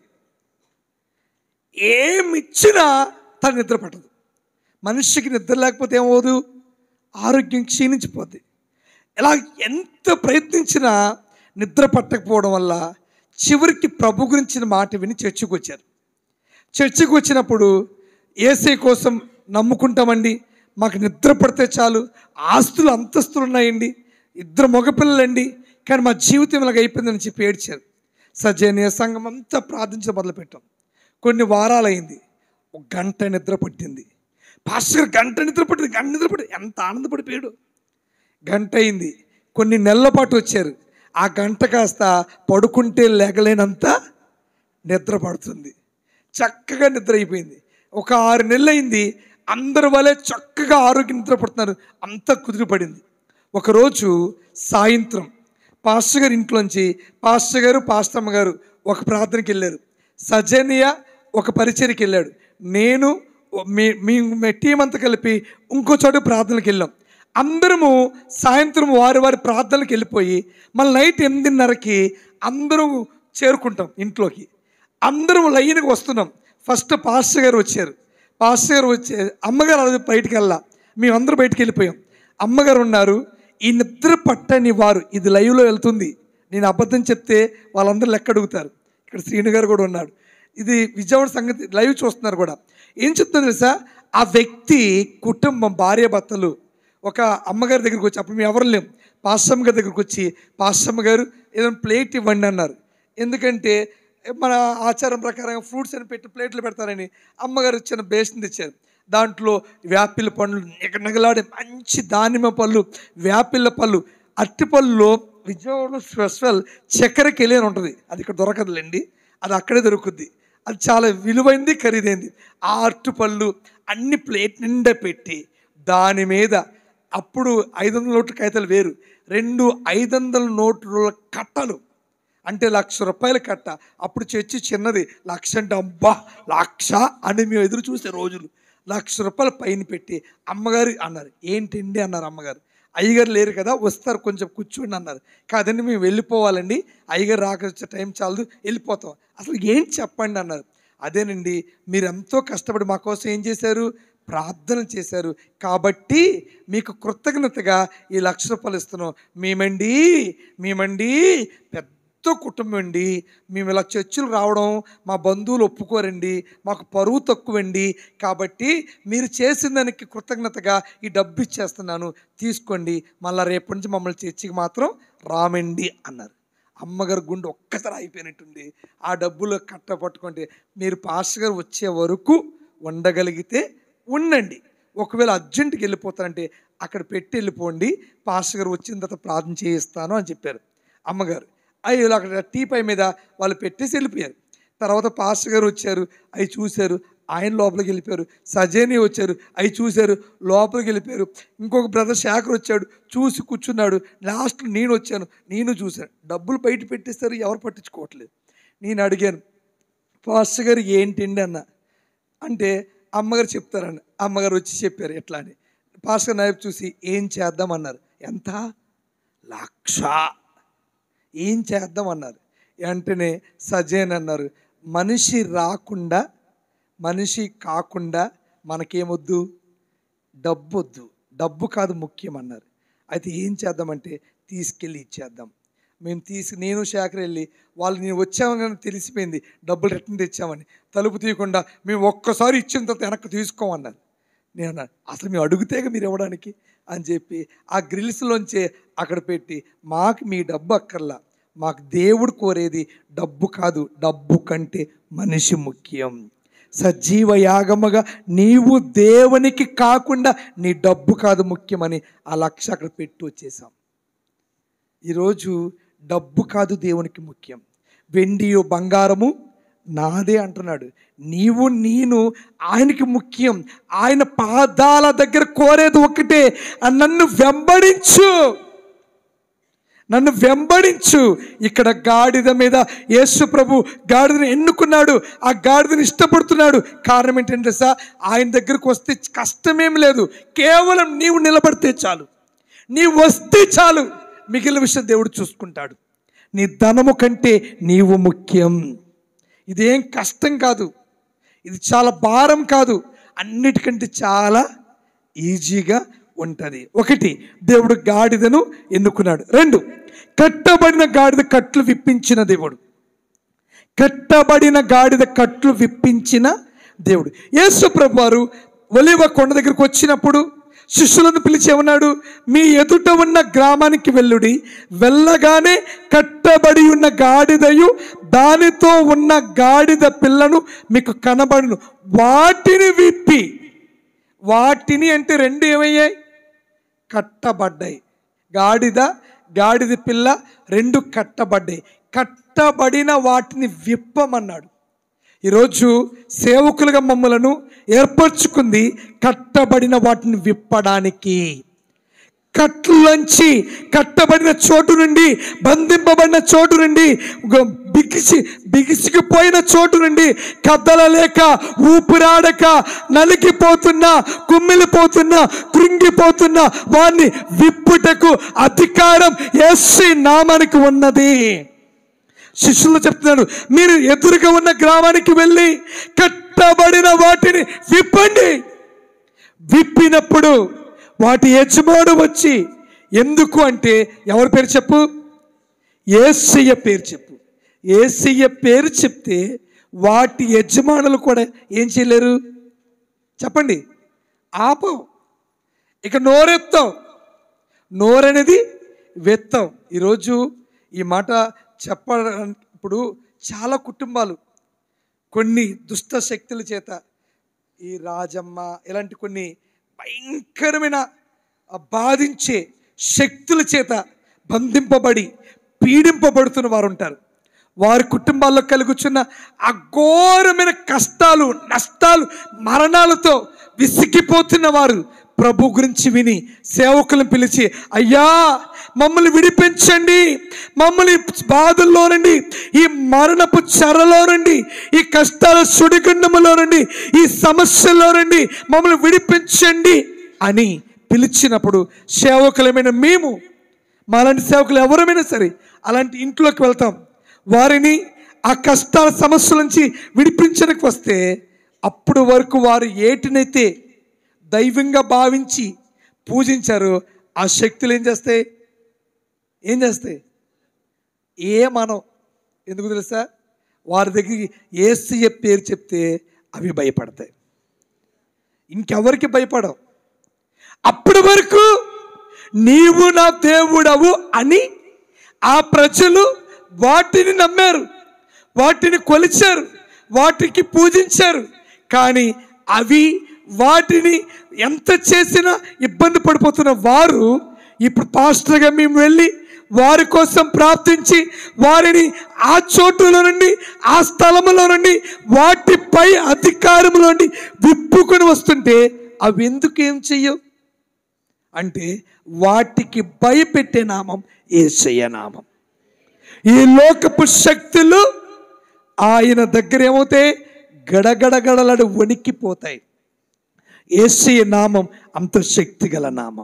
ఏమిచ్చినా తను నిద్ర పట్టదు. మనిషికి నిద్ర లేకపోతే ఏమవుదు? ఆరోగ్యం క్షీణించిపోద్ది. ఇలా ఎంత ప్రయత్నించినా నిద్ర పట్టకపోవడం వల్ల చివరికి ప్రభు గురించిన మాట విని చర్చికి వచ్చారు. చర్చికి వచ్చినప్పుడు యేసయ్య కోసం నమ్ముకుంటామండి, మాకు నిద్ర పడితే చాలు, ఆస్తులు అంతస్తులు ఉన్నాయండి, 2 మగపిల్లలండి, కానీ మా జీవితం ఇలాగ అయిపోయిందని చెప్పి ఏడ్చారు. సజనీయ సంఘం అంతా ప్రార్థించడం మొదలుపెట్టాం. కొన్ని వారాలైంది. 1 గంట నిద్ర పట్టింది. పాస్టర్ గంట నిద్ర పట్టింది. ఎంత ఆనందపడిపోయాడు. గంట అయింది. కొన్ని నెలల పాటు వచ్చారు. ఆ గంట కాస్త పడుకుంటే లేగలేనంత నిద్ర పడుతుంది. చక్కగా నిద్ర అయిపోయింది. ఒక 6 నెలలు అయింది. అందరి వల్లే చక్కగా ఆరోగ్య నిద్ర పడుతున్నారు. అంతా కుదిరిపడింది. ఒకరోజు సాయంత్రం పాస్టర్ గారి ఇంట్లోంచి పాస్టర్ గారు పాస్టమ్మ గారు ఒక ప్రార్థనకి వెళ్ళారు. సజనియా ఒక పరిచర్యకి వెళ్ళాడు. నేను మీ టీం అంతా కలిపి ఇంకో చోట ప్రార్థనలకు వెళ్ళాం. అందరము సాయంత్రం వారి ప్రార్థనలకు వెళ్ళిపోయి మళ్ళీ నైట్ 8:30కి అందరూ చేరుకుంటాం ఇంట్లోకి. అందరం లైన్కి వస్తున్నాం. ఫస్ట్ పాస్టర్ గారు వచ్చారు. పాస్టర్ గారు వచ్చే అమ్మగారు అది బయటికి వెళ్ళా, మేమందరూ బయటికి వెళ్ళిపోయాం. అమ్మగారు ఉన్నారు. ఈ నిద్ర పట్టని వారు, ఇది లైవ్లో వెళ్తుంది, నేను అబద్ధం చెప్తే వాళ్ళందరూ లెక్క అడుగుతారు. ఇక్కడ శ్రీను గారు కూడా ఉన్నాడు. ఇది విజయవాడ సంగతి లైవ్ చూస్తున్నారు కూడా. ఏం చెప్తున్నారు తెలుసా? ఆ వ్యక్తి కుటుంబం భార్యాభర్తలు ఒక అమ్మగారి దగ్గరికి వచ్చి, అప్పుడు మేము ఎవరు లేం, పాస్టమ్మ గారి దగ్గరికి వచ్చి, పాస్టమ్మ గారు ఏదైనా ప్లేట్ ఇవ్వండి అన్నారు. ఎందుకంటే మన ఆచారం ప్రకారం ఫ్రూట్స్ అని పెట్టి ప్లేట్లు పెడతారని అమ్మగారు చిన్న బేసిన్ తెచ్చారు. దాంట్లో వేపిల్ల పండ్లు, నగలాడే మంచి దానిమ్మ పళ్ళు, వేపిల్ల పళ్ళు, అరటిపళ్ళులో విజయవాడలో స్పెషల్ చక్కెరకెళ్ళి అని ఉంటుంది. అది ఇక్కడ దొరకదులేండి, అది అక్కడే దొరుకుద్ది. అది చాలా విలువైంది, ఖరీదైంది. ఆ అరటిపళ్ళు అన్ని ప్లేట్ నిండా పెట్టి దాని మీద అప్పుడు 500 నోట్ల కాగితాలు వేరు, 2 500 నోట్ల కట్టలు, అంటే ₹1,00,000 కట్ట. అప్పుడు చర్చి చిన్నది, 1,00,000 అంటే అబ్బా 1,00,000 అని మేము ఎదురు చూసే రోజులు. ₹1,00,000 పైన పెట్టి అమ్మగారు అన్నారు, ఏంటండి అన్నారు అమ్మగారు. అయ్యగారు లేరు కదా, వస్తారు కొంచెం కూర్చోండి అన్నారు. కాదండి మేము వెళ్ళిపోవాలండి, అయ్యగారు రాకొచ్చే టైం చాలదు, వెళ్ళిపోతాం. అసలు ఏంటి చెప్పండి అన్నారు. అదేనండి, మీరు ఎంతో కష్టపడి మా కోసం ఏం చేశారు, ప్రార్థన చేశారు, కాబట్టి మీకు కృతజ్ఞతగా ఈ ₹1,00,000 ఇస్తున్నాం. మేమండి పెద్ద కుటుంబం అండి, మేము ఇలా చర్చిలు రావడం మా బంధువులు ఒప్పుకోరండి, మాకు పరువు తక్కువండి, కాబట్టి మీరు చేసిన దానికి కృతజ్ఞతగా ఈ డబ్బు ఇచ్చేస్తున్నాను, తీసుకోండి, మళ్ళీ రేపటి నుంచి మమ్మల్ని చర్చికి మాత్రం రామండి అన్నారు. అమ్మగారు గుండె ఒక్కసారి అయిపోయినట్టుంది. ఆ డబ్బులు కట్ట పట్టుకుంటే, మీరు పాస్టర్ గారు వచ్చే వరకు ఉండగలిగితే ఉండండి, ఒకవేళ అర్జెంటుకి వెళ్ళిపోతారంటే అక్కడ పెట్టి వెళ్ళిపోండి, పాస్టర్ గారు వచ్చిన తర్వాత ప్రార్థన చేయిస్తాను అని చెప్పారు అమ్మగారు. అవి అక్కడ టీపై మీద వాళ్ళు పెట్టేసి వెళ్ళిపోయారు. తర్వాత పాస్టర్ గారు వచ్చారు, అవి చూశారు, ఆయన లోపలికి వెళ్ళిపోయారు. సజేని వచ్చారు, అవి చూశారు, లోపలికి వెళ్ళిపోయారు. ఇంకొక బ్రదర్ శేఖర్ వచ్చాడు, చూసి కూర్చున్నాడు. లాస్ట్ నేను వచ్చాను, నేను చూశాను. డబ్బులు బయట పెట్టేస్తారు, ఎవరు పట్టించుకోవట్లేదు. నేను అడిగాను, పాస్టర్ గారు ఏంటండి అన్న అంటే అమ్మగారు చెప్తారన్న. అమ్మగారు వచ్చి చెప్పారు ఎట్లా అని. పాస్టర్ నాయకు చూసి ఏం చేద్దామన్నారు. ఎంత? 1,00,000. ఏం చేద్దామన్నారు. వెంటనే సజేన్ అన్నారు, మనిషి రాకుండా మనిషి కాకుండా మనకేమొద్దు, డబ్బు వద్దు, డబ్బు కాదు ముఖ్యం అన్నారు. అయితే ఏం చేద్దామంటే తీసుకెళ్ళి ఇచ్చేద్దాం. నేను శేఖర్ వెళ్ళి వాళ్ళు నేను వచ్చామని తెలిసిపోయింది, డబ్బులు రిటర్న్ తెచ్చామని, తలుపు తీయకుండా మేము ఒక్కసారి ఇచ్చిన తర్వాత వెనక్కి తీసుకోమన్నారు. నేను అన్నాను, అసలు మేము అడుగుతేగా మీరు ఇవ్వడానికి అని చెప్పి ఆ గ్రిల్స్లోంచే అక్కడ పెట్టి, మాకు మీ డబ్బు అక్కర్లా, మాకు దేవుడు కోరేది డబ్బు కాదు, డబ్బు కంటే మనిషి ముఖ్యం, సజీవ యాగముగా నీవు దేవునికి కాకుండా నీ డబ్బు కాదు ముఖ్యమని ఆ 1,00,000 అక్కడ పెట్టి వచ్చేసాం. ఈరోజు డబ్బు కాదు దేవునికి ముఖ్యం, వెండియు బంగారము నాదే అంటున్నాడు. నీవు నేను ఆయనకి ముఖ్యం. ఆయన పాదాల దగ్గర కోరేది ఒకటే, నన్ను వెంబడించు. ఇక్కడ గాడిద మీద యేసు ప్రభు గాడిదను ఎన్నుకున్నాడు, ఆ గాడిదను ఇష్టపడుతున్నాడు. కారణం ఏంటంటే సార్, ఆయన దగ్గరకు వస్తే కష్టమేం లేదు, కేవలం నీవు నిలబడితే చాలు, నీవు వస్తే చాలు, మిగిలిన విషయం దేవుడు చూసుకుంటాడు. నీ ధనము కంటే నీవు ముఖ్యం. ఇదేం కష్టం కాదు, ఇది చాలా భారం కాదు, అన్నిటికంటే చాలా ఈజీగా ఉంటుంది. 1, దేవుడు గాడిదను ఎన్నుకున్నాడు. 2, కట్టబడిన గాడిద కట్లు విప్పించిన దేవుడు. కట్టబడిన గాడిద కట్లు విప్పించిన దేవుడు. యేసు ప్రభువారు ఒలీవ కొండ దగ్గరికి వచ్చినప్పుడు శిష్యులను పిలిచి ఏమన్నాడు, మీ ఎదుట ఉన్న గ్రామానికి వెళ్ళుడి, వెళ్ళగానే కట్టబడి ఉన్న గాడిదయు దానితో ఉన్న గాడిద పిల్లను మీకు కనబడును, వాటిని విప్పి. వాటిని అంటే 2 ఏమయ్యాయి, కట్టబడ్డాయి. గాడిద పిల్ల 2 కట్టబడ్డాయి. కట్టబడిన వాటిని విప్పమన్నాడు. ఈరోజు సేవకులుగా మమ్మలను ఏర్పరచుకుంది కట్టబడిన వాటిని విప్పడానికి. కట్లోంచి, కట్టబడిన చోటు నుండి, బంధింపబడిన చోటు నుండి, బిగిసిపోయిన చోటు నుండి, కదలలేక ఊపిరాడక నలిగిపోతున్న, కుమ్మిలిపోతున్న, కృంగిపోతున్న వారిని విప్పుటకు అధికారం యేసు నామానికి ఉన్నది. శిష్యులు చెప్తున్నాడు, మీరు ఎదురుగా ఉన్న గ్రామానికి వెళ్ళి కట్టబడిన వాటిని విప్పండి. విప్పినప్పుడు వాటి యజమానుడు వచ్చి, ఎందుకు అంటే ఎవరి పేరు చెప్పు, యేసయ్య పేరు చెప్పు. యేసయ్య పేరు చెప్తే వాటి యజమానులు కూడా ఏం చేయలేరు, చెప్పండి, ఆపం. ఇక నోరెత్తాం, నోరనేది వెత్తాం. ఈరోజు ఈ మాట ఇప్పుడు చాలా కుటుంబాలు కొన్ని దుష్ట శక్తుల చేత, ఈ రాజమ్మ ఇలాంటి కొన్ని భయంకరమైన బాధించే శక్తుల చేత బంధింపబడి పీడింపబడుతున్న వారు ఉంటారు. వారి కుటుంబాల్లో కలుగుచున్న అఘోరమైన కష్టాలు, నష్టాలు, మరణాలతో విసిగిపోతున్న వారు ప్రభు గురించి విని సేవకులను పిలిచి, అయ్యా మమ్మల్ని విడిపించండి, మమ్మల్ని బాధల్లో నుండి, ఈ మరణపు చెరలో నుండి, ఈ కష్టాల సుడిగుండములో నుండి, ఈ సమస్యలో నుండి మమ్మల్ని విడిపించండి అని పిలిచినప్పుడు సేవకులమైన మేము, మాలాంటి సేవకులు ఎవరమైనా సరే అలాంటి ఇంట్లోకి వెళ్తాం. వారిని ఆ కష్టాల సమస్యల నుంచి విడిపించడానికి వస్తే అప్పుడు వరకు వారు ఏటినైతే దైవంగా భావించి పూజించారో ఆ శక్తులు ఏం చేస్తాయి? మనం ఎందుకు తెలుసా? వారి దగ్గరికి యేసయ్య పేరు చెప్తే అవి భయపడతాయి, ఇంకెవరికి భయపడవు. అప్పటి వరకు నీవు నా దేవుడవు అని ఆ ప్రజలు వాటిని నమ్మారు, వాటిని కొలిచారు, వాటికి పూజించారు. కానీ అవి వాటిని ఎంత చేసినా ఇబ్బంది పడిపోతున్న వారు ఇప్పుడు పాస్టర్గా మేము వెళ్ళి వారి కోసం ప్రార్థించి వారిని ఆ చోటులో నుండి, ఆ స్థలములో నుండి, వాటిపై అధికారంలో నుండి విప్పుకొని వస్తుంటే అవి ఎందుకు ఏం చెయ్యవు అంటే వాటికి భయపెట్టే నామం యేసయ్య నామం. ఈ లోకపు శక్తులు ఆయన దగ్గర ఏమవుతాయి? గడగడగడలాడు వణికిపోతాయి. యేసయ్య నామం అంత శక్తి గల నామం.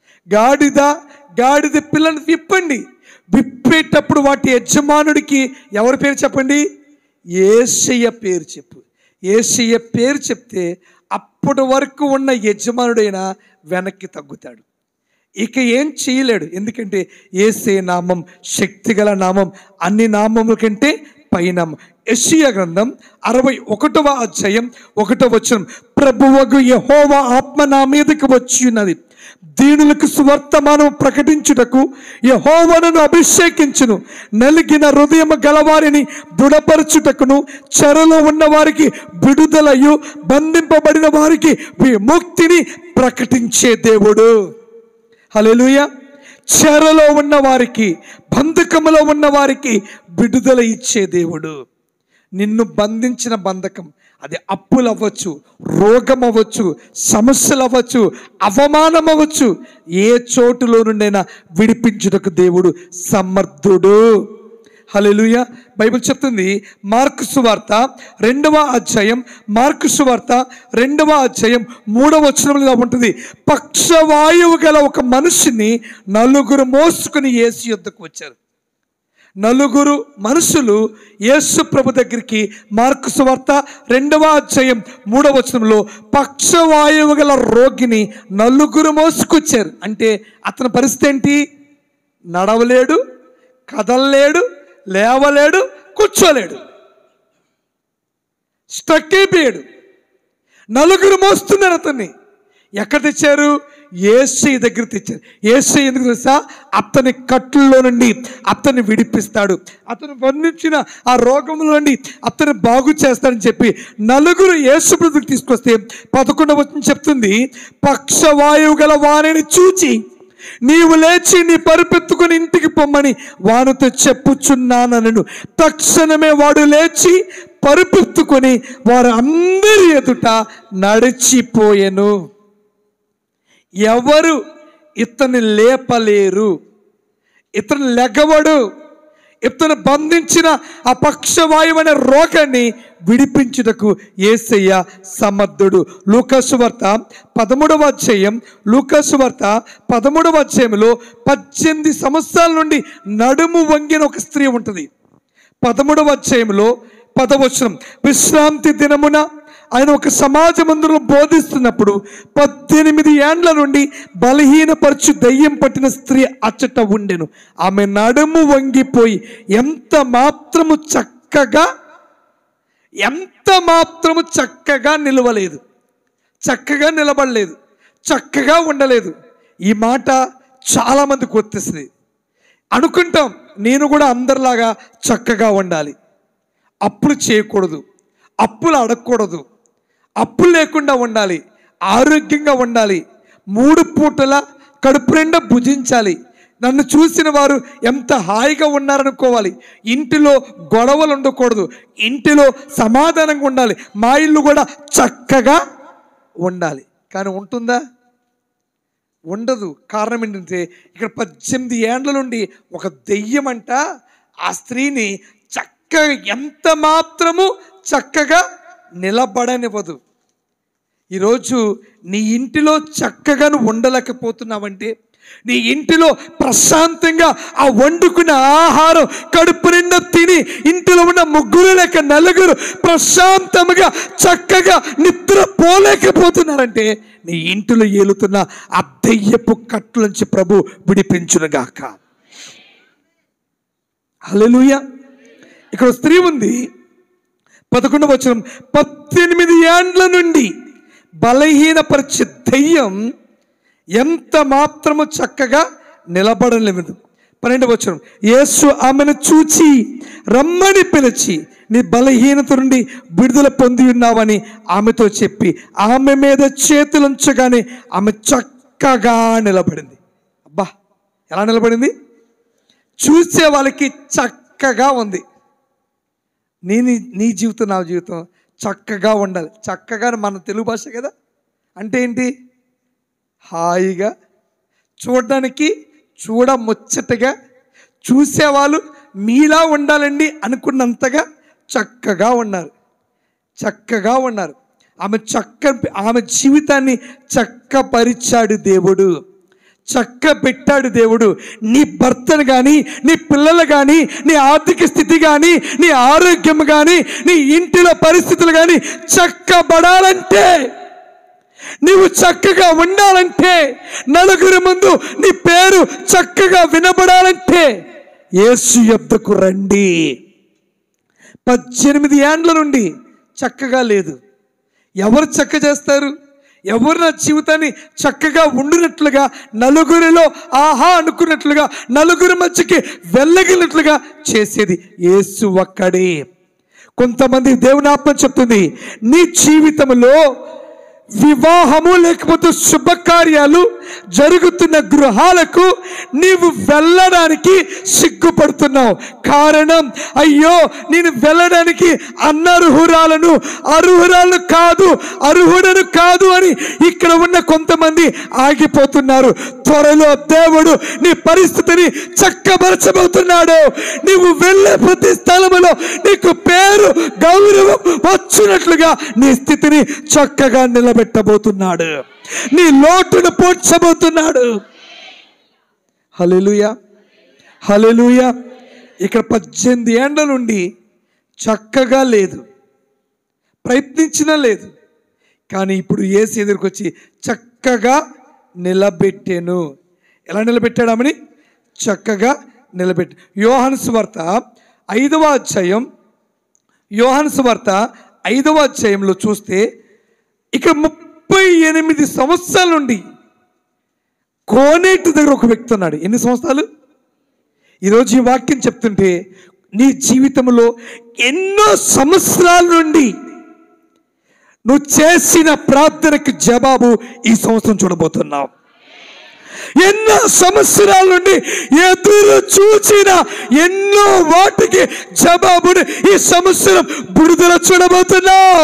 గాడిద పిల్లని విప్పండి, విప్పేటప్పుడు వాటి యజమానుడికి ఎవరి పేరు చెప్పండి? యేసయ్య పేరు చెప్పు. యేసయ్య పేరు చెప్తే అప్పటి వరకు ఉన్న యజమానుడైనా వెనక్కి తగ్గుతాడు, ఇక ఏం చేయలేడు. ఎందుకంటే యేసయ్య నామం శక్తిగల నామం, అన్ని నామముల కంటే పైనామం. యెషయా గ్రంథం 61వ అధ్యాయం 1వ వచనం, ప్రభువగు యెహోవా ఆత్మ నా మీదకి వచ్చి ఉన్నది, దీనులకు సువర్తమానం ప్రకటించుటకు యెహోవాను అభిషేకించును, నలిగిన హృదయం గలవారిని దృఢపరచుటకును, చెరలో ఉన్న వారికి విడుదలయు, బంధింపబడిన వారికి విముక్తిని ప్రకటించే దేవుడు. హల్లెలూయా. చెరలో ఉన్న వారికి, బంధకములో ఉన్న వారికి విడుదల ఇచ్చే దేవుడు. నిన్ను బంధించిన బంధకం, అది అప్పులు అవ్వచ్చు, రోగం అవ్వచ్చు, సమస్యలు అవ్వచ్చు, అవమానం అవ్వచ్చు, ఏ చోటులో నుండైనా విడిపించుటకు దేవుడు సమర్థుడు. హల్లెలూయా. బైబిల్ చెప్తుంది మార్కు సువార్త 2వ అధ్యాయం 2వ అధ్యాయం 3వ వచనంలో ఉంటుంది, పక్షవాయువు గల ఒక మనిషిని నలుగురు మోసుకుని యేసు యొద్దకు వచ్చారు. నలుగురు మనుషులు యేసు ప్రభు దగ్గరికి మార్కు సువార్త 2వ అధ్యాయం 3వ వచనంలో పక్షవాయువు గల రోగిని నలుగురు మోసుకొచ్చారు. అంటే అతని పరిస్థితి ఏంటి? నడవలేడు, కదలలేడు, లేవలేడు, కూర్చోలేడు, స్ట్రక్ అయిపోయాడు. నలుగురు మోస్తున్నారు అతన్ని. ఎక్కడ తెచ్చారు? యేసయ్య దగ్గర తెచ్చారు. యేసయ్య ఎందుకు తెలుసా? అతని కట్టుల్లో నుండి అతన్ని విడిపిస్తాడు, అతను వర్ణించిన ఆ రోగంలో నుండి అతను బాగు చేస్తాడని చెప్పి నలుగురు యేసు ప్రభువుకి తీసుకొస్తే 11వ వచనం చెప్తుంది, పక్షవాయువు గల వారిని చూచి నీవు లేచి నీ పరుపెత్తుకుని ఇంటికి పొమ్మని వానితో చెప్పుచున్నానను. తక్షణమే వాడు లేచి పరుపెత్తుకొని వారు అందరి ఎదుట నడిచిపోయెను. ఎవరు ఇతన్ని లేపలేరు, ఇతను లెగవడు. ఇతను బంధించిన ఆ పక్షవాయువు అనే రోగాన్ని విడిపించుటకు యేసయ్య సమర్థుడు. లూకాసు వార్త 13వ అధ్యాయం, లూకాసు వార్త 13వ అధ్యాయంలో 18 సంవత్సరాల నుండి నడుము వంగిన ఒక స్త్రీ ఉంటుంది. 13వ అధ్యాయంలో 10వ వచనం, విశ్రాంతి దినమున ఆయన ఒక సమాజ మందిరంలో బోధిస్తున్నప్పుడు 18 ఏండ్ల నుండి బలహీనపరచు దయ్యం పట్టిన స్త్రీ అచ్చట ఉండెను. ఆమె నడుము వంగిపోయి ఎంత మాత్రము చక్కగా నిలవలేదు, చక్కగా నిలబడలేదు, చక్కగా ఉండలేదు. ఈ మాట చాలామందికి వర్తిస్తుంది. అనుకుంటాం నేను కూడా అందరిలాగా చక్కగా ఉండాలి, అప్పులు చేయకూడదు, అప్పులు అడగకూడదు, అప్పులు లేకుండా ఉండాలి, ఆరోగ్యంగా ఉండాలి, 3 పూటల కడుపు నిండా భుజించాలి, నన్ను చూసిన వారు ఎంత హాయిగా ఉన్నారనుకోవాలి. ఇంటిలో గొడవలు ఉండకూడదు, ఇంటిలో సమాధానంగా ఉండాలి, మా ఇల్లు కూడా చక్కగా ఉండాలి. కానీ ఉంటుందా? ఉండదు. కారణం ఏంటంటే ఇక్కడ 18 ఏండ్ల నుండి ఒక దెయ్యమంట ఆ స్త్రీని చక్కగా ఎంత మాత్రము చక్కగా నిలబడనివ్వదు. ఈరోజు నీ ఇంటిలో చక్కగా ఉండలేకపోతున్నావంటే, నీ ఇంటిలో ప్రశాంతంగా ఆ వండుకున్న ఆహారం కడుపు నిండా తిని ఇంటిలో ఉన్న 3 లేక 4 ప్రశాంతంగా చక్కగా నిద్రపోలేకపోతున్నారంటే నీ ఇంటిలో ఏలుతున్న ఆ దెయ్యపు కట్ల నుంచి ప్రభు విడిపించునుగాక. హల్లెలూయా. ఇక్కడ స్త్రీ ఉంది, 11వ వచనం, 18 ఏండ్ల నుండి బలహీనపరిచే దెయ్యం ఎంత మాత్రము చక్కగా నిలబడలేదు. 12వ వచనం, యేసు ఆమెను చూచి రమ్మని పిలిచి నీ బలహీనత నుండి విడుదల పొంది ఉన్నావని ఆమెతో చెప్పి ఆమె మీద చేతులుంచగానే ఆమె చక్కగా నిలబడింది. అబ్బా, ఎలా నిలబడింది? చూసే వాళ్ళకి చక్కగా ఉంది. నీ జీవితం నా జీవితం చక్కగా ఉండాలి. చక్కగా మన తెలుగు భాష కదా, అంటే ఏంటి? హాయిగా, చూడడానికి చూడముచ్చటగా, చూసేవాళ్ళు మీలా ఉండాలండి అనుకున్నంతగా చక్కగా ఉన్నారు. చక్కగా ఉన్నారు. ఆమె జీవితాన్ని చక్కపరిచాడు దేవుడు, చక్క పెట్టాడు దేవుడు. నీ భర్తను కానీ, నీ పిల్లలు కానీ, నీ ఆర్థిక స్థితి కానీ, నీ ఆరోగ్యం కానీ, నీ ఇంటిలో పరిస్థితులు కానీ చక్కబడాలంటే, నీవు చక్కగా ఉండాలంటే, నలుగురి ముందు నీ పేరు చక్కగా వినబడాలంటే యేసు యొద్దకు రండి. 18 ఏండ్ల నుండి చక్కగా లేదు. ఎవరు చక్క చేస్తారు? ఎవరు నా జీవితాన్ని చక్కగా ఉండినట్లుగా, నలుగురిలో ఆహా అనుకున్నట్లుగా, నలుగురి మధ్యకి వెళ్ళగినట్లుగా చేసేది యేసు ఒక్కడే. కొంతమంది దేవుని ఆత్మ చెప్తుంది, నీ జీవితంలో వివాహము లేకపోతే శుభకార్యాలు జరుగుతున్న గృహాలకు నీవు వెళ్ళడానికి సిగ్గుపడుతున్నావు. కారణం, అయ్యో నేను వెళ్ళడానికి అర్హురాలను కాదు, అర్హుడను కాదు అని ఇక్కడ ఉన్న కొంతమంది ఆగిపోతున్నారు. త్వరలో దేవుడు నీ పరిస్థితిని చక్కబరచబోతున్నాడు. నీవు వెళ్ళే ప్రతి స్థలములో నీకు పేరు గౌరవం వచ్చినట్లుగా నీ స్థితిని చక్కగా నిలబెట్టబోతున్నాడు. నీ లోటును పూడ్చబోతున్నాడు. హల్లెలూయా, హల్లెలూయా. ఇక్కడ 18 ఏండ్ల నుండి చక్కగా లేదు, ప్రయత్నించినా లేదు. కానీ ఇప్పుడు యేసు ఎదురుకు వచ్చి చక్కగా నిలబెట్టాను. ఎలా నిలబెట్టాడమని? చక్కగా నిలబెట్టి. యోహాను సువార్త 5వ అధ్యాయం, యోహాను సువార్త 5వ అధ్యాయంలో చూస్తే ఇక్కడ 38 సంవత్సరాల నుండి కోనేటి దగ్గర ఒక వ్యక్తి ఉన్నాడు. ఎన్ని సంవత్సరాలు? ఈరోజు ఈ వాక్యం చెప్తుంటే నీ జీవితంలో ఎన్నో సంవత్సరాల నుండి నువ్వు చేసిన ప్రార్థనకు జవాబు ఈ సంవత్సరం చూడబోతున్నావు. ఎన్నో సంవత్సరాల నుండి ఎదురు చూసిన ఎన్నో వాటికి జవాబుని ఈ సంవత్సరం విడుదల చూడబోతున్నావు.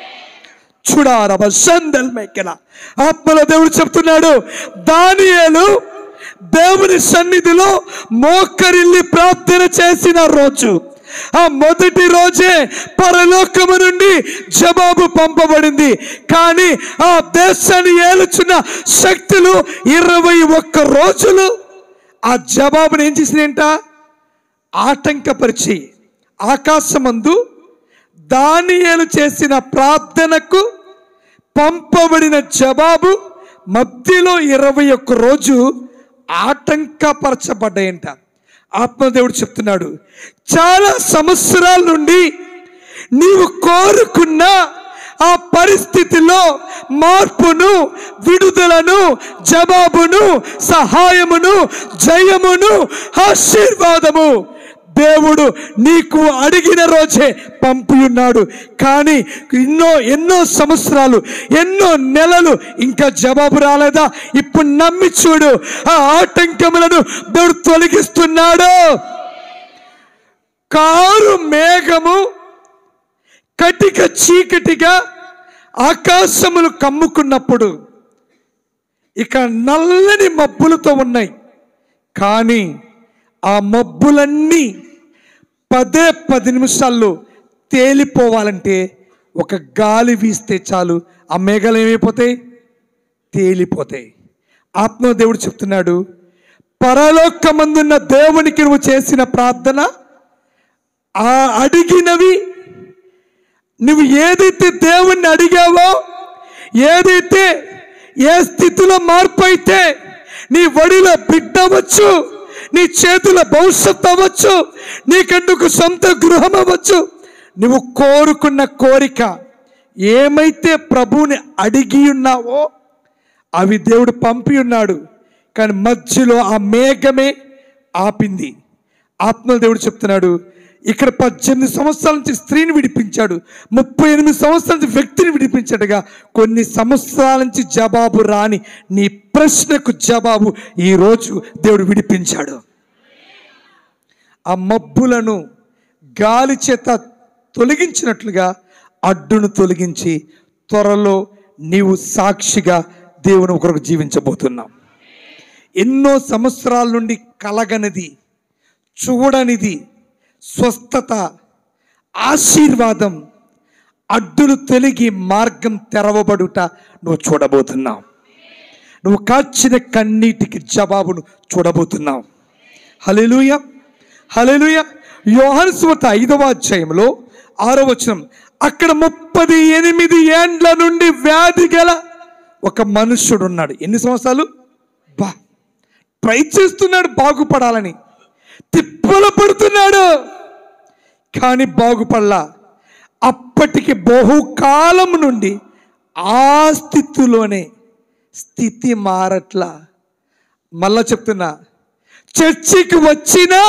ఆత్మలో దేవుడు చెప్తున్నాడు, దానియేలు దేవుని సన్నిధిలో మోకరిల్లి ప్రార్థన చేసిన రోజు, ఆ మొదటి రోజే పరలోకము నుండి జవాబు పంపబడింది. కానీ ఆ దేశాన్ని ఏలుచున్న శక్తులు 21 రోజులు ఆ జవాబుని ఏం చేసినాయంట? ఆటంకపరిచి ఆకాశమందు దానియేలు చేసిన ప్రార్థనకు పంపబడిన జవాబు మధ్యలో 21 రోజు ఆటంకపరచబడ్డాయంట. ఆత్మదేవుడు చెప్తున్నాడు, చాలా సంవత్సరాల నుండి నీవు కోరుకున్న ఆ పరిస్థితిలో మార్పును, విడుదలను, జవాబును, సహాయమును, జయమును, ఆశీర్వాదము దేవుడు నీకు అడిగిన రోజే పంపి ఉన్నాడు. కానీ ఎన్నో సంవత్సరాలు, ఎన్నో నెలలు ఇంకా జవాబు రాలేదా? ఇప్పుడు నమ్మి చూడు, ఆ ఆటంకములను దేవుడు తొలగిస్తున్నాడు. కారు మేఘము కటిక చీకటిగా ఆకాశములు కమ్ముకున్నప్పుడు ఇక నల్లని మబ్బులతో ఉన్నాయి. కానీ ఆ మబ్బులన్నీ 10 నిమిషాల్లో తేలిపోవాలంటే ఒక గాలి వీస్తే చాలు, ఆ మేఘాలు ఏమైపోతాయి? తేలిపోతాయి. ఆత్మదేవుడు చెప్తున్నాడు, పరలోకమందున్న దేవునికి నువ్వు చేసిన ప్రార్థన, ఆ అడిగినవి, నువ్వు ఏదైతే దేవుణ్ణి అడిగావో, ఏదైతే ఏ స్థితిలో మార్పు అయితే, నీ వడిలో బిడ్డ అవ్వచ్చు, నీ చేతుల భవిష్యత్తు అవ్వచ్చు, నీకందుకు సొంత గృహం అవ్వచ్చు, నువ్వు కోరుకున్న కోరిక ఏమైతే ప్రభువుని అడిగి ఉన్నావో అవి దేవుడు పంపి ఉన్నాడు. కానీ మధ్యలో ఆ మేఘమే ఆపింది. ఆత్మదేవుడు చెప్తున్నాడు, ఇక్కడ 18 సంవత్సరాల నుంచి స్త్రీని విడిపించాడు, 38 సంవత్సరాల నుంచి వ్యక్తిని విడిపించాడుగా, కొన్ని సంవత్సరాల నుంచి జవాబు రాని నీ ప్రశ్నకు జవాబు ఈరోజు దేవుడు విడిపించాడు. ఆ మబ్బులను గాలి చేత తొలగించినట్లుగా అడ్డును తొలగించి త్వరలో నీవు సాక్షిగా దేవుని కొరకు జీవించబోతున్నావు. ఎన్నో సంవత్సరాల నుండి కలగనిది, చూడనిది, స్వస్థత, ఆశీర్వాదం, అడ్డులు తొలగి మార్గం తెరవబడుట నువ్వు చూడబోతున్నావు. నువ్వు కాచిన కన్నీటికి జవాబును చూడబోతున్నావు. హల్లెలూయా, హల్లెలూయా. యోహాను సువార్త 5వ అధ్యాయంలో 6వ వచనం, అక్కడ 38 ఏండ్ల నుండి వ్యాధి గల ఒక మనుష్యుడు ఉన్నాడు. ఎన్ని సంవత్సరాలు? ట్రై చేస్తున్నాడు బాగుపడాలని, తిప్పలు పడుతున్నాడు, కానీ బాగుపడలా. అప్పటికి బహుకాలం నుండి ఆ స్థితిలోనే, స్థితి మారట్లా. మళ్ళా చెప్తున్నా, చర్చికి వచ్చినా,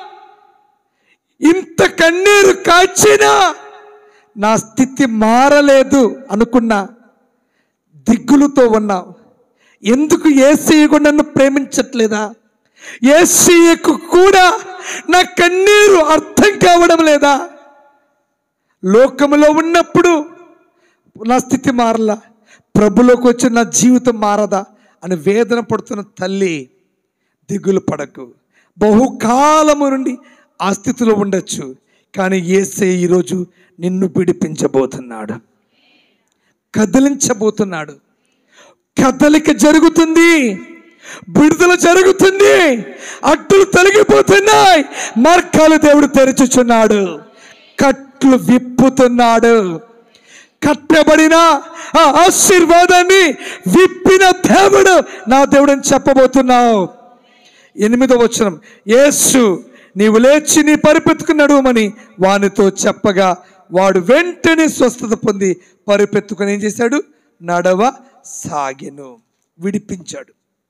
ఇంత కన్నీరు కాచినా నా స్థితి మారలేదు అనుకున్నా, దిగులుతో ఉన్నావు. ఎందుకు యేసయ్య కూడా నన్ను ప్రేమించట్లేదా? యేసయ్యకు కూడా నా కన్నీరు అర్థం కావడం లేదా? లోకములో ఉన్నప్పుడు నా స్థితి మారలా, ప్రభులోకి వచ్చి నా జీవితం మారదా అని వేదన పడుతున్న తల్లి, దిగులు పడకు. బహుకాలము నుండి ఆ స్థితిలో ఉండొచ్చు, కానీ యేసయ్య ఈరోజు నిన్ను విడిపించబోతున్నాడు, కదిలించబోతున్నాడు. కదలిక జరుగుతుంది, విడుదల జరుగుతుంది, అడ్డులు తొలగిపోతున్నాయి, మార్గాలు దేవుడు తెరచుచున్నాడు, కట్లు విప్పుతున్నాడు. కట్టబడిన ఆ ఆశీర్వాదాన్ని విప్పిన దేవుడు నా దేవుడని చెప్పబోతున్నావు. 8వ వచనం, యేసు నీవు లేచి నీ పరిపెత్తుకు నడువమని వానితో చెప్పగా వాడు వెంటనే స్వస్థత పొంది పరిపెత్తుకుని ఏం చేశాడు? నడవ సాగెను. విడిపించాడు.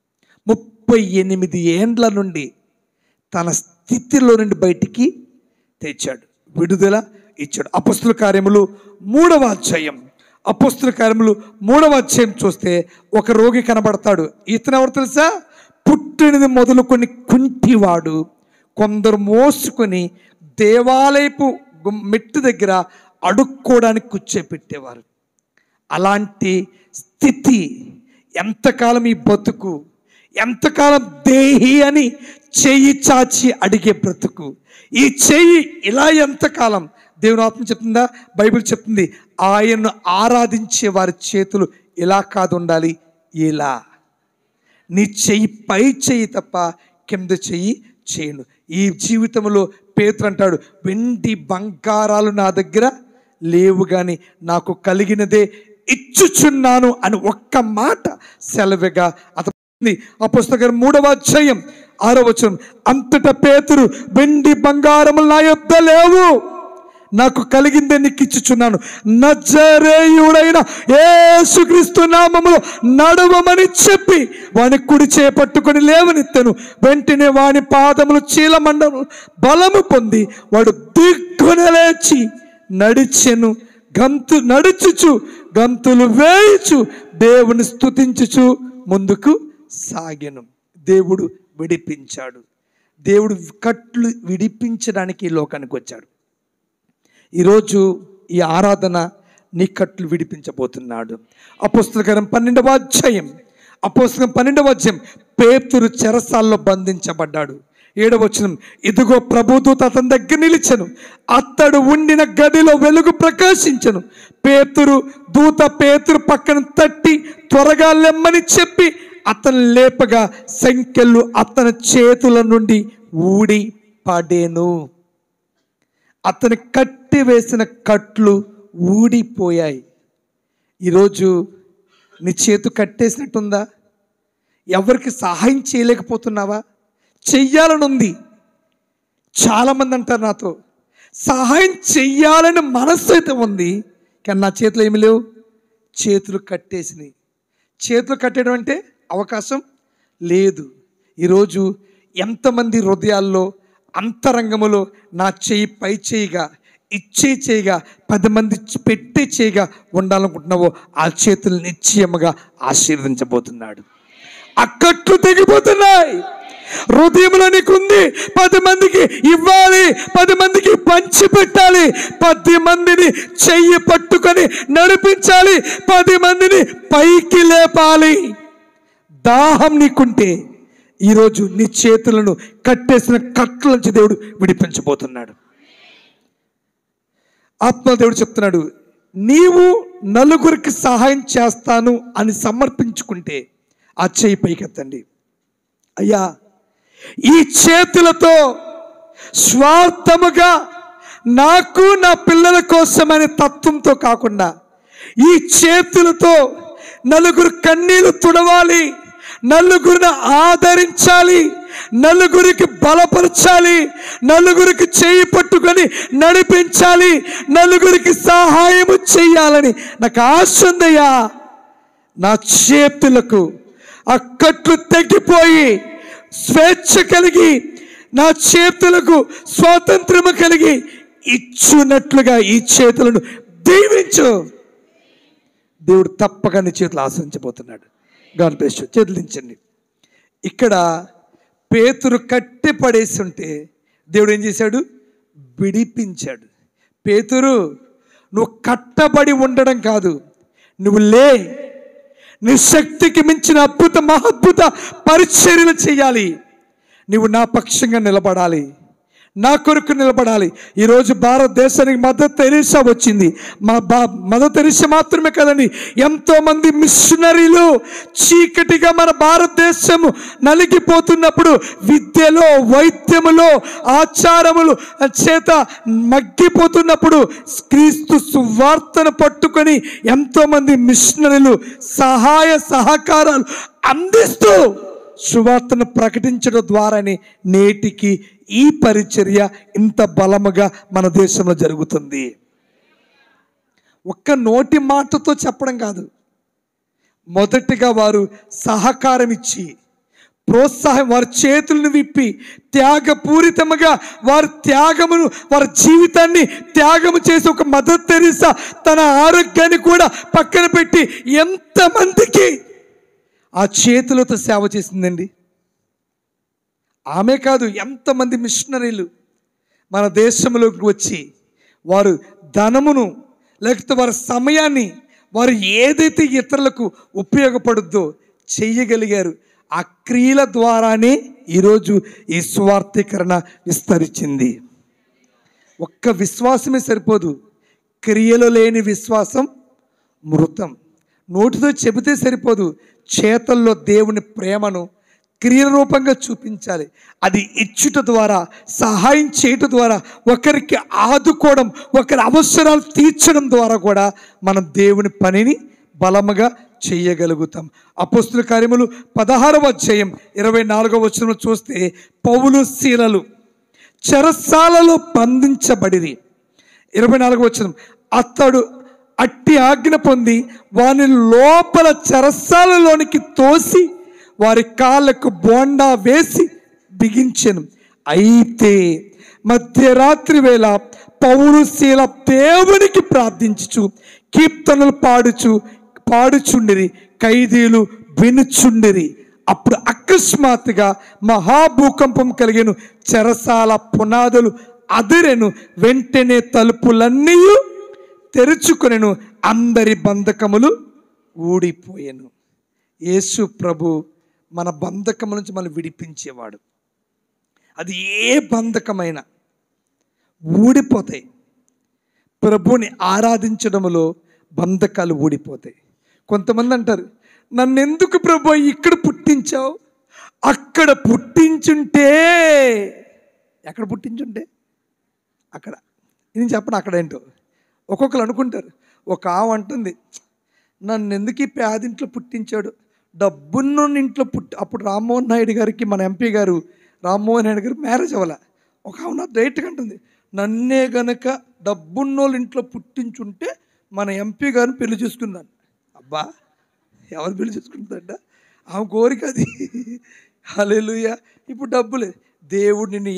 38 ఏండ్ల నుండి తన స్థితిలో నుండి బయటికి తెచ్చాడు, విడుదల ఇచ్చాడు. అపొస్తలుల కార్యములు 3వ అధ్యాయం, అపొస్తలుల కార్యములు 3వ అధ్యాయం చూస్తే ఒక రోగి కనబడతాడు. ఇతను ఎవరు తెలుసా? పుట్టినది మొదలుకొని కుంటివాడు, కొందరు మోసుకొని దేవాలయపు మెట్టు దగ్గర అడుక్కోవడానికి కూర్చోపెట్టేవారు. అలాంటి స్థితి, ఎంతకాలం ఈ బతుకు, ఎంతకాలం దేహి అని చెయ్యి చాచి అడిగే బ్రతుకు, ఈ చెయ్యి ఇలా ఎంతకాలం? దేవుని ఆత్మ చెప్తుందా? బైబిల్ చెప్తుంది, ఆయన్ను ఆరాధించే వారి చేతులు ఇలా కాదు ఉండాలి, ఇలా. నీ చెయ్యి పై చెయ్యి తప్ప కింద చెయ్యి చేయను. ఈ జీవితంలో పేతురు అంటాడు, వెండి బంగారాలు నా దగ్గర లేవు కానీ నాకు కలిగినదే ఇచ్చుచున్నాను అని ఒక్క మాట సెలవుగా అతని. అపొస్తలుల 3వ అధ్యాయం 6వ వచనం, అంతటా పేతురు, వెండి బంగారములు నా యొద్ద లేవు, నాకు కలిగిందే నీకు ఇచ్చుచున్నాను. నజరేయుడైన యేసుక్రీస్తు నామములో నడవమని చెప్పి వాని కుడి చేపట్టుకొని లేవనెత్తెను. వెంటనే వాని పాదములు చీలమండము బలము పొంది వాడు దిగ్గున లేచి నడిచెను. నడుచుచు గంతులు వేయుచు దేవుని స్తుతించుచు ముందుకు సాగెను. దేవుడు విడిపించాడు. దేవుడు కట్లు విడిపించడానికి ఈ లోకానికి వచ్చాడు. ఈరోజు ఈ ఆరాధన నీ కట్లు విడిపించబోతున్నాడు. అపోస్తలకార్యం 12వ అధ్యాయం పేతురు చెరసాల్లో బంధించబడ్డాడు. 7వ వచనం, ఇదిగో ప్రభుదూత అతని దగ్గర నిలిచెను. అతడు ఉండిన గదిలో వెలుగు ప్రకాశించెను. పేతురు పక్కన తట్టి త్వరగా లెమ్మని చెప్పి అతను లేపగా సంకెళ్ళు అతని చేతుల నుండి ఊడి పడేను. అతని కట్టి వేసిన కట్లు ఊడిపోయాయి. ఈరోజు నీ చేతు కట్టేసినట్టుందా? ఎవరికి సహాయం చేయలేకపోతున్నావా? చెయ్యాలని ఉంది. చాలామంది అంటారు నాతో, సహాయం చెయ్యాలని మనస్సు అయితే ఉంది, కానీ నా చేతిలో ఏమి లేవు. చేతులు కట్టేసినాయి. చేతులు కట్టడం అంటే అవకాశం లేదు. ఈరోజు ఎంతమంది హృదయాల్లో అంతరంగములో నా చేయి పై చేయిగా, ఇచ్చే చేయిగా, 10 మంది పెట్టే చేయిగా ఉండాలనుకుంటున్నావో ఆ చేతులు నిశ్చయముగా ఆశీర్వదించబోతున్నాడు. ఆ కట్లు తెగిపోతున్నాయి. హృదయంలో నీకుంది 10 మందికి ఇవ్వాలి, 10 మందికి పంచి పెట్టాలి, 10 మందిని చెయ్యి పట్టుకొని నడిపించాలి, 10 మందిని పైకి లేపాలి. దాహం నీకుంటే ఈరోజు నీ చేతులను కట్టేసిన కట్ల నుంచి దేవుడు విడిపించబోతున్నాడు. ఆత్మదేవుడు చెప్తున్నాడు, నీవు నలుగురికి సహాయం చేస్తాను అని సమర్పించుకుంటే ఆ చేయి పైకెత్తండి. అయ్యా, ఈ చేతులతో స్వార్థముగా నాకు నా పిల్లల కోసమనే తత్వంతో కాకుండా ఈ చేతులతో నలుగురు కన్నీళ్లు తుడవాలి, నలుగురిని ఆదరించాలి, నలుగురికి బలపరచాలి, నలుగురికి చేయి పట్టుకొని నడిపించాలి, నలుగురికి సహాయము చేయాలని నాకు ఆశ ఉందయ్యా. నా చేతులకు ఆ కట్లు తగ్గిపోయి స్వేచ్ఛ కలిగి, నా చేతులకు స్వాతంత్రము కలిగి ఇచ్చున్నట్లుగా ఈ చేతులను దీవించు. దేవుడు తప్పక నీ చేతులు ఆశ్రయించబోతున్నాడు. God bless you. చేతులు దించండి. ఇక్కడ పేతురు కట్టి పడేసి ఉంటే దేవుడు ఏం చేశాడు? విడిపించాడు. పేతురు, నువ్వు కట్టబడి ఉండడం కాదు, నువ్వు లే, నీ శక్తికి మించిన అద్భుత మహద్భుత పరిచర్యలు చేయాలి. నువ్వు నా పక్షంగా నిలబడాలి, నా కొరకు నిలబడాలి. ఈరోజు భారతదేశానికి మదర్ తెరీసా వచ్చింది. మదర్ తెరీసా మాత్రమే కదండి, ఎంతోమంది మిషనరీలు చీకటిగా మన భారతదేశము నలిగిపోతున్నప్పుడు విద్యలో, వైద్యములో, ఆచారములు చేత మగ్గిపోతున్నప్పుడు క్రీస్తు సువార్తను పట్టుకొని ఎంతోమంది మిషనరీలు సహాయ సహకారాలు అందిస్తూ సువార్తను ప్రకటించడం ద్వారానే నేటికి ఈ పరిచర్య ఇంత బలముగా మన దేశంలో జరుగుతుంది. ఒక్క నోటి మాటతో చెప్పడం కాదు, మొదటిగా వారు సహకారం ఇచ్చి ప్రోత్సాహం, వారి చేతులను విప్పి త్యాగపూరితముగా వారి త్యాగమును, వారి జీవితాన్ని త్యాగము చేసి ఒక మదర్ తెరీసా తన ఆరోగ్యాన్ని కూడా పక్కన పెట్టి ఎంతమందికి ఆ చేతులతో సేవ చేసిందండి. ఆమె కాదు, ఎంతమంది మిషనరీలు మన దేశంలోకి వచ్చి వారు ధనమును లేకపోతే వారి సమయాన్ని వారు ఏదైతే ఇతరులకు ఉపయోగపడుద్దో చెయ్యగలిగారు. ఆ క్రియల ద్వారానే ఈరోజు ఈ స్వార్థీకరణ విస్తరించింది. ఒక్క విశ్వాసమే సరిపోదు, క్రియలు లేని విశ్వాసం మృతం. నోటితో చెబితే సరిపోదు, చేతల్లో దేవుని ప్రేమను క్రియ రూపంగా చూపించాలి. అది ఇచ్చుట ద్వారా, సహాయం చేయటం ద్వారా, ఒకరికి ఆదుకోవడం, ఒకరి అవసరాలు తీర్చడం ద్వారా కూడా మనం దేవుని పనిని బలముగా చేయగలుగుతాం. అపోస్తుల కార్యములు 16వ అధ్యాయం 24వ వచనంలో చూస్తే, పౌలు శీలలు చెరసాలలో బంధించబడిరి. 24వ వచనం, అతడు అట్టి ఆజ్ఞ పొంది వాని లోపల చెరసాలలోనికి తోసి వారి కాళ్ళకు బోండా వేసి బిగించెను. అయితే మధ్యరాత్రి వేళ పౌలు శీల దేవునికి ప్రార్థించుచు కీర్తనలు పాడుచుండిరి, ఖైదీలు వినుచుండిరి. అప్పుడు అకస్మాత్తుగా మహాభూకంపం కలిగెను, చెరసాల పునాదులు అదిరెను, వెంటనే తలుపులన్నీ తెరుచుకొనెను, అందరి బంధకములు ఊడిపోయెను. యేసు ప్రభు మన బంధకము నుంచి మనం విడిపించేవాడు. అది ఏ బంధకమైనా ఊడిపోతాయి. ప్రభుని ఆరాధించడంలో బంధకాలు ఊడిపోతాయి. కొంతమంది అంటారు, నన్నెందుకు ప్రభు ఇక్కడ పుట్టించావు? అక్కడ పుట్టించుంటే, ఎక్కడ పుట్టించుంటే అక్కడ, నేను చెప్పను అక్కడ ఏంటో. ఒక్కొక్కరు అనుకుంటారు. ఒక ఆమె అంటుంది, నన్ను ఎందుకు ఈ పేదింట్లో పుట్టించాడు, డబ్బున్న ఇంట్లో అప్పుడు రామ్మోహన్ నాయుడు గారికి, మన ఎంపీ గారు రామ్మోహన్ నాయుడు గారు మ్యారేజ్ అవ్వాల. ఒక ఆమె డైరెక్ట్గా అంటుంది, నన్నే గనక డబ్బున్నోళ్ళ ఇంట్లో పుట్టించుంటే మన ఎంపీ గారిని పెళ్లి చేసుకుందాను. అబ్బా, ఎవరు పెళ్లి చేసుకుంటుందంట? ఆమె కోరిక అది. హల్లెలూయా. ఇప్పుడు డబ్బులే. దేవుడు నిన్ను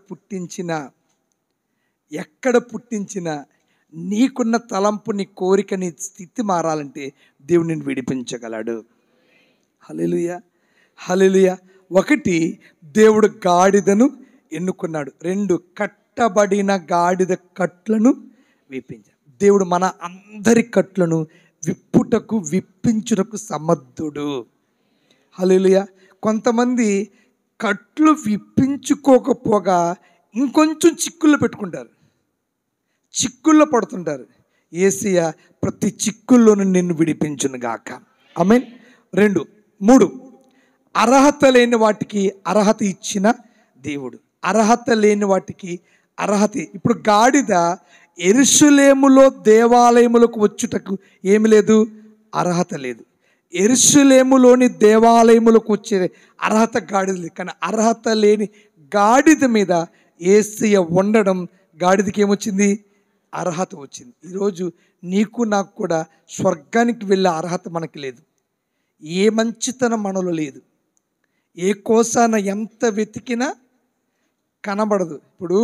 ఎక్కడ పుట్టించినా నీకున్న తలంపు, నీ కోరిక, నీ స్థితి మారాలంటే దేవుడు నిన్ను విడిపించగలడు. హల్లెలూయా, హల్లెలూయా. 1, దేవుడు గాడిదను ఎన్నుకున్నాడు. 2, కట్టబడిన గాడిద కట్లను విప్పించాడు. దేవుడు మన అందరి కట్లను విప్పించుటకు సమర్థుడు. హల్లెలూయా. కొంతమంది కట్లు విప్పించుకోకపోగా ఇంకొంచెం చిక్కుల్లో పెట్టుకుంటారు, చిక్కుల్లో పడుతుంటారు. యేసయ్య ప్రతి చిక్కుల్లోనూ నిన్ను విడిపించును గాక. ఆమేన్. 2, 3, అర్హత లేని వాటికి అర్హత ఇచ్చిన దేవుడు. అర్హత లేని వాటికి అర్హత. ఇప్పుడు గాడిద యెరూషలేములో దేవాలయములకు వచ్చుటకు ఏమి లేదు, అర్హత లేదు. యెరూషలేములోని దేవాలయములకు వచ్చే అర్హత గాడిద లేదు. కానీ అర్హత లేని గాడిద మీద యేసయ్య ఉండడం, గాడిదకి ఏమొచ్చింది, అర్హత వచ్చింది. ఈరోజు నీకు నాకు కూడా స్వర్గానికి వెళ్ళే అర్హత మనకి లేదు. ఏ మంచితనం మనలో లేదు. ఏ కోసాన ఎంత వెతికినా కనబడదు. ఇప్పుడు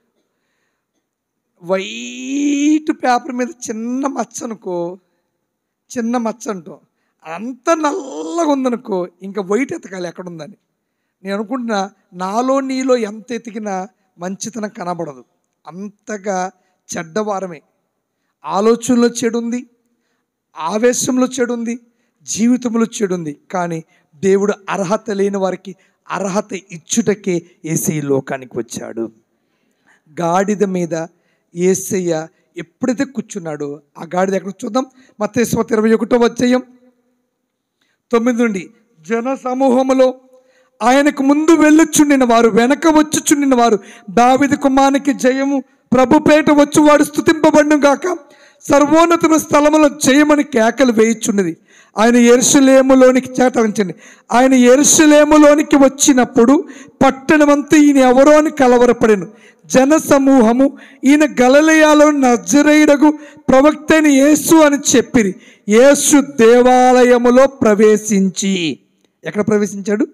వైట్ పేపర్ మీద చిన్న మచ్చ అనుకో, చిన్న మచ్చ అంటాం, అంత నల్లగా ఉందనుకో, ఇంకా వైట్ ఎతకాలి ఎక్కడుందని. నేను అనుకుంటున్నా, నాలో నీలో ఎంత ఎతికినా మంచితనం కనబడదు. అంతగా చెడ్డవారమే. ఆలోచనలో చెడు ఉంది, ఆవేశంలో చెడు ఉంది, జీవితంలో చెడు ఉంది. కానీ దేవుడు అర్హత లేని వారికి అర్హత ఇచ్చుటకే యేసయ్య లోకానికి వచ్చాడు. గాడిద మీద యేసయ్య ఎప్పుడైతే కూర్చున్నాడో, ఆ గాడిద ఎక్కడ చూద్దాం. మత్తయి సువార్త 21వ అధ్యాయం 9 నుండి, జన సమూహములో ఆయనకు ముందు వెళ్ళుచుండిన వారు, వెనక వచ్చుచుండిన వారు, దావీదు కుమారునికి జయము, ప్రభుపేట వచ్చువాడు స్తుతింపబడును గాక, సర్వోన్నతమైన స్థలములో జయమని కేకలు వేయుచున్నది. ఆయన యెరూషలేములోనికి చేటవించండి. ఆయన యెరూషలేములోనికి వచ్చినప్పుడు పట్టణమంతా ఈయన ఎవరో అని కలవరపడెను. జన సమూహము ఈయన గలిలయలో నజరేయుడగు ప్రవక్త అయిన యేసు అని చెప్పిరి. యేసు దేవాలయములో ప్రవేశించి, ఎక్కడ ప్రవేశించాడు?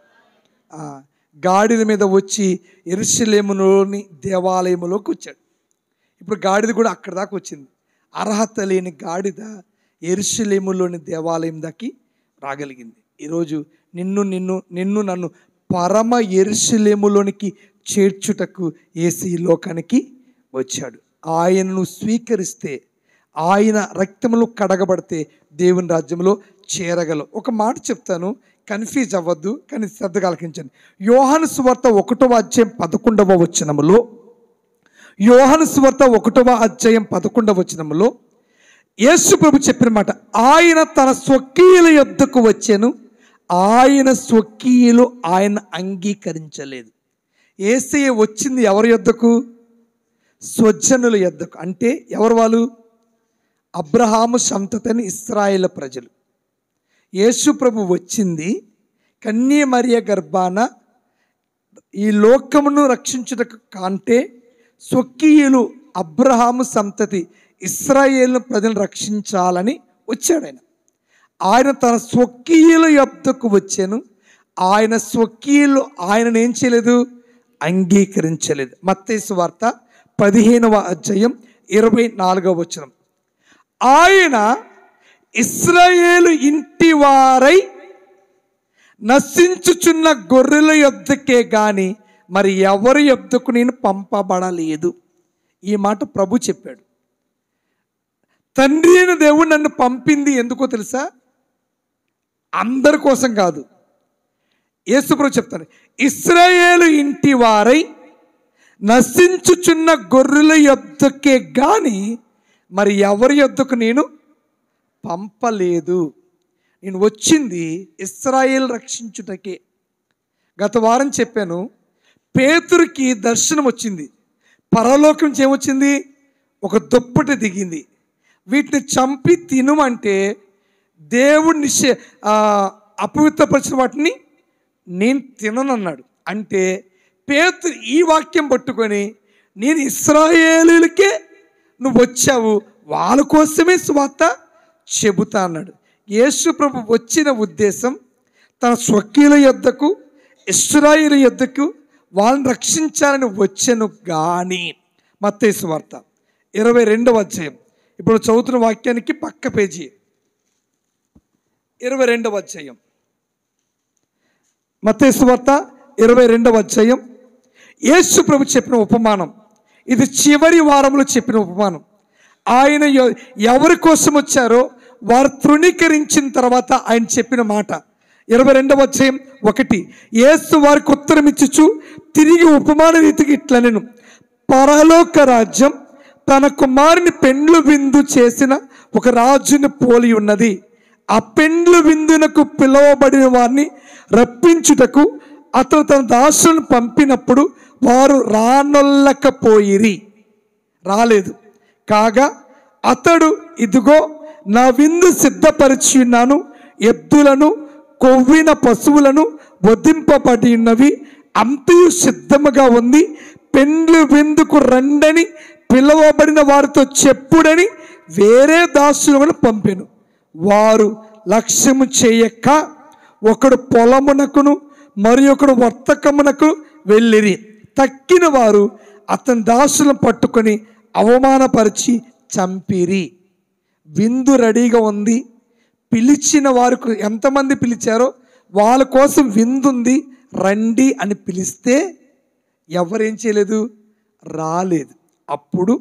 గాడిద మీద వచ్చి యెరూషలేములోని దేవాలయములోకి వచ్చాడు. ఇప్పుడు గాడిద కూడా అక్కడ దాకా వచ్చింది. అర్హత లేని గాడిద యెరూషలేములోని దేవాలయం దాకి రాగలిగింది. ఈరోజు నిన్ను నన్ను పరమ యెరూషలేములోనికి చేర్చుటకు యేసయ్య లోకానికి వచ్చాడు. ఆయనను స్వీకరిస్తే, ఆయన రక్తములో కడగబడితే దేవుని రాజ్యంలో చేరగలవు. ఒక మాట చెప్తాను, కన్ఫ్యూజ్ అవ్వద్దు, కానీ శ్రద్ధగా ఆలకించండి. యోహాను సువార్త 1వ అధ్యాయం 11వ వచనములో, యోహాను సువార్త 1వ అధ్యాయం 11వ వచనములో యేసు ప్రభు చెప్పిన మాట, ఆయన తన స్వకీయుల యొద్దకు వచ్చాను, ఆయన స్వకీయులు ఆయన అంగీకరించలేదు. యేసయ్య వచ్చింది ఎవరి యొద్దకు? స్వజనుల యొద్దకు. అంటే ఎవరు వాళ్ళు? అబ్రహాము సంతతిని ఇశ్రాయేలు ప్రజలు. యేసు ప్రభు వచ్చింది కన్య మరియ గర్భాన ఈ లోకమును రక్షించుటకు కంటే స్వకీయులు అబ్రహాము సంతతి ఇశ్రాయేలు ప్రజలను రక్షించాలని వచ్చాడు. ఆయన తన స్వకీయుల యొద్దకు వచ్చాను. ఆయన స్వకీయులు ఆయనను ఏం చేయలేదు, అంగీకరించలేదు. మత్తయి సువార్త 15వ అధ్యాయం 24వ వచనం. ఆయన ఇశ్రాయేలు ఇంటి వారై నశించుచున్న గొర్రెల యొద్దకే గాని మరి ఎవరి యొద్దకు నేను పంపబడలేదు. ఈ మాట ప్రభు చెప్పాడు. తండ్రి అయిన దేవుడు నన్ను పంపింది ఎందుకో తెలుసా? అందరి కోసం కాదు. యేసుప్రభు చెప్తాను, ఇశ్రాయేలు ఇంటి వారై నశించుచున్న గొర్రెల యొద్దకే గాని మరి ఎవరి యొద్దకు నేను పంపలేదు. నేను వచ్చింది ఇశ్రాయేలు రక్షించుటకే. గత వారం చెప్పాను, పేతురుకి దర్శనం వచ్చింది. పరలోకం నుంచి ఏమొచ్చింది? ఒక దుప్పటి దిగింది. వీటిని చంపి తినమంటే దేవుడు అపవిత్రపరిచిన వాటిని నేను తిననన్నాడు. అంటే పేతురు ఈ వాక్యం పట్టుకొని నేను ఇశ్రాయేలులకే నువ్వు వచ్చావు, వాళ్ళ కోసమే సువార్త చెబుతా అన్నాడు. యేసు ప్రభు వచ్చిన ఉద్దేశం తన స్వకీయుల యొద్దకు ఇశ్రాయేలు యొద్దకు వాళ్ళని రక్షించాలని వచ్చాను కానీ. మత్తయి సువార్త 22వ అధ్యాయం, ఇప్పుడు చదువుతున్న వాక్యానికి పక్క పేజీ 22వ అధ్యాయం. మత్తయి సువార్త 22వ అధ్యాయం. యేసు ప్రభు చెప్పిన ఉపమానం ఇది. చివరి వారంలో చెప్పిన ఉపమానం. ఆయన ఎవరి కోసం వచ్చారో వారు తృణీకరించిన తర్వాత ఆయన చెప్పిన మాట. 22వ అధ్యాయం 1. యేసు వారికి ఉత్తరం ఇచ్చుచు తిరిగి ఉపమాన రీతికి ఇట్లా నేను, పరలోక రాజ్యం తన కుమారుని పెండ్లు విందు చేసిన ఒక రాజుని పోలి ఉన్నది. ఆ పెండ్లు విందునకు పిలువబడిన వారిని రప్పించుటకు అతను తన దాసులను పంపినప్పుడు వారు రానొల్లకపోయిరి, రాలేదు. కాగా అతడు, ఇదిగో నా విందు సిద్ధపరిచి ఉన్నాను, ఎద్దులను కొవ్విన పశువులను వధింపబడి ఉన్నవి, అంతయు సిద్ధముగా ఉంది, పెండ్లు విందుకు రండని పిలువబడిన వారితో చెప్పుడని వేరే దాసులను పంపెను. వారు లక్ష్యము చేయక ఒకడు పొలమునకును మరి ఒకడు వర్తకమునకు వెళ్ళిరి. తక్కిన వారు అతని దాసులను పట్టుకొని అవమానపరిచి చంపిరి. విందు రెడీగా ఉంది. పిలిచిన వారికి ఎంతమంది పిలిచారో వాళ్ళ కోసం విందుంది రండి అని పిలిస్తే ఎవరేం చేయలేదు, రాలేదు. అప్పుడు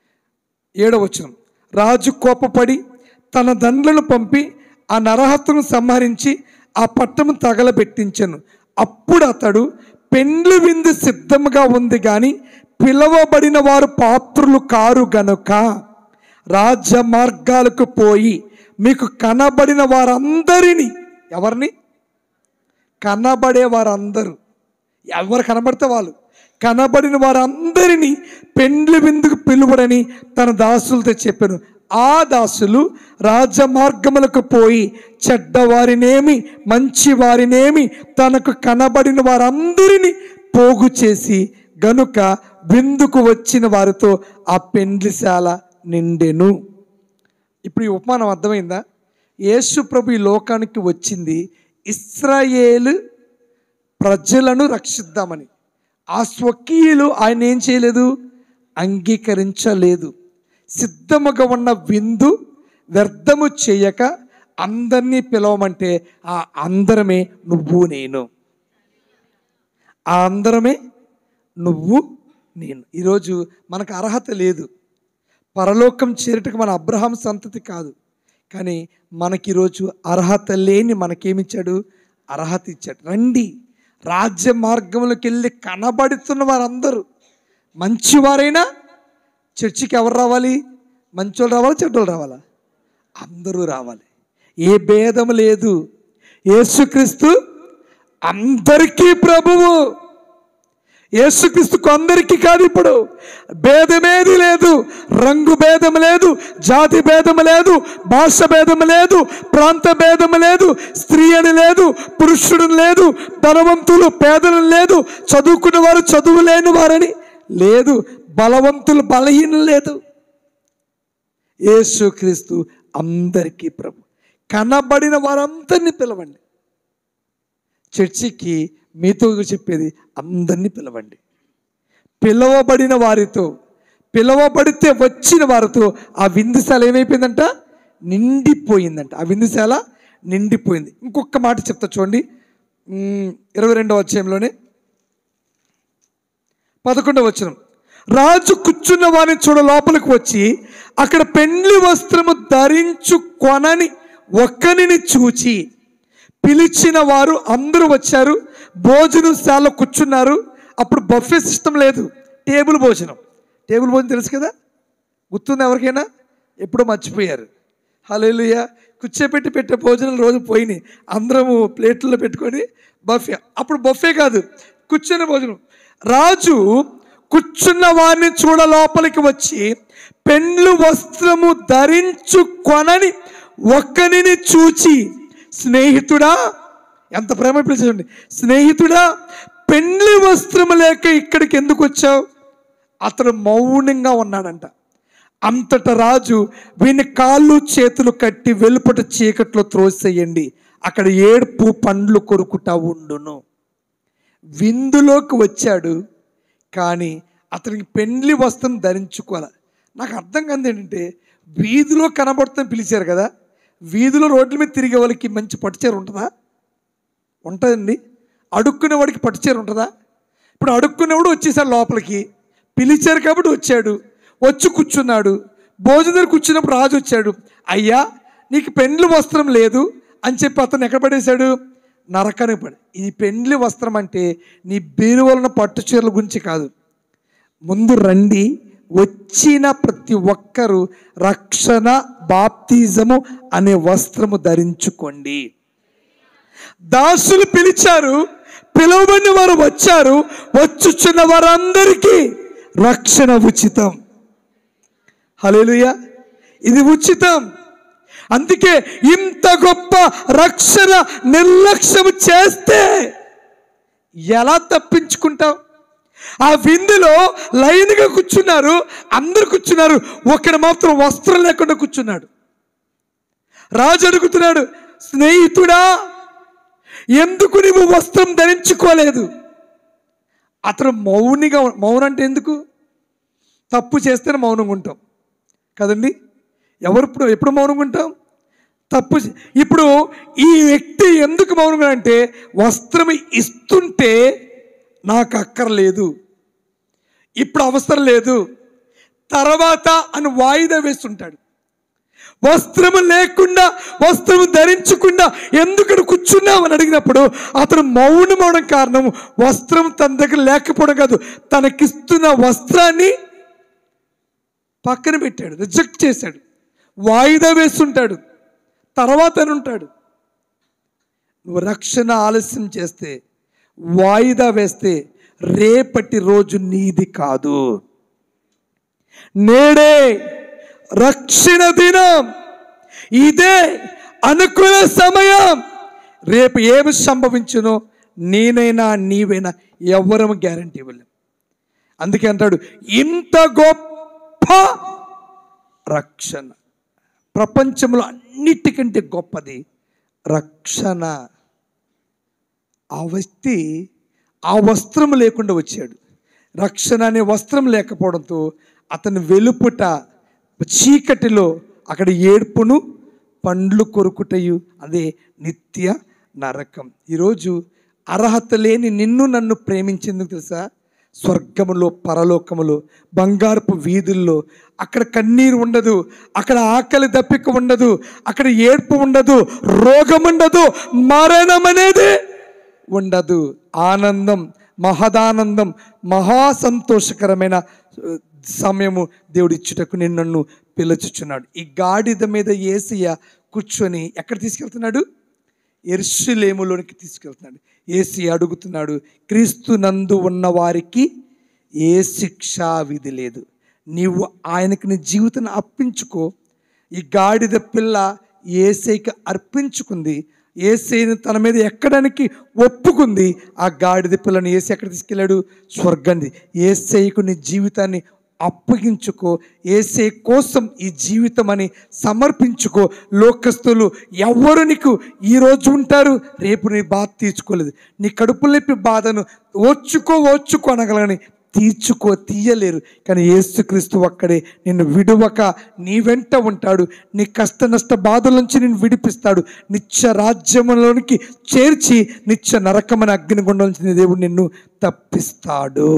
7వ వచనం, రాజు కోపపడి తన దండ్లను పంపి ఆ నరహత్తును సంహరించి ఆ పట్టణం తగలబెట్టించెను. అప్పుడు అతడు, పెండ్లి విందు సిద్ధముగా ఉంది కానీ పిలువబడిన వారు పాత్రులు కారు గనుక రాజ్య మార్గాలకు పోయి మీకు కనబడిన వారందరినీ, ఎవరిని? కనబడే వారందరూ, ఎవరు కనబడితే వాళ్ళు, కనబడిన వారందరినీ పెండ్లి విందుకు పిలువడని తన దాసులతో చెప్పాను. ఆ దాసులు రాజమార్గములకు పోయి చెడ్డవారినేమి మంచి వారినేమి తనకు కనబడిన వారందరినీ పోగు చేసి గనుక విందుకు వచ్చిన వారితో ఆ పెండ్లిశాల నిండెను. ఇప్పుడు ఈ ఉపమానం అర్థమైందా? యేసు ప్రభు ఈ లోకానికి వచ్చింది ఇశ్రాయేలు ప్రజలను రక్షిద్దామని. ఆ స్వకీయులు ఆయన ఏం చేయలేదు, అంగీకరించలేదు. సిద్ధముగా ఉన్న విందు వ్యర్థము చేయక అందరినీ పిలవమంటే ఆ అందరమే నువ్వు నేను, ఆ అందరమే నువ్వు నేను. ఈరోజు మనకు అర్హత లేదు, పరలోకం చేరుటకు మన అబ్రహాం సంతతి కాదు, కానీ మనకి ఈరోజు అర్హత లేని మనకేమిచ్చాడు, అర్హత ఇచ్చాడు. రండి, రాజ్య మార్గంలోకి వెళ్ళి కనబడుతున్న వారందరూ మంచివారైనా చర్చికి ఎవరు రావాలి? మంచోళ్ళు రావాలా, చెడ్డోళ్ళు రావాలా? అందరూ రావాలి. ఏ భేదం లేదు. యేసుక్రీస్తు అందరికీ ప్రభువు. యేసుక్రీస్తుకు అందరికీ కాదు. ఇప్పుడు భేదమేది లేదు. రంగు భేదం లేదు, జాతి భేదం లేదు, భాష భేదం లేదు, ప్రాంత భేదం లేదు, స్త్రీ అని లేదు, పురుషుడు లేదు, ధనవంతులు పేదలు లేదు, చదువుకున్న వారు చదువు లేని వారని లేదు. బలవంతులు బలహీనం లేదు. యేసుక్రీస్తు అందరికీ ప్రభు. కనబడిన వారందరినీ పిలవండి. చర్చికి మీతో చెప్పేది అందరినీ పిలవండి. పిలవబడిన వారితో, పిలవబడితే వచ్చిన వారితో ఆ విందుశాల ఏమైపోయిందంట? నిండిపోయిందంట. ఆ విందుశాల నిండిపోయింది. ఇంకొక మాట చెప్తా చూడండి, 22వ అధ్యాయంలోనే 11వ వచనం. రాజు కూర్చున్న వారిని చూడ లోపలికి వచ్చి అక్కడ పెండ్లి వస్త్రము ధరించుకొనని ఒక్కనిని చూచి పిలిచిన వారు అందరూ వచ్చారు. భోజనశాలలో కూర్చున్నారు. అప్పుడు బఫే సిస్టమ్ లేదు, టేబుల్ భోజనం. టేబుల్ భోజనం తెలుసు కదా, గుర్తుంది ఎవరికైనా? ఎప్పుడో మర్చిపోయారు. హల్లెలూయా. కూర్చోపెట్టి పెట్టే భోజనాలు రోజు పోయినాయి. అందరము ప్లేట్లలో పెట్టుకొని బఫే. అప్పుడు బఫే కాదు, కూర్చున్న భోజనం. రాజు కూర్చున్న వారిని చూడ లోపలికి వచ్చి పెండ్లు వస్త్రము ధరించుకొనని ఒక్కనిని చూచి, స్నేహితుడా, ఎంత ప్రేమ పిలిచండి, స్నేహితుడా, పెండ్లి వస్త్రము లేక ఇక్కడికి ఎందుకు వచ్చావు? అతడు మౌనంగా ఉన్నాడంట. అంతటా రాజు వీని కాళ్ళు చేతులు కట్టి వెలుపట చీకట్లో త్రోసేయండి, అక్కడ ఏడుపు పండ్లు కొరుకుతా ఉండును. విందులోకి వచ్చాడు కానీ అతనికి పెండ్లి వస్త్రం ధరించుకోవాలి. నాకు అర్థం కాదు ఏంటంటే, వీధిలో కనబడుతుందని పిలిచారు కదా, వీధిలో రోడ్ల మీద తిరిగే వాళ్ళకి మంచి పట్టుచీర ఉంటుందా? ఉంటుందండి. అడుక్కునేవాడికి పట్టుచీర ఉంటుందా? ఇప్పుడు అడుక్కునేవాడు వచ్చేసాడు లోపలికి, పిలిచారు కాబట్టి వచ్చాడు, వచ్చి కూర్చున్నాడు. భోజనం కూర్చున్నప్పుడు రాజు వచ్చాడు, అయ్యా నీకు పెండ్లి వస్త్రం లేదు అని చెప్పి అతను ఎక్కడ పడేశాడు? నరకానికి పడి. ఈ పెండ్లి వస్త్రం అంటే నీ బీరువలన పట్టు చీరల గురించి కాదు. ముందు రండి, వచ్చిన ప్రతి ఒక్కరూ రక్షణ బాప్తిజము అనే వస్త్రము ధరించుకోండి. దాసులు పిలిచారు, పిలువబడిన వారు వచ్చారు, వచ్చుచున్న వారందరికీ రక్షణ ఉచితం. హల్లెలూయా. ఇది ఉచితం. అందుకే ఇంత గొప్ప రక్షణ నిర్లక్ష్యం చేస్తే ఎలా తప్పించుకుంటావు? ఆ విందులో లైన్గా కూర్చున్నారు, అందరు కూర్చున్నారు, ఒకడు మాత్రం వస్త్రం లేకుండా కూర్చున్నాడు. రాజు అడుగుతున్నాడు, స్నేహితుడా, ఎందుకు నువ్వు వస్త్రం ధరించుకోలేదు? అతను మౌనం అంటే ఎందుకు? తప్పు చేస్తేనే మౌనంగా ఉంటాం కదండి. ఎప్పుడు మౌనంగా ఉంటాం? తప్పు. ఇప్పుడు ఈ వ్యక్తి ఎందుకు మౌనంగా అంటే, వస్త్రం ఇస్తుంటే నాకు అక్కర్లేదు, ఇప్పుడు అవసరం లేదు, తర్వాత అని వాయిదా వేస్తుంటాడు. వస్త్రము లేకుండా, వస్త్రము ధరించకుండా ఎందుకు కూర్చున్నావు అని అడిగినప్పుడు అతను మౌనం కారణం వస్త్రం తన దగ్గర లేకపోవడం కాదు, తనకిస్తున్న వస్త్రాన్ని పక్కన పెట్టాడు, రిజెక్ట్ చేశాడు, వాయిదా వేస్తుంటాడు, తర్వాత అని ఉంటాడు. నువ్వు రక్షణ ఆలస్యం చేస్తే, వాయిదా వేస్తే రేపటి రోజు నీది కాదు. నేడే రక్షణ దినం, ఇదే అనుకూల సమయం. రేపు ఏమి సంభవించునో నేనైనా నీవైనా ఎవరము గ్యారంటీ ఇవ్వలేం. అందుకే అంటాడు, ఇంత గొప్ప రక్షణ, ప్రపంచంలో అన్నిటికంటే గొప్పది రక్షణ. ఆ వ్యక్తి ఆ వస్త్రం లేకుండా వచ్చాడు. రక్షణ అనే వస్త్రం లేకపోవడంతో అతను వెలుపుట చీకటిలో అక్కడ ఏడ్పును పండ్లు కొరుకుటయు, అదే నిత్య నరకం. ఈరోజు అర్హత లేని నిన్ను నన్ను ప్రేమించేందుకు తెలుసా? స్వర్గములో, పరలోకములో, బంగారపు వీధుల్లో అక్కడ కన్నీరు ఉండదు, అక్కడ ఆకలి దప్పిక ఉండదు, అక్కడ ఏడ్పు ఉండదు, రోగం ఉండదు, మరణం అనేది ఉండదు. ఆనందం, మహదానందం, మహాసంతోషకరమైన సమయము దేవుడు ఇచ్చుటకు నిన్ను పిలుచుచున్నాడు. ఈ గాడిద మీద యేసయ్య కూర్చొని ఎక్కడ తీసుకెళ్తున్నాడు? యెరూషలేములోనికి తీసుకెళ్తున్నాడు. యేసయ్య అడుగుతున్నాడు, క్రీస్తు నందు ఉన్న వారికి ఏ శిక్షా విధి లేదు, నీవు ఆయనకి నీ జీవితాన్ని అర్పించుకో. ఈ గాడిద పిల్ల యేసయ్యకి అర్పించుకుంది, యేసయ్యని తన మీద ఎక్కడానికి ఒప్పుకుంది. ఆ గాడిద పిల్లని యేసయ్య ఎక్కడ తీసుకెళ్ళాడు? స్వర్గాన్ని. యేసయ్యకు నీ జీవితాన్ని అప్పగించుకో. యేసే కోసం ఈ జీవితం అని సమర్పించుకో. లోకస్తులు ఎవరు నీకు ఈరోజు ఉంటారు, రేపు నీ బాధ తీర్చుకోలేదు. నీ కడుపు లేపి బాధను ఓర్చుకో అనగలని తీయలేరు. కానీ యేసుక్రీస్తు ఒక్కడే నిన్ను విడువక నీ వెంట ఉంటాడు. నీ కష్ట నష్ట బాధల నుంచి నిన్ను విడిపిస్తాడు. నిత్య రాజ్యంలోనికి చేర్చి నిత్య నరకమైన అగ్నిగుండం నుంచి నీ దేవుడు నిన్ను తప్పిస్తాడు.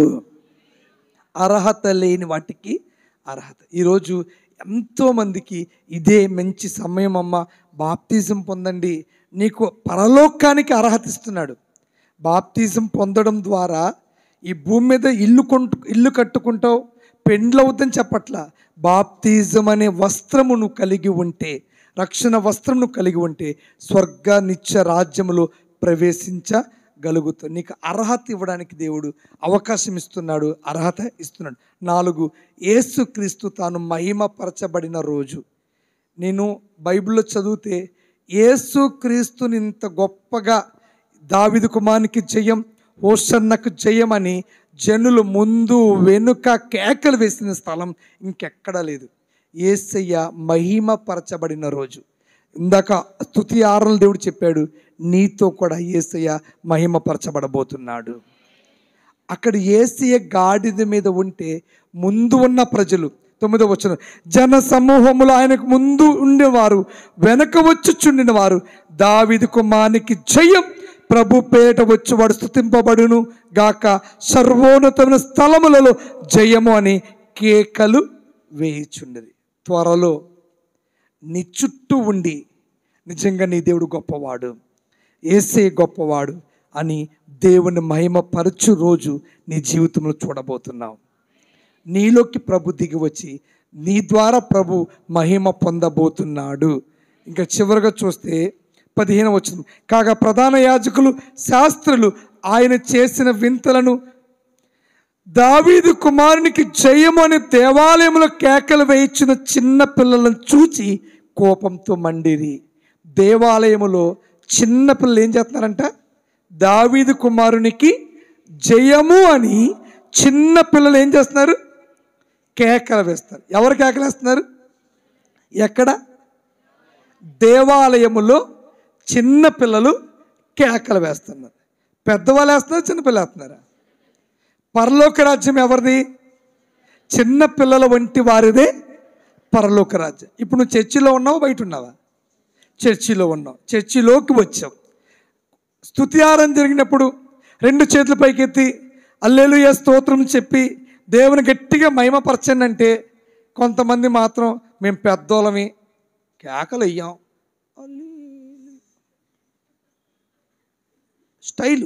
అర్హత లేని వాటికి అర్హత. ఈరోజు ఎంతోమందికి ఇదే మంచి సమయం అమ్మ, బాప్తిజం పొందండి, నీకు పరలోకానికి అర్హత ఇస్తున్నాడు. బాప్తిజం పొందడం ద్వారా ఈ భూమి మీద ఇల్లు కట్టుకుంటావు, పెండ్లవుద్దని చెప్పట్లా. బాప్తిజం అనే వస్త్రము నువ్వు కలిగి ఉంటే, రక్షణ వస్త్రం నువ్వు కలిగి ఉంటే స్వర్గ నిత్య రాజ్యములో ప్రవేశించగలుగుతావు. నీకు అర్హత ఇవ్వడానికి దేవుడు అవకాశం ఇస్తున్నాడు, అర్హత ఇస్తున్నాడు. 4, యేసుక్రీస్తు తాను మహిమపరచబడిన రోజు. నేను బైబిల్లో చదివితే యేసుక్రీస్తుని ఇంత గొప్పగా దావీదు కుమారునికి జయం, హోసన్నకు జయమని జనులు ముందు వెనుక కేకలు వేసిన స్థలం ఇంకెక్కడా లేదు. యేసయ్య మహిమపరచబడిన రోజు. ఇందాక స్తుతి 6 దేవుడు చెప్పాడు, నీతో కూడా యేసయ్య మహిమపరచబడబోతున్నాడు. అక్కడ యేసయ్య గాడిద మీద ఉంటే ముందు ఉన్న ప్రజలు, 9వ వచనం, జన సమూహములు ఆయనకు ముందు ఉండేవారు, వెనక వచ్చుచుండిన వారు దావీదు కుమారునికి జయం, ప్రభు పేట వచ్చేవాడు స్తుతింపబడును గాక, సర్వోన్నతమైన స్థలములలో జయము అని కేకలు వేయుచుండేది. త్వరలో నీ చుట్టూ ఉండి నిజంగా నీ దేవుడు గొప్పవాడు, యేసే గొప్పవాడు అని దేవుని మహిమపరచు రోజు నీ జీవితంలో చూడబోతున్నావు. నీలోకి ప్రభు దిగి వచ్చి నీ ద్వారా ప్రభు మహిమ పొందబోతున్నాడు. ఇంకా చివరిగా చూస్తే 15వ వచనం, కాగా ప్రధాన యాజకులు శాస్త్రులు ఆయన చేసిన వింతలను, దావీదు కుమారునికి జయము అని దేవాలయంలో కేకలు వేయించిన చిన్న పిల్లలను చూచి కోపంతో మండిరి. దేవాలయములో చిన్న పిల్లలు ఏం చేస్తున్నారంట? దావీదు కుమారునికి జయము అని చిన్న పిల్లలు ఏం చేస్తున్నారు? కేకలు వేస్తారు. ఎవరు కేకలు వేస్తున్నారు? ఎక్కడ? దేవాలయములో చిన్న పిల్లలు కేకలు వేస్తున్నారు. పెద్దవాళ్ళు వేస్తున్నారు, చిన్నపిల్లలు వేస్తున్నారా? పరలోక రాజ్యం ఎవరిది? చిన్న పిల్లల వంటి వారిదే పరలోక రాజ్యం. ఇప్పుడు నువ్వు చర్చిలో ఉన్నావా, బయట ఉన్నావా? చర్చిలో ఉన్నావు. చర్చిలోకి వచ్చావు. స్తుతి ఆరాధన జరిగినప్పుడు 2 చేతుల పైకెత్తి హల్లెలూయా స్తోత్రం చెప్పి దేవుని గట్టిగా మహిమపరచండి అంటే, కొంతమంది మాత్రం మేము పెద్దోళ్ళమి కేకలు వెయ్యాం, స్టైలు.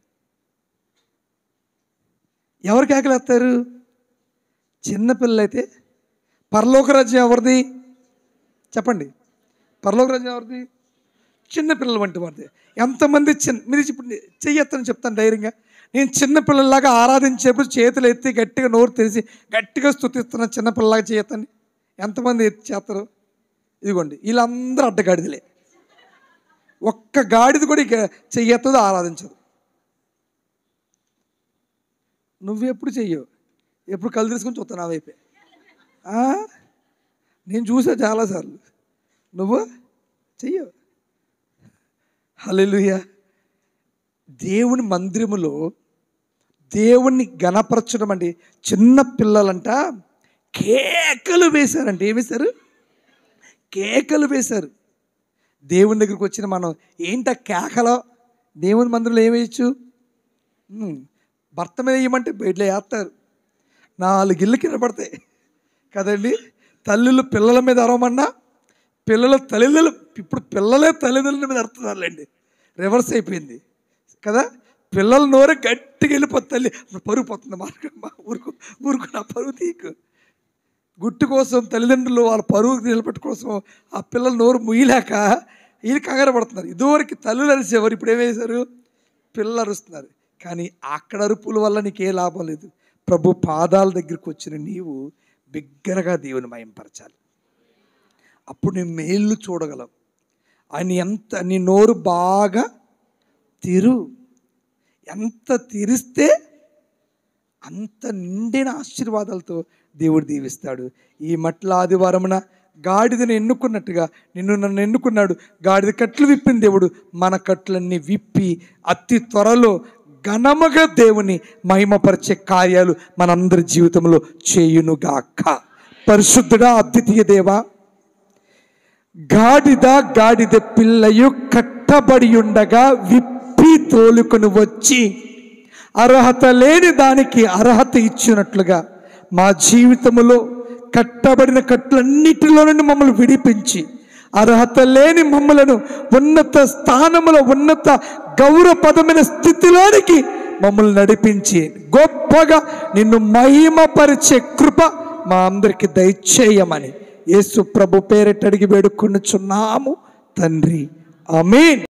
ఎవరు కేకలు వేస్తారు? చిన్నపిల్లలైతే. పరలోక రాజ్యం ఎవరిది చెప్పండి? పరలోక రాజ్యం ఎవరిది? చిన్నపిల్లల వంటి వారిది. ఎంతమంది మీరు ఇప్పుడు చెయ్యొత్తని చెప్తాను ధైర్యంగా. నేను చిన్నపిల్లలాగా ఆరాధించేప్పుడు చేతులు ఎత్తి గట్టిగా నోరు తెరిచి గట్టిగా స్తుతిస్తున్నా చిన్నపిల్లలాగా చేయొత్తని ఎంతమంది ఎత్తి చేస్తారు? ఇదిగోండి, వీళ్ళందరూ అడ్డగాడిదలే. ఒక్క గాడిద కూడా ఇక చెయ్యొత్తదు, ఆరాధించదు. నువ్వెప్పుడు చెయ్యవు, ఎప్పుడు కళ్ళు తీసుకొని చూస్తావు నా వైపే. నేను చూసా చాలాసార్లు. నువ్వు చెయ్యవు. హల్లెలూయా. దేవుని మందిరములో దేవుణ్ణి గణపరచడం అంటే చిన్న పిల్లలంట కేకలు వేశారంటే. ఏమేశారు? కేకలు వేశారు. దేవుని దగ్గరికి వచ్చిన మనం ఏంట కేకలో? దేవుని మందిరంలో ఏమేయచ్చు? భర్త మీద వేయమంటే బయటలో వేస్తారు. 4 ఇళ్ళు కింద పడతాయి కదండి. తల్లులు పిల్లల మీద అరవమన్నా పిల్లల తల్లిదండ్రులు, ఇప్పుడు పిల్లలే తల్లిదండ్రుల మీద అరుతున్నారులేండి. రివర్స్ అయిపోయింది కదా. పిల్లల నోరే గట్టిగా వెళ్ళిపోతుంది. తల్లి పరుగు పోతుంది, మార్గమ్మా ఊరుకు నా పరుగు తీకు. గుట్టు కోసం తల్లిదండ్రులు వాళ్ళ పరుగు నిలబెట్టు కోసం ఆ పిల్లల నోరు ముయ్యలేక వీళ్ళు కంగారు పడుతున్నారు. ఇదివరకు తల్లులు అరిసేవారు, ఇప్పుడు ఏమేశారు? పిల్లలు అరుస్తున్నారు. కానీ అక్కడ అరుపుల వల్ల నీకే లాభం లేదు. ప్రభు పాదాల దగ్గరికి వచ్చిన నీవు బిగ్గరగా దేవుని మహిమపరచాలి. అప్పుడు నీ మేళ్ళు చూడగలవు. ఆయన నీ నోరు బాగా ఎంత తెరిస్తే అంత నిండిన ఆశీర్వాదాలతో దేవుడు దీవిస్తాడు. ఈ మట్ల ఆదివారమున గాడిదను ఎన్నుకున్నట్టుగా నన్ను ఎన్నుకున్నాడు. గాడిద కట్లు విప్పిన దేవుడు మన కట్లన్నీ విప్పి అతి త్వరలో ఘనముగా దేవుని మహిమపరిచే కార్యాలు మనందరి జీవితంలో చేయునుగాక. పరిశుద్ధుడా, అద్వితీయ దేవా, గాడిద పిల్లయు కట్టబడి ఉండగా విప్పి తోలుకొని వచ్చి అర్హత లేని దానికి అర్హత ఇచ్చినట్లుగా మా జీవితంలో కట్టబడిన కట్లన్నిటిలో నుండి మమ్మల్ని విడిపించి అర్హత లేని మమ్మలను ఉన్నత స్థానములో ఉన్నత గౌరవపదమైన స్థితిలోనికి మమ్మల్ని నడిపించి గొప్పగా నిన్ను మహిమపరిచే కృప మా అందరికి దయచేయమని యేసు ప్రభు పేరిట అడిగి వేడుకొనుచున్నాము తండ్రి. ఆమేన్.